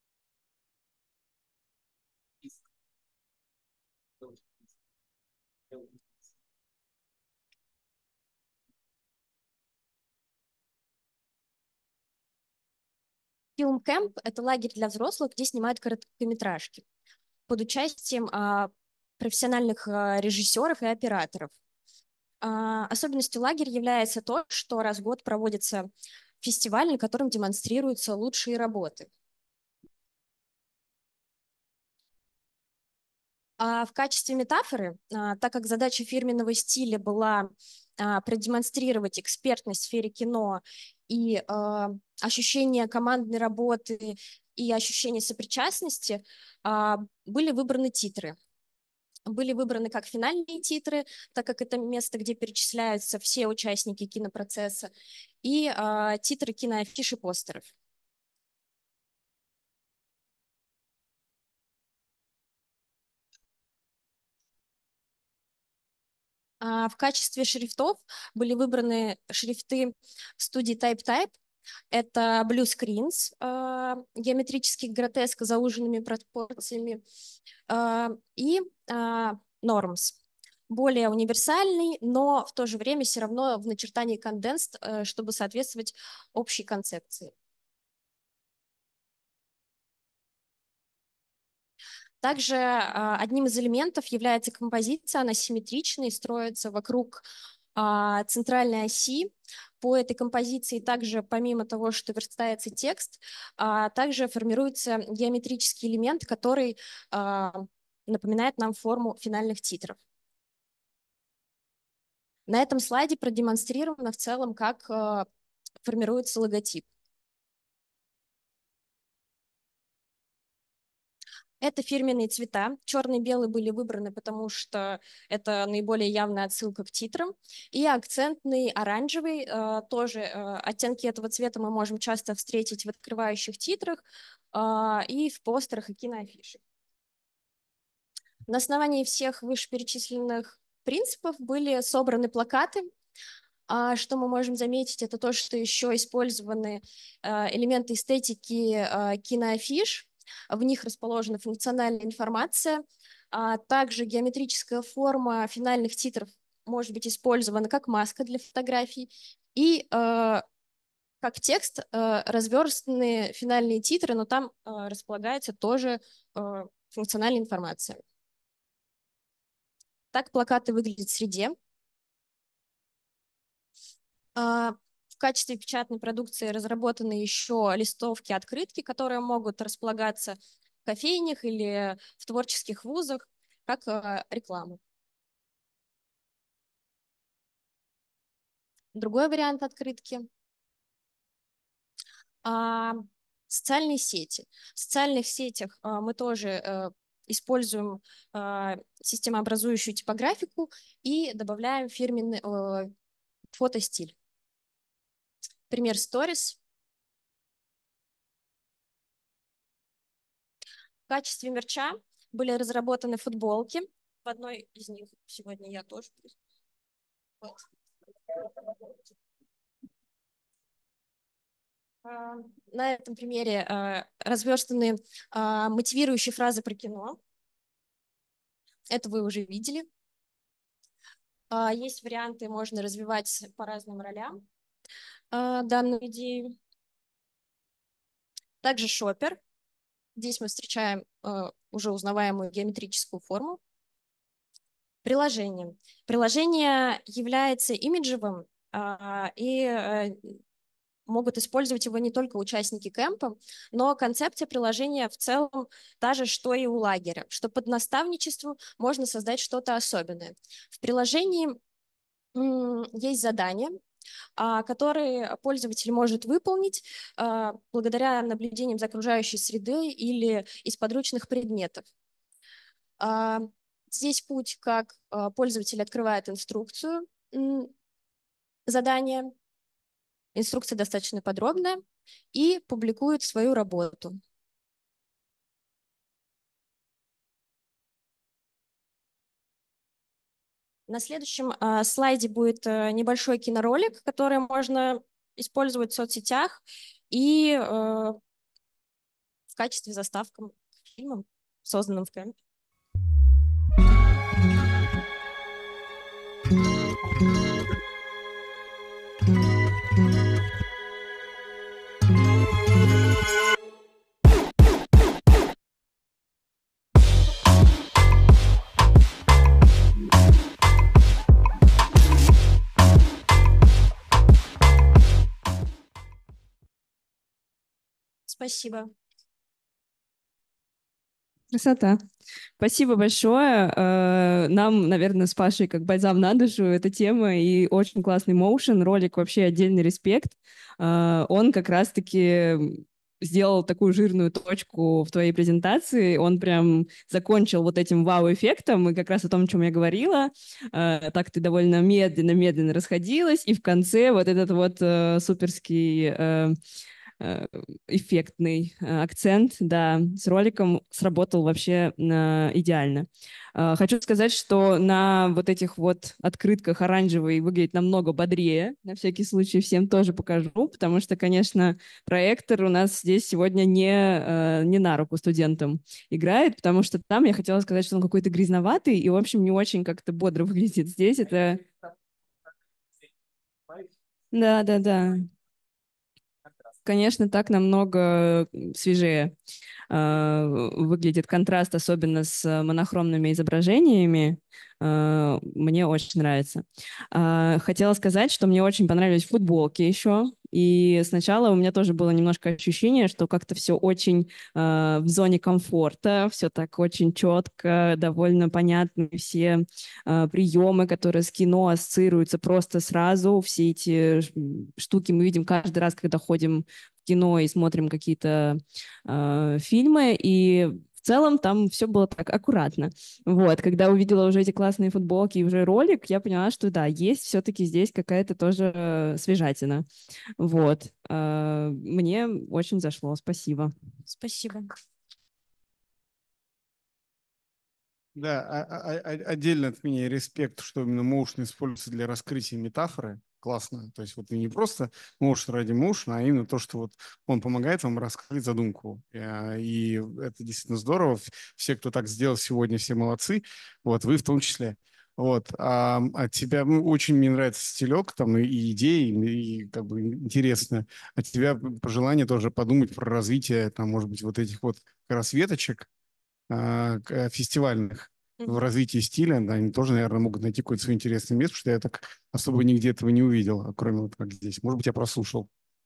Фильм-кэмп — это лагерь для взрослых, где снимают короткометражки под участием профессиональных режиссеров и операторов. Особенностью лагеря является то, что раз в год проводится фестиваль, на котором демонстрируются лучшие работы. В качестве метафоры, так как задача фирменного стиля была продемонстрировать экспертность в сфере кино и ощущение командной работы и ощущение сопричастности, были выбраны титры. Были выбраны как финальные титры, так как это место, где перечисляются все участники кинопроцесса, и титры киноафиш и постеров. В качестве шрифтов были выбраны шрифты студии TypeType. Это Blue Screens, геометрический гротеск с зауженными пропорциями, и Norms. Более универсальный, но в то же время все равно в начертании condensed, чтобы соответствовать общей концепции. Также одним из элементов является композиция, она симметричная и строится вокруг центральной оси. По этой композиции также, помимо того, что верстается текст, также формируется геометрический элемент, который напоминает нам форму финальных титров. На этом слайде продемонстрировано в целом, как формируется логотип. Это фирменные цвета. Черный и белый были выбраны, потому что это наиболее явная отсылка к титрам. И акцентный оранжевый, тоже оттенки этого цвета мы можем часто встретить в открывающих титрах и в постерах и киноафишах. На основании всех вышеперечисленных принципов были собраны плакаты. Что мы можем заметить, это то, что еще использованы элементы эстетики киноафиш. В них расположена функциональная информация. Также геометрическая форма финальных титров может быть использована как маска для фотографий. И как текст разверстанные финальные титры, но там располагается тоже функциональная информация. Так плакаты выглядят в среде. В качестве печатной продукции разработаны еще листовки, открытки, которые могут располагаться в кофейнях или в творческих вузах, как реклама. Другой вариант открытки — социальные сети. В социальных сетях мы тоже используем системообразующую типографику и добавляем фирменный фотостиль. Пример Stories. В качестве мерча были разработаны футболки. В одной из них сегодня я тоже. Вот. На этом примере разверстаны мотивирующие фразы про кино. Это вы уже видели. Есть варианты, можно развивать по разным ролям данную идею. Также шопер. Здесь мы встречаем уже узнаваемую геометрическую форму. Приложение. Приложение является имиджевым, и могут использовать его не только участники кэмпа, но концепция приложения в целом та же, что и у лагеря, что под наставничеством можно создать что-то особенное. В приложении есть задания, которые пользователь может выполнить благодаря наблюдениям за окружающей средой или из подручных предметов. Здесь путь, как пользователь открывает инструкцию задания. Инструкция достаточно подробная и публикует свою работу. На следующем слайде будет небольшой киноролик, который можно использовать в соцсетях и в качестве заставки к фильмам, созданным в кемпе. Спасибо. Красота. Спасибо большое. Нам, наверное, с Пашей как бальзам на душу эта тема и очень классный моушен. Ролик вообще отдельный респект. Он как раз-таки сделал такую жирную точку в твоей презентации. Он прям закончил вот этим вау-эффектом, и как раз о том, о чем я говорила. Так ты довольно медленно расходилась, и в конце вот этот вот суперский эффектный акцент, да, с роликом сработал вообще идеально. Хочу сказать, что на вот этих вот открытках оранжевый выглядит намного бодрее. На всякий случай всем тоже покажу, потому что, конечно, проектор у нас здесь сегодня не на руку студентам играет, потому что там я хотела сказать, что он какой-то грязноватый и, в общем, не очень как-то бодро выглядит. Здесь это... Да. Конечно, так намного свежее выглядит контраст, особенно с монохромными изображениями. Мне очень нравится. Хотела сказать, что мне очень понравились футболки еще. И сначала у меня тоже было немножко ощущение, что как-то все очень в зоне комфорта, все так очень четко, довольно понятны все приемы, которые с кино ассоциируются просто сразу. Все эти штуки мы видим каждый раз, когда ходим в кино и смотрим какие-то фильмы, и в целом там все было так аккуратно. Вот, когда увидела уже эти классные футболки и уже ролик, я поняла, что да, есть все-таки здесь какая-то тоже свежатина. Вот. Мне очень зашло. Спасибо. Спасибо. Да, отдельно от меня респект, что именно моушен используется для раскрытия метафоры. Классно. То есть вот не просто моушен ради моушена, а именно то, что вот он помогает вам раскрыть задумку. И это действительно здорово. Все, кто так сделал сегодня, все молодцы. Вот, вы в том числе. Вот. От тебя очень мне нравится стилек, там и идеи, и как бы интересно. От тебя пожелание тоже подумать про развитие, там, может быть, вот этих вот как раз веточек, фестивальных в развитии стиля, да, они тоже, наверное, могут найти какое-то свое интересное место, потому что я так особо нигде этого не увидел, кроме вот как здесь. Может быть, я прослушал.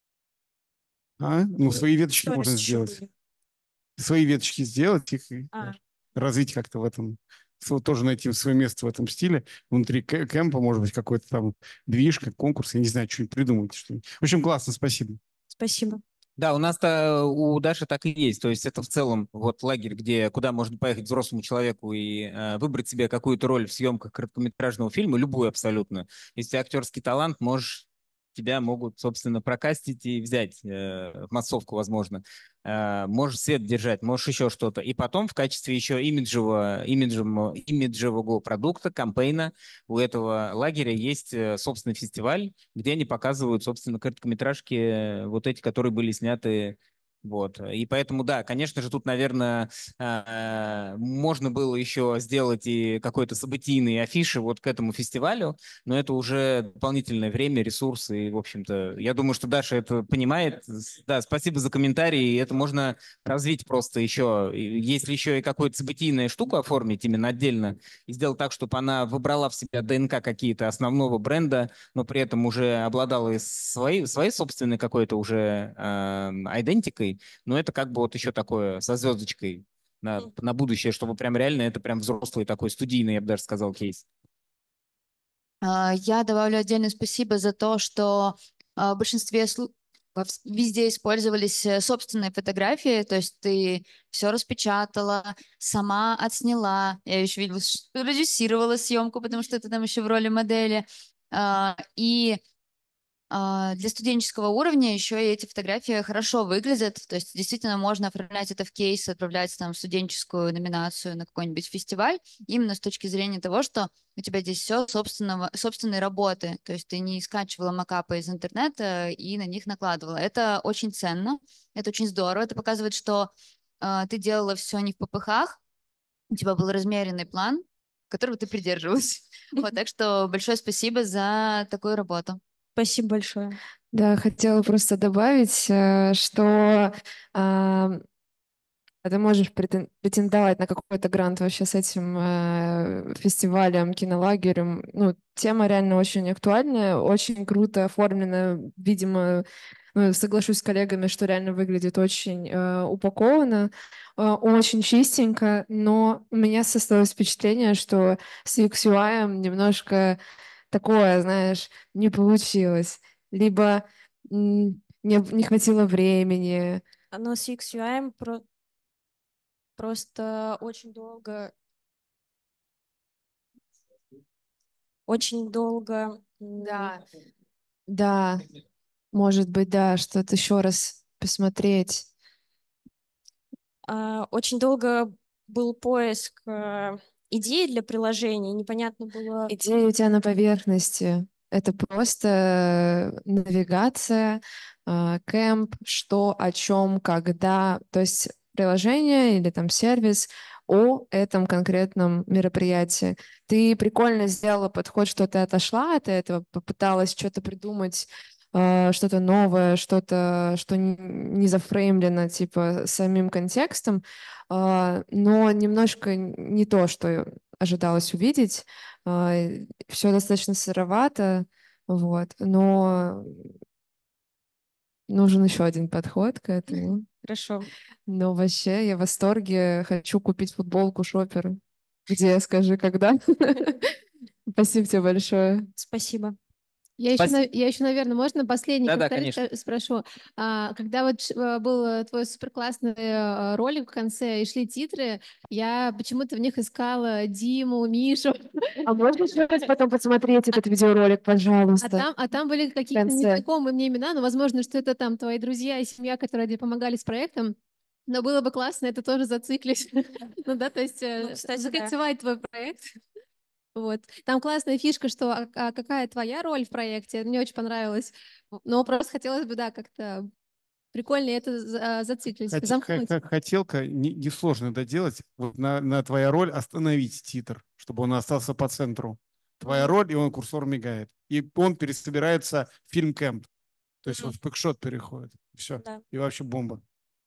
Ну, свои веточки можно сделать. Свои веточки сделать, их и развить как-то в этом. Тоже найти свое место в этом стиле. Внутри кемпа, может быть, какой-то там движ, как конкурс, я не знаю, что-нибудь придумать. Что-нибудь. В общем, классно, спасибо. Спасибо. Да, у нас-то, у Даши так и есть. То есть это в целом вот лагерь, куда можно поехать взрослому человеку и выбрать себе какую-то роль в съемках короткометражного фильма, любую абсолютно. Если у тебя актерский талант, тебя могут, собственно, прокастить и взять в массовку, возможно. Можешь свет держать, можешь еще что-то. И потом в качестве еще имиджевого продукта, кампейна у этого лагеря есть собственный фестиваль, где они показывают, собственно, короткометражки, вот эти, которые были сняты. Вот. И поэтому, да, конечно же, тут, наверное, можно было еще сделать и какой-то событийные афиши вот к этому фестивалю, но это уже дополнительное время, ресурсы, и, в общем-то, я думаю, что Даша это понимает. Да, спасибо за комментарии, это можно развить просто еще. Если еще и какую-то событийную штуку оформить именно отдельно и сделать так, чтобы она выбрала в себя ДНК какие-то основного бренда, но при этом уже обладала и своей собственной какой-то уже идентикой, но это как бы вот еще такое со звездочкой на будущее, чтобы прям реально это прям взрослый такой студийный, я бы даже сказал, кейс. Я добавлю отдельное спасибо за то, что в большинстве везде использовались собственные фотографии, то есть ты все распечатала, сама отсняла. Я еще видела, что режиссировала съемку, потому что ты там еще в роли модели. И для студенческого уровня еще и эти фотографии хорошо выглядят, то есть действительно можно оформлять это в кейс, отправлять там в студенческую номинацию на какой-нибудь фестиваль, именно с точки зрения того, что у тебя здесь все собственной работы, то есть ты не скачивала макапы из интернета и на них накладывала. Это очень ценно, это очень здорово, это показывает, что ты делала все не в попыхах, у тебя был размеренный план, которого ты придерживалась. Вот, так что большое спасибо за такую работу. Спасибо большое. Да, хотела просто добавить, что ты можешь претендовать на какой-то грант вообще с этим фестивалем, кинолагерем. Ну, тема реально очень актуальная, очень круто оформлена. Видимо, ну, соглашусь с коллегами, что реально выглядит очень упакованно, очень чистенько, но у меня создалось впечатление, что с UX/UI немножко такое, знаешь, не получилось. Либо не хватило времени. Оно с UX/UI просто очень долго. Да, может быть, да, что-то еще раз посмотреть. Очень долго был поиск идей для приложения, непонятно было. Идея у тебя на поверхности. Это просто навигация, кэмп, что, о чем, когда. То есть приложение или там сервис о этом конкретном мероприятии. Ты прикольно сделала подход, что ты отошла от этого, попыталась что-то придумать, что-то новое, что-то, что не зафреймлено типа самим контекстом, но немножко не то, что ожидалось увидеть. Все достаточно сыровато, вот, но нужен еще один подход к этому. Хорошо. Но вообще я в восторге, хочу купить футболку Шопер. Где, скажи, когда? Спасибо тебе большое. Спасибо. Я еще, наверное, можно последний Да-да, комментарий конечно. спрошу. Когда вот был твой суперклассный ролик в конце и шли титры, я почему-то в них искала Диму, Мишу. А можно еще раз потом посмотреть этот видеоролик, пожалуйста? А там были какие-то незнакомые мне имена, но возможно, что это там твои друзья и семья, которые тебе помогали с проектом. Но было бы классно это тоже зациклить. Ну да, то есть закольцевать твой проект. Вот. Там классная фишка, что какая твоя роль в проекте, мне очень понравилось. Но просто хотелось бы, да, как-то прикольнее это зациклить, замкнуть. Хотелка несложно доделать. Вот на твоя роль остановить титр, чтобы он остался по центру. Твоя роль, и он курсор мигает. И он пересобирается в фильм Кэмп. То есть он в пэкшот переходит. Все. Да. И вообще бомба.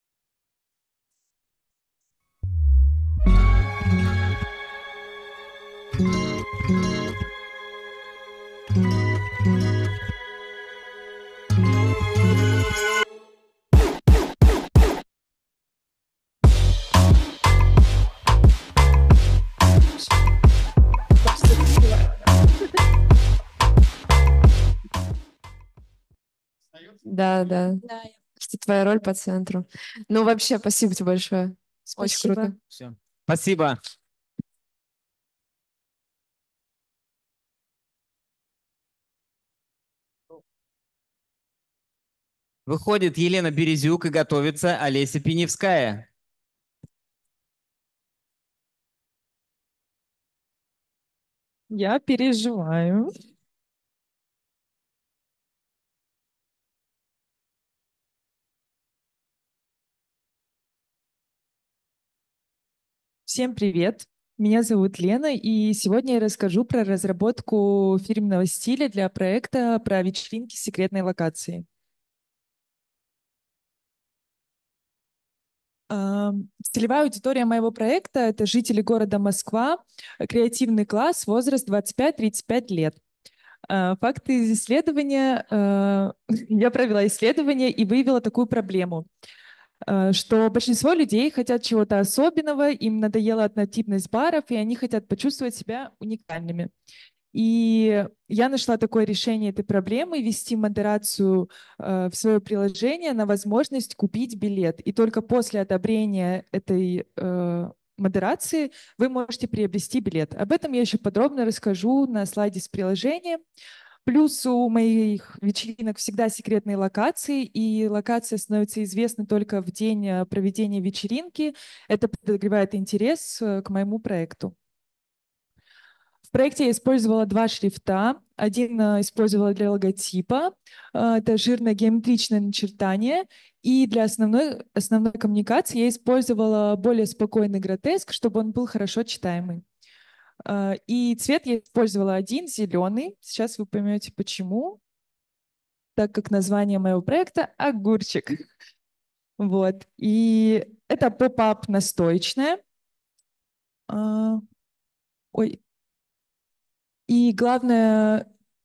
Да, да. Да, Что твоя роль по центру. Ну, вообще, спасибо тебе большое. Очень круто. Все. Спасибо. Выходит Елена Березюк и готовится Олеся Пеневская. Я переживаю. Всем привет! Меня зовут Лена, и сегодня я расскажу про разработку фирменного стиля для проекта про вечеринки секретной локации. Целевая аудитория моего проекта — это жители города Москва, креативный класс, возраст 25-35 лет. Факты из исследования. Я провела исследование и выявила такую проблему, что большинство людей хотят чего-то особенного, им надоела однотипность баров, и они хотят почувствовать себя уникальными. И я нашла такое решение этой проблемы — ввести модерацию в свое приложение на возможность купить билет. И только после одобрения этой модерации вы можете приобрести билет. Об этом я еще подробно расскажу на слайде с приложением. Плюс у моих вечеринок всегда секретные локации, и локация становится известна только в день проведения вечеринки. Это подогревает интерес к моему проекту. В проекте я использовала два шрифта. Один использовала для логотипа. Это жирное геометричное начертание. И для основной коммуникации я использовала более спокойный гротеск, чтобы он был хорошо читаемый. И цвет я использовала один, зеленый. Сейчас вы поймете, почему. Так как название моего проекта — огурчик. Вот. И это поп-ап настоечное. Ой. И главное,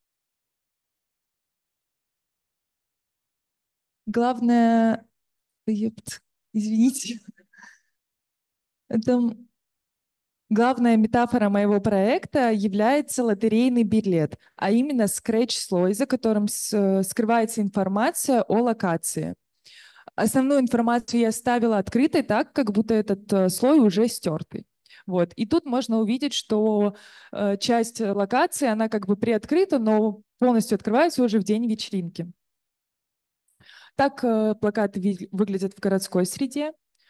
извините, это главная метафора моего проекта является лотерейный билет, а именно скретч-слой, за которым скрывается информация о локации. Основную информацию я оставила открытой так, как будто этот слой уже стертый. Вот. И тут можно увидеть, что часть локации, она как бы приоткрыта, но полностью открывается уже в день вечеринки. Так плакаты выглядят в городской среде.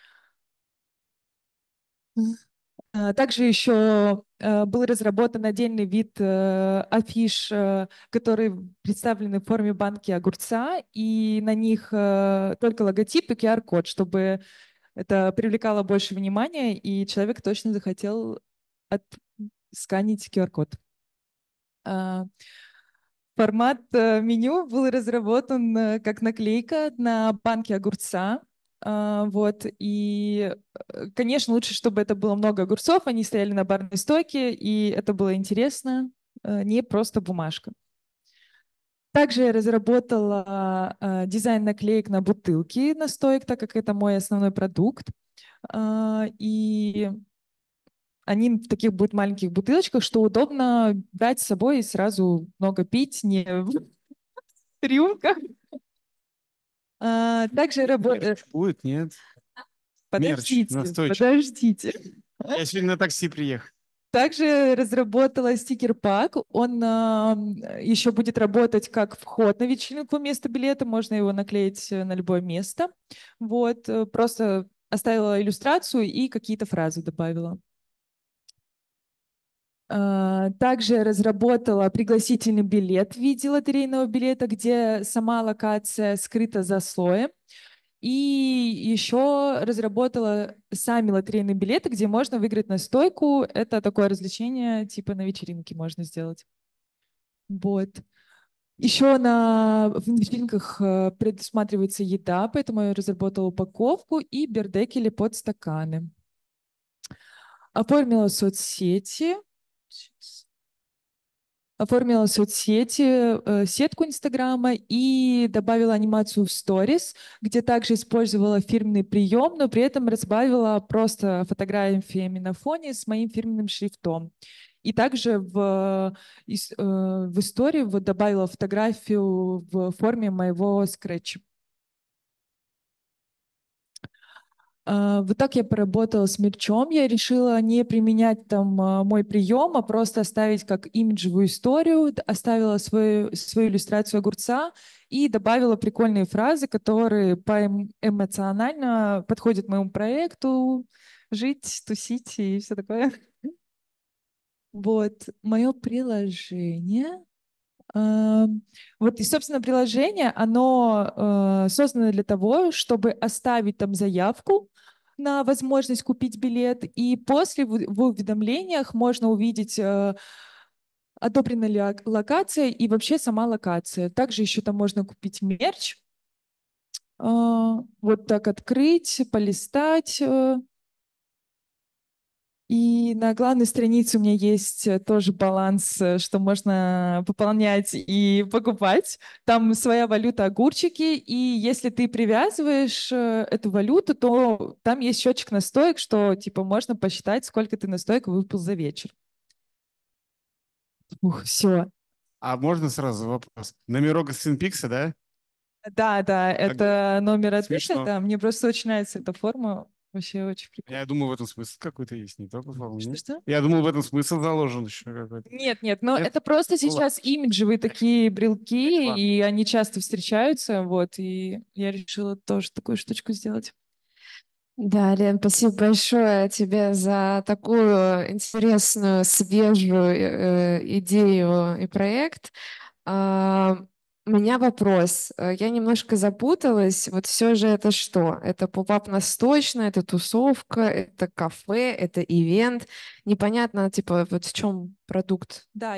Также еще был разработан отдельный вид афиш, которые представлены в форме банки огурца, и на них только логотип и QR-код, чтобы это привлекало больше внимания, и человек точно захотел сканить QR-код. Формат меню был разработан как наклейка на банке огурца. Вот. И, конечно, лучше, чтобы это было много огурцов, они стояли на барной стойке, и это было интересно, не просто бумажка. Также я разработала дизайн наклеек на бутылки настоек, так как это мой основной продукт. И они в таких будут маленьких бутылочках, что удобно брать с собой и сразу много пить, не в рюмках. Также работает... Будет, нет? Подождите, Мерч, подождите. Я сегодня на такси приехал. Также разработала стикер-пак. Он еще будет работать как вход на вечеринку вместо билета. Можно его наклеить на любое место. Вот. Просто оставила иллюстрацию и какие-то фразы добавила. Также разработала пригласительный билет в виде лотерейного билета, где сама локация скрыта за слоем. И еще разработала сами лотерейные билеты, где можно выиграть настойку. Это такое развлечение, типа на вечеринке можно сделать. Вот. Еще в вечеринках предусматривается еда, поэтому я разработала упаковку и бердекели под стаканы. Оформила соцсети. Сетку Инстаграма и добавила анимацию в сторис, где также использовала фирменный прием, но при этом разбавила просто фотографиями на фоне с моим фирменным шрифтом. И также в истории вот добавила фотографию в форме моего скретча. Вот так я поработала с мерчом. Я решила не применять там мой прием, а просто оставить как имиджевую историю. Оставила свою иллюстрацию огурца и добавила прикольные фразы, которые эмоционально подходят моему проекту. Жить, тусить и все такое. Вот, мое приложение. Вот, и, собственно, приложение, оно создано для того, чтобы оставить там заявку на возможность купить билет, и после в уведомлениях можно увидеть, одобрена ли локация и вообще сама локация. Также еще там можно купить мерч. Вот так открыть, полистать. И на главной странице у меня есть тоже баланс, что можно пополнять и покупать. Там своя валюта огурчики, и если ты привязываешь эту валюту, то там есть счетчик настоек, что типа можно посчитать, сколько ты настоек выпил за вечер. Все. А можно сразу вопрос? Номерок из Twin Peaks, да? Да, это номер ответа. Смешно. Да, мне просто очень нравится эта форма. Вообще очень прикольно. Я думаю, в этом смысл какой-то есть, не только форма. нет? Что? Я думаю, в этом смысл заложен еще какой-то. Нет, но это просто Ну, ладно. сейчас имиджевые такие брелки, и они часто встречаются, вот, и я решила тоже такую штучку сделать. Да, Лен, спасибо большое тебе за такую интересную, свежую идею и проект. У меня вопрос. Я немножко запуталась. Вот все же это что? Это поп-ап насточная, это тусовка, это кафе, это ивент. Непонятно, типа, вот в чем продукт? Да,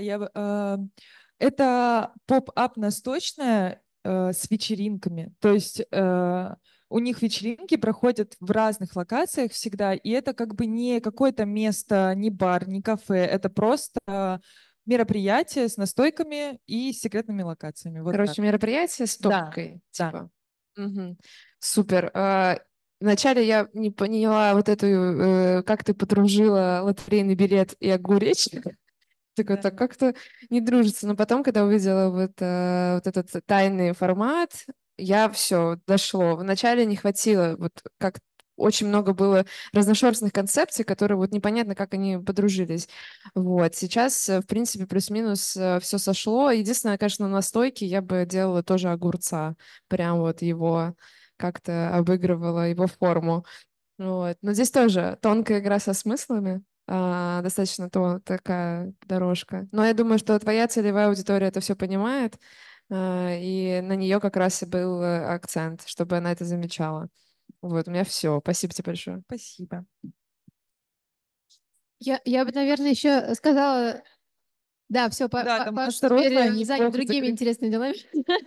это поп-ап насточная с вечеринками. То есть у них вечеринки проходят в разных локациях всегда, и это как бы не какое-то место, не бар, не кафе. Это просто мероприятие с настойками и секретными локациями. Вот Короче, так. мероприятие с Да, топкой, да. типа. Мгм. Супер. Вначале я не поняла вот эту, как ты подружила лотерейный билет и огуречник. Так это как-то не дружится. Но потом, когда увидела вот этот тайный формат, я все дошло. Вначале не хватило, вот как очень много было разношерстных концепций, которые вот непонятно, как они подружились. Вот. Сейчас, в принципе, плюс-минус все сошло. Единственное, конечно, на стойке я бы делала тоже огурца. Прям вот его как-то обыгрывала, его форму. Вот. Но здесь тоже тонкая игра со смыслами. Достаточно такая дорожка. Но я думаю, что твоя целевая аудитория это все понимает, и на нее как раз и был акцент, чтобы она это замечала. Вот, у меня все. Спасибо тебе большое. Спасибо. Я бы, наверное, еще сказала... Да, все, Да, там Паша осторожно, теперь они занят плохо другими закрыты. интересными делами.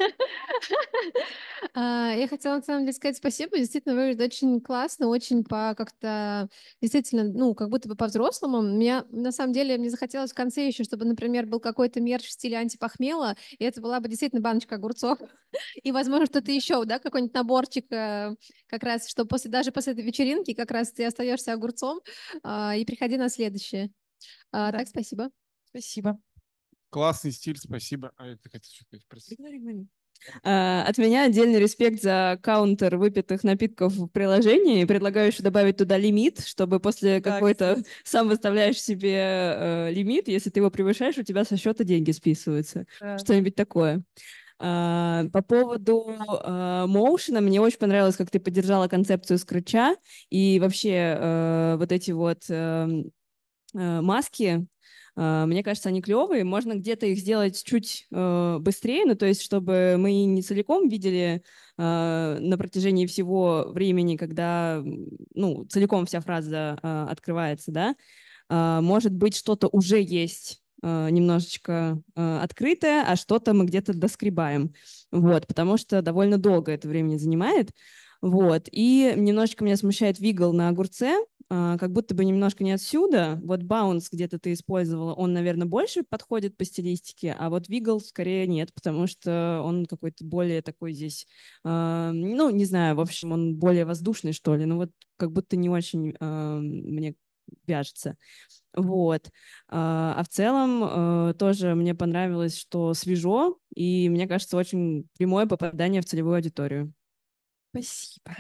Я хотела, на самом деле, сказать спасибо. Действительно, выглядит очень классно, очень как-то, действительно, ну, как будто бы по-взрослому. На самом деле, мне захотелось в конце еще, чтобы, например, был какой-то мерч в стиле антипохмела, и это была бы действительно баночка огурцов. И, возможно, что-то еще, да, какой-нибудь наборчик, как раз, что даже после этой вечеринки как раз ты остаешься огурцом, и приходи на следующее. Так, спасибо. Спасибо. Классный стиль, спасибо. Ты хотела что-то сказать? Прости. От меня отдельный респект за каунтер выпитых напитков в приложении. Предлагаю еще добавить туда лимит, чтобы после какой-то сам выставляешь себе лимит, если ты его превышаешь, у тебя со счета деньги списываются. Да. Что-нибудь такое. По поводу моушена, мне очень понравилось, как ты поддержала концепцию скретча и вообще вот эти вот маски. Мне кажется, они клевые. Можно где-то их сделать чуть быстрее, ну, то есть, чтобы мы не целиком видели на протяжении всего времени, когда, ну, целиком вся фраза открывается, да. Может быть, что-то уже есть немножечко открытое, а что-то мы где-то доскребаем. Вот, потому что довольно долго это времени занимает. Вот, и немножечко меня смущает вигл на огурце, как будто бы немножко не отсюда. Вот баунс где-то ты использовала, он, наверное, больше подходит по стилистике, а вот вигл скорее нет, потому что он какой-то более такой здесь, ну, не знаю, в общем, он более воздушный, что ли, ну вот как будто не очень мне вяжется. Вот. А в целом тоже мне понравилось, что свежо, и мне кажется, очень прямое попадание в целевую аудиторию. Спасибо.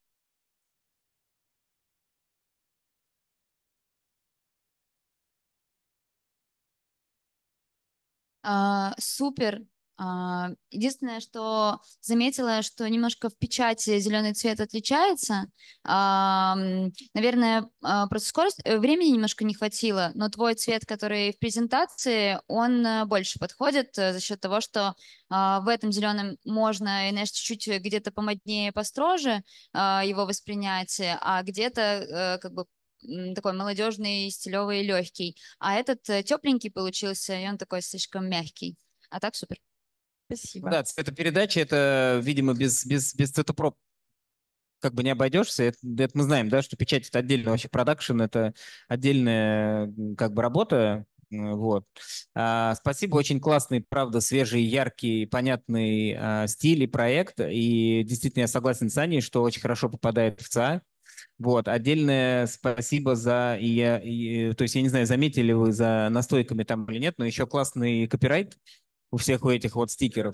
Супер. Единственное, что заметила, что немножко в печати зеленый цвет отличается. Наверное, просто времени немножко не хватило, но твой цвет, который в презентации, он больше подходит за счет того, что в этом зеленом можно, знаешь, чуть-чуть где-то помоднее, построже его воспринятие, а где-то как бы такой молодежный, стилевый, легкий. А этот тепленький получился, и он такой слишком мягкий. А так супер. Спасибо. Да, цветопередача — это, видимо, без цветопроб как бы не обойдешься. Это мы знаем, да, что печать — это отдельно вообще продакшн, это отдельная как бы работа. Вот. Спасибо, очень классный, правда, свежий, яркий, понятный стиль и проект. И действительно я согласен с Аней, что очень хорошо попадает в ЦА. Вот, отдельное спасибо за, то есть я не знаю, заметили вы за настойками там или нет, но еще классный копирайт у всех у этих вот стикеров.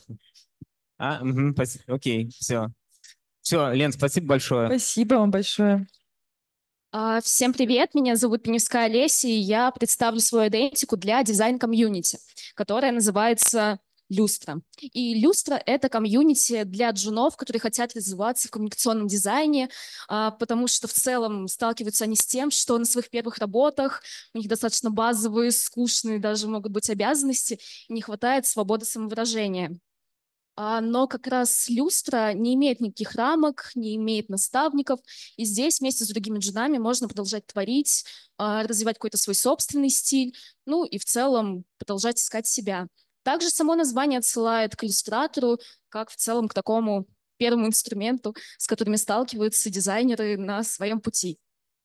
Окей, все. Все, Лен, спасибо большое. Спасибо вам большое. Всем привет, меня зовут Пеневская Олеся, и я представлю свою идентику для дизайн-комьюнити, которая называется Люстра. И Люстра — это комьюнити для джунов, которые хотят развиваться в коммуникационном дизайне, потому что в целом сталкиваются они с тем, что на своих первых работах у них достаточно базовые, скучные даже могут быть обязанности, и не хватает свободы самовыражения. Но как раз Люстра не имеет никаких рамок, не имеет наставников, и здесь вместе с другими джунами можно продолжать творить, развивать какой-то свой собственный стиль, ну и в целом продолжать искать себя. Также само название отсылает к иллюстратору, как в целом к такому первому инструменту, с которыми сталкиваются дизайнеры на своем пути.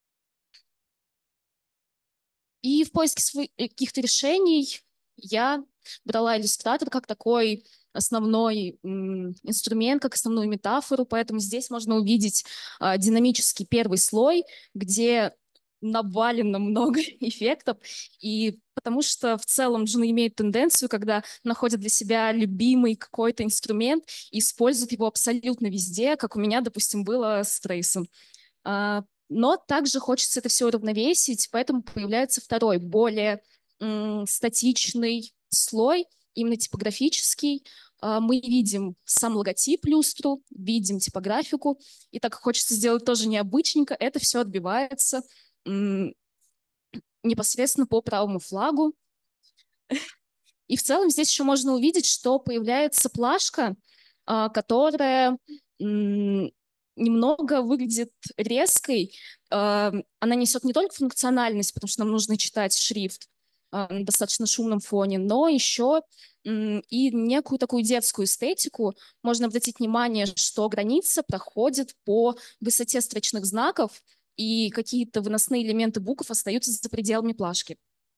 И в поиске каких-то решений я брала иллюстратор как такой основной инструмент, как основную метафору, поэтому здесь можно увидеть динамический первый слой, где навалено много эффектов, и потому что в целом джуны имеют тенденцию, когда находят для себя любимый какой-то инструмент и используют его абсолютно везде, как у меня, допустим, было с трейсом. Но также хочется это все уравновесить, поэтому появляется второй, более статичный слой, именно типографический. Мы видим сам логотип люстру, видим типографику, и так как хочется сделать тоже необычненько, это все отбивается непосредственно по правому флагу. И в целом здесь еще можно увидеть, что появляется плашка, которая немного выглядит резкой. Она несет не только функциональность, потому что нам нужно читать шрифт на достаточно шумном фоне, но еще и некую такую детскую эстетику. Можно обратить внимание, что граница проходит по высоте строчных знаков, и какие-то выносные элементы букв остаются за пределами плашки.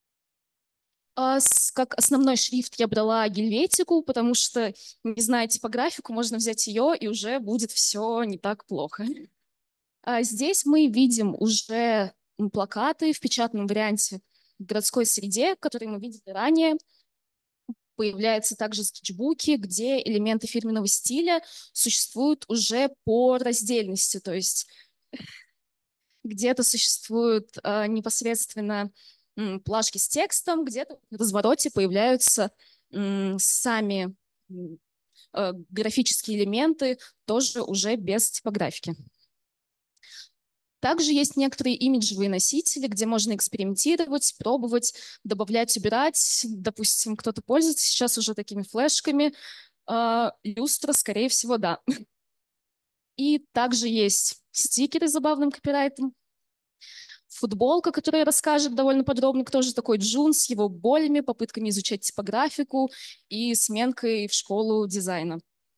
Как основной шрифт я брала гельветику, потому что, не зная типографику, можно взять ее, и уже будет все не так плохо. Здесь мы видим уже плакаты в печатном варианте в городской среде, которые мы видели ранее. Появляются также скетчбуки, где элементы фирменного стиля существуют уже по раздельности, то есть где-то существуют непосредственно плашки с текстом, где-то в развороте появляются сами графические элементы, тоже уже без типографики. Также есть некоторые имиджевые носители, где можно экспериментировать, пробовать, добавлять, убирать. Допустим, кто-то пользуется сейчас уже такими флешками. Люстра, скорее всего, да. И также есть стикеры с забавным копирайтом. Футболка, которая расскажет довольно подробно, кто же такой джун с его болями, попытками изучать типографику и сменкой в школу дизайна.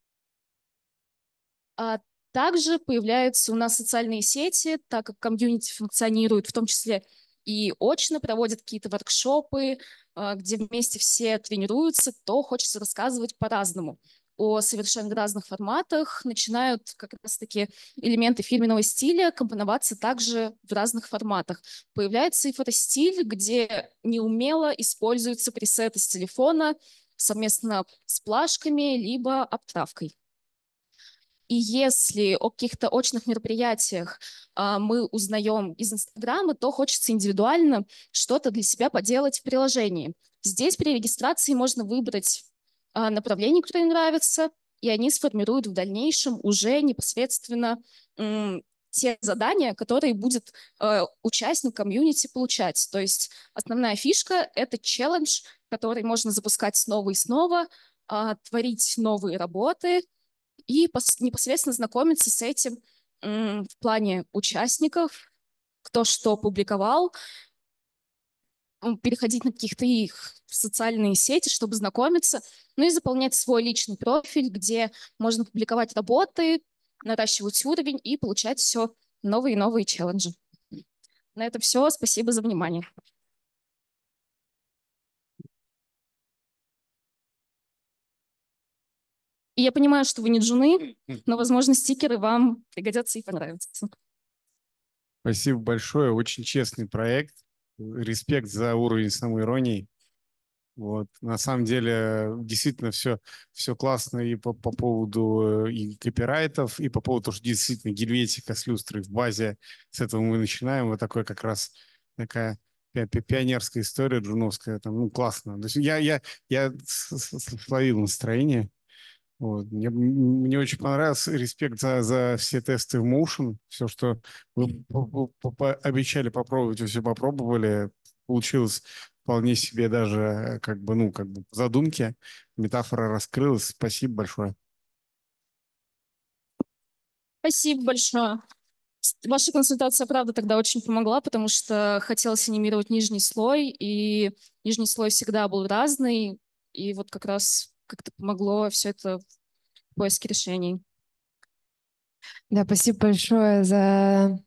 Также появляются у нас социальные сети, так как комьюнити функционирует в том числе и очно, проводят какие-то воркшопы, где вместе все тренируются, то хочется рассказывать по-разному о совершенно разных форматах. Начинают как раз-таки элементы фирменного стиля компоноваться также в разных форматах. Появляется и фотостиль, где неумело используются пресеты с телефона совместно с плашками либо обтравкой. И если о каких-то очных мероприятиях мы узнаем из Инстаграма, то хочется индивидуально что-то для себя поделать в приложении. Здесь при регистрации можно выбрать направление, которое нравится, и они сформируют в дальнейшем уже непосредственно те задания, которые будет участник комьюнити получать. То есть основная фишка — это челлендж, который можно запускать снова и снова, творить новые работы, и непосредственно знакомиться с этим в плане участников, кто что публиковал, переходить на каких-то их социальные сети, чтобы знакомиться, ну и заполнять свой личный профиль, где можно публиковать работы, наращивать уровень и получать все новые и новые челленджи. На этом все. Спасибо за внимание. И я понимаю, что вы не джуны, но, возможно, стикеры вам пригодятся и понравятся. Спасибо большое. Очень честный проект. Респект за уровень самоиронии. Вот. На самом деле, действительно, все классно и по поводу и копирайтов, и по поводу того, что действительно гельветика с люстрой в базе. С этого мы начинаем. Вот такой как раз такая пионерская история джуновская. Там, ну, классно. То есть я словил настроение. Вот. Мне очень понравился. Респект за все тесты в Motion. Все, что вы обещали попробовать, вы все попробовали. Получилось вполне себе даже как бы, ну, как бы по задумке. Метафора раскрылась. Спасибо большое. Спасибо большое. Ваша консультация, правда, тогда очень помогла, потому что хотелось анимировать нижний слой, и нижний слой всегда был разный, и вот как раз как-то помогло все это в поиске решений. Да, спасибо большое за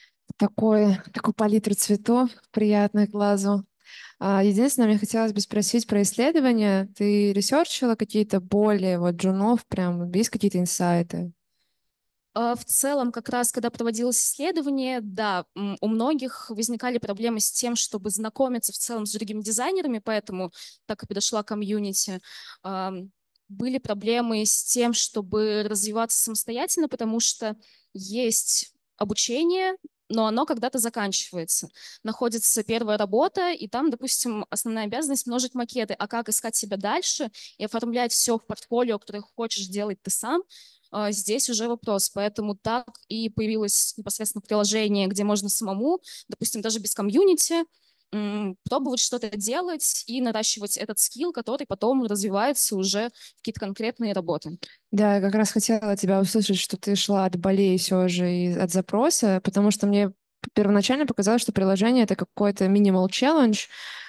такую палитру цветов, приятных глазу. Единственное, мне хотелось бы спросить про исследования. Ты ресерчила какие-то более вот джунов, прям есть какие-то инсайты? В целом, как раз, когда проводилось исследование, да, у многих возникали проблемы с тем, чтобы знакомиться в целом с другими дизайнерами, поэтому так и подошла комьюнити. Были проблемы с тем, чтобы развиваться самостоятельно, потому что есть обучение, но оно когда-то заканчивается. Находится первая работа, и там, допустим, основная обязанность — множить макеты. А как искать себя дальше и оформлять все в портфолио, которое хочешь делать ты сам, здесь уже вопрос. Поэтому так и появилось непосредственно приложение, где можно самому, допустим, даже без комьюнити, пробовать что-то делать и наращивать этот скилл, который потом развивается уже в какие-то конкретные работы. Да, я как раз хотела тебя услышать, что ты шла от болей все же и от запроса, потому что мне первоначально показалось, что приложение — это какой-то minimal challenge,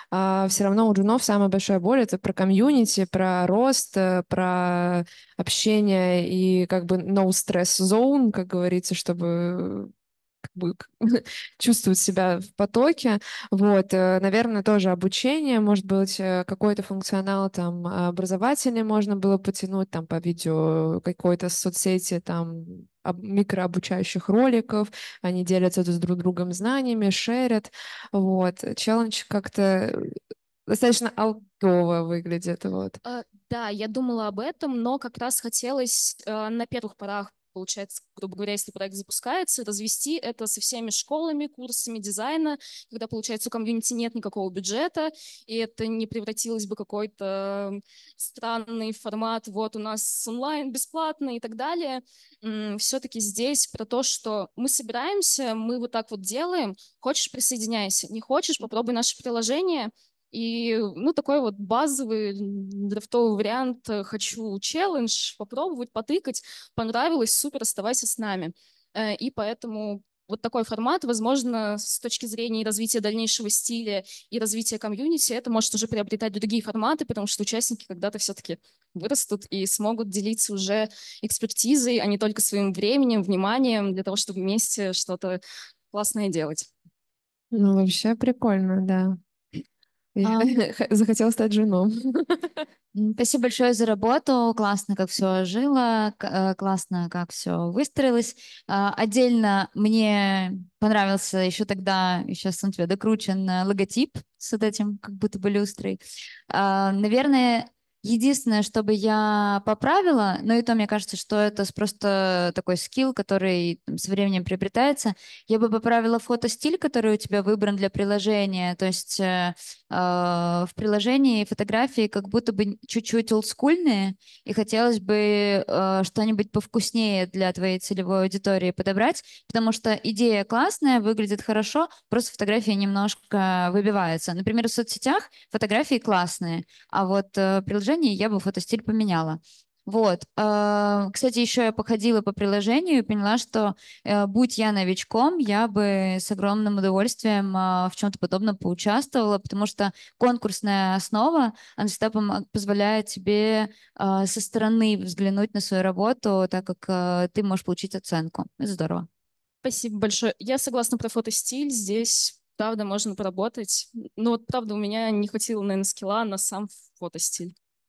а все равно у джунов самая большая боль — это про комьюнити, про рост, про общение и как бы no stress zone, как говорится, чтобы как бы чувствовать себя в потоке. Вот, наверное, тоже обучение, может быть, какой-то функционал там образовательный можно было потянуть там по видео какой-то соцсети, там микрообучающих роликов, они делятся с друг другом знаниями, шерят. Вот, челлендж как-то достаточно аутово выглядит. Вот. Да, я думала об этом, но как раз хотелось на первых порах, получается, грубо говоря, если проект запускается, развести это со всеми школами, курсами дизайна, когда, получается, у комьюнити нет никакого бюджета, и это не превратилось бы в какой-то странный формат, вот у нас онлайн бесплатно и так далее. Все-таки здесь про то, что мы собираемся, мы вот так вот делаем, хочешь — присоединяйся, не хочешь — попробуй наше приложение. И, ну, такой вот базовый драфтовый вариант: хочу челлендж, попробовать, потыкать, понравилось, супер, оставайся с нами. И поэтому вот такой формат, возможно, с точки зрения развития дальнейшего стиля и развития комьюнити, это может уже приобретать другие форматы, потому что участники когда-то все-таки вырастут и смогут делиться уже экспертизой, а не только своим временем, вниманием, для того, чтобы вместе что-то классное делать. Ну, вообще прикольно, да. Я захотела стать женом. Спасибо большое за работу. Классно, как все ожило, классно, как все выстроилось. Отдельно мне понравился еще тогда, и сейчас он у тебя докручен, логотип с вот этим, как будто бы люстрой. Наверное, единственное, что бы я поправила, но и то мне кажется, что это просто такой скилл, который там со временем приобретается, я бы поправила фотостиль, который у тебя выбран для приложения. То есть в приложении фотографии как будто бы чуть-чуть олдскульные, и хотелось бы что-нибудь повкуснее для твоей целевой аудитории подобрать, потому что идея классная, выглядит хорошо, просто фотографии немножко выбиваются. Например, в соцсетях фотографии классные, а вот в приложении я бы фотостиль поменяла. Вот. Кстати, еще я походила по приложению и поняла, что будь я новичком, я бы с огромным удовольствием в чем-то подобном поучаствовала, потому что конкурсная основа, она всегда позволяет тебе со стороны взглянуть на свою работу, так как ты можешь получить оценку. Это здорово. Спасибо большое. Я согласна про фотостиль. Здесь, правда, можно поработать. Но вот, правда, у меня не хватило, наверное, скилла на сам фотостиль.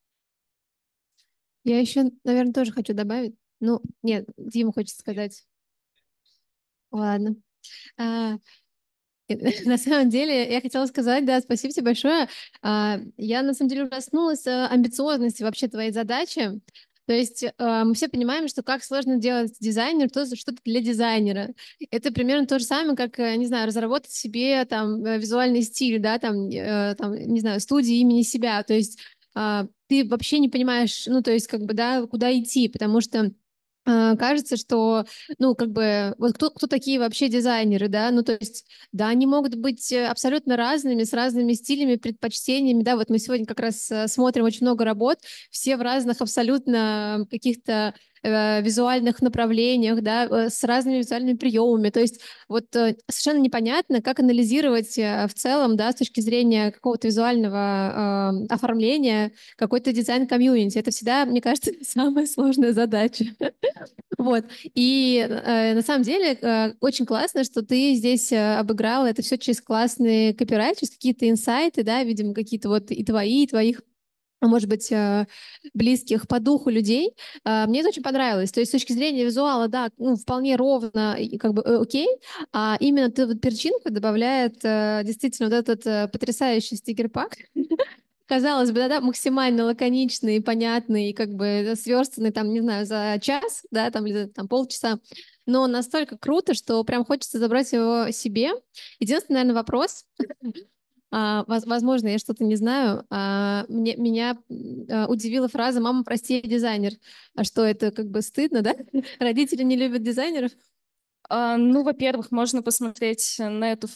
Я еще, наверное, тоже хочу добавить. Ну, нет, Дима хочет сказать. Ладно. На самом деле, я хотела сказать, да, спасибо тебе большое. Я, на самом деле, ужаснулась амбициозности вообще твоей задачи. То есть мы все понимаем, что как сложно делать дизайнер, то что-то для дизайнера. Это примерно то же самое, как, не знаю, разработать себе там визуальный стиль, да, там, не знаю, студии имени себя. То есть ты вообще не понимаешь, ну, то есть как бы, да, куда идти, потому что кажется, что, ну, как бы, вот кто такие вообще дизайнеры, да, ну, то есть, да, они могут быть абсолютно разными, с разными стилями, предпочтениями, да, вот мы сегодня как раз смотрим очень много работ, все в разных абсолютно каких-то визуальных направлениях, да, с разными визуальными приемами, то есть вот совершенно непонятно, как анализировать в целом, да, с точки зрения какого-то визуального оформления какой-то дизайн-комьюнити, это всегда, мне кажется, самая сложная задача. Вот. И на самом деле очень классно, что ты здесь обыграла это все через классный копирайт, через какие-то инсайты, да, видимо, какие-то вот и твои, и твоих, может быть, близких по духу людей. Мне это очень понравилось. То есть с точки зрения визуала, да, ну, вполне ровно и как бы окей, а именно ты вот перчинка добавляет действительно вот этот потрясающий стикер-пак. Казалось бы, да, максимально лаконичный, понятный, как бы сверстанный, там, не знаю, за час, да, там, или там полчаса, но настолько круто, что прям хочется забрать его себе. Единственный, наверное, вопрос, возможно, я что-то не знаю, меня удивила фраза «мама, прости, я дизайнер». А что, это как бы стыдно, да? Родители не любят дизайнеров? Ну, во-первых, можно посмотреть на эту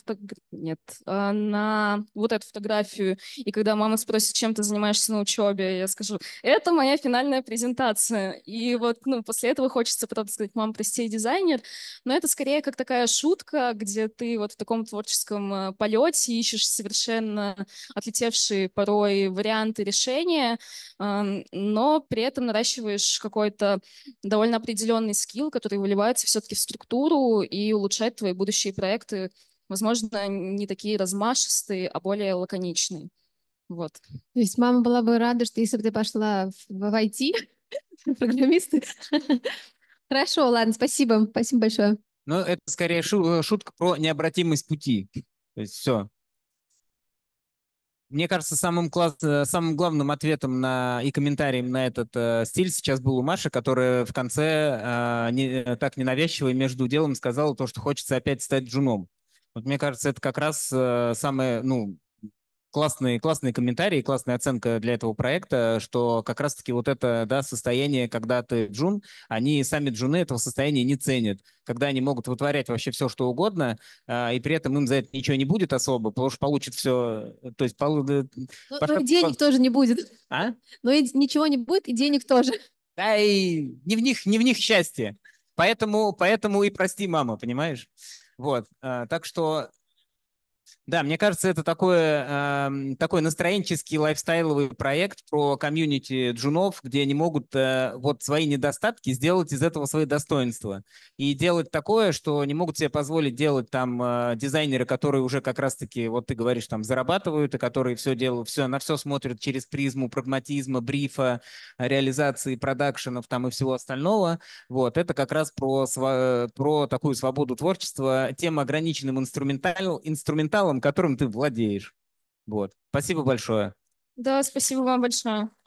на вот эту фотографию, и когда мама спросит, чем ты занимаешься на учебе, я скажу, это моя финальная презентация. И вот, ну, после этого хочется правда сказать, мам, прости, я дизайнер, но это скорее как такая шутка, где ты вот в таком творческом полете ищешь совершенно отлетевшие порой варианты решения, но при этом наращиваешь какой-то довольно определенный скилл, который выливается все-таки в структуру и улучшает твои будущие проекты, возможно, не такие размашистые, а более лаконичные. Вот. То есть мама была бы рада, что если бы ты пошла в IT, программисты. Хорошо, ладно, спасибо. Спасибо большое. Ну, это скорее шутка про необратимость пути. То есть все. Мне кажется, самым главным ответом и комментарием на этот стиль сейчас был у Маши, которая в конце так ненавязчиво и между делом сказала то, что хочется опять стать джуном. Вот мне кажется, это как раз самое, ну, классный комментарий, классная оценка для этого проекта, что как раз-таки вот это, да, состояние, когда ты джун, они сами джуны этого состояния не ценят, когда они могут вытворять вообще все, что угодно, и при этом им за это ничего не будет особо, потому что получат все, то есть... Но и денег тоже не будет. А? Но и ничего не будет, и денег тоже. Да, и не в них счастье. Поэтому и прости, мама, понимаешь? Вот, так что... Да, мне кажется, это такой настроенческий лайфстайловый проект про комьюнити джунов, где они могут вот свои недостатки сделать из этого свои достоинства. И делать такое, что не могут себе позволить делать там дизайнеры, которые уже как раз-таки, вот ты говоришь, там зарабатывают, и которые на все смотрят через призму прагматизма, брифа, реализации продакшенов там и всего остального. Вот, это как раз про такую свободу творчества, тем ограниченным инструменталом, которым ты владеешь. Вот. Спасибо большое. Да, спасибо вам большое.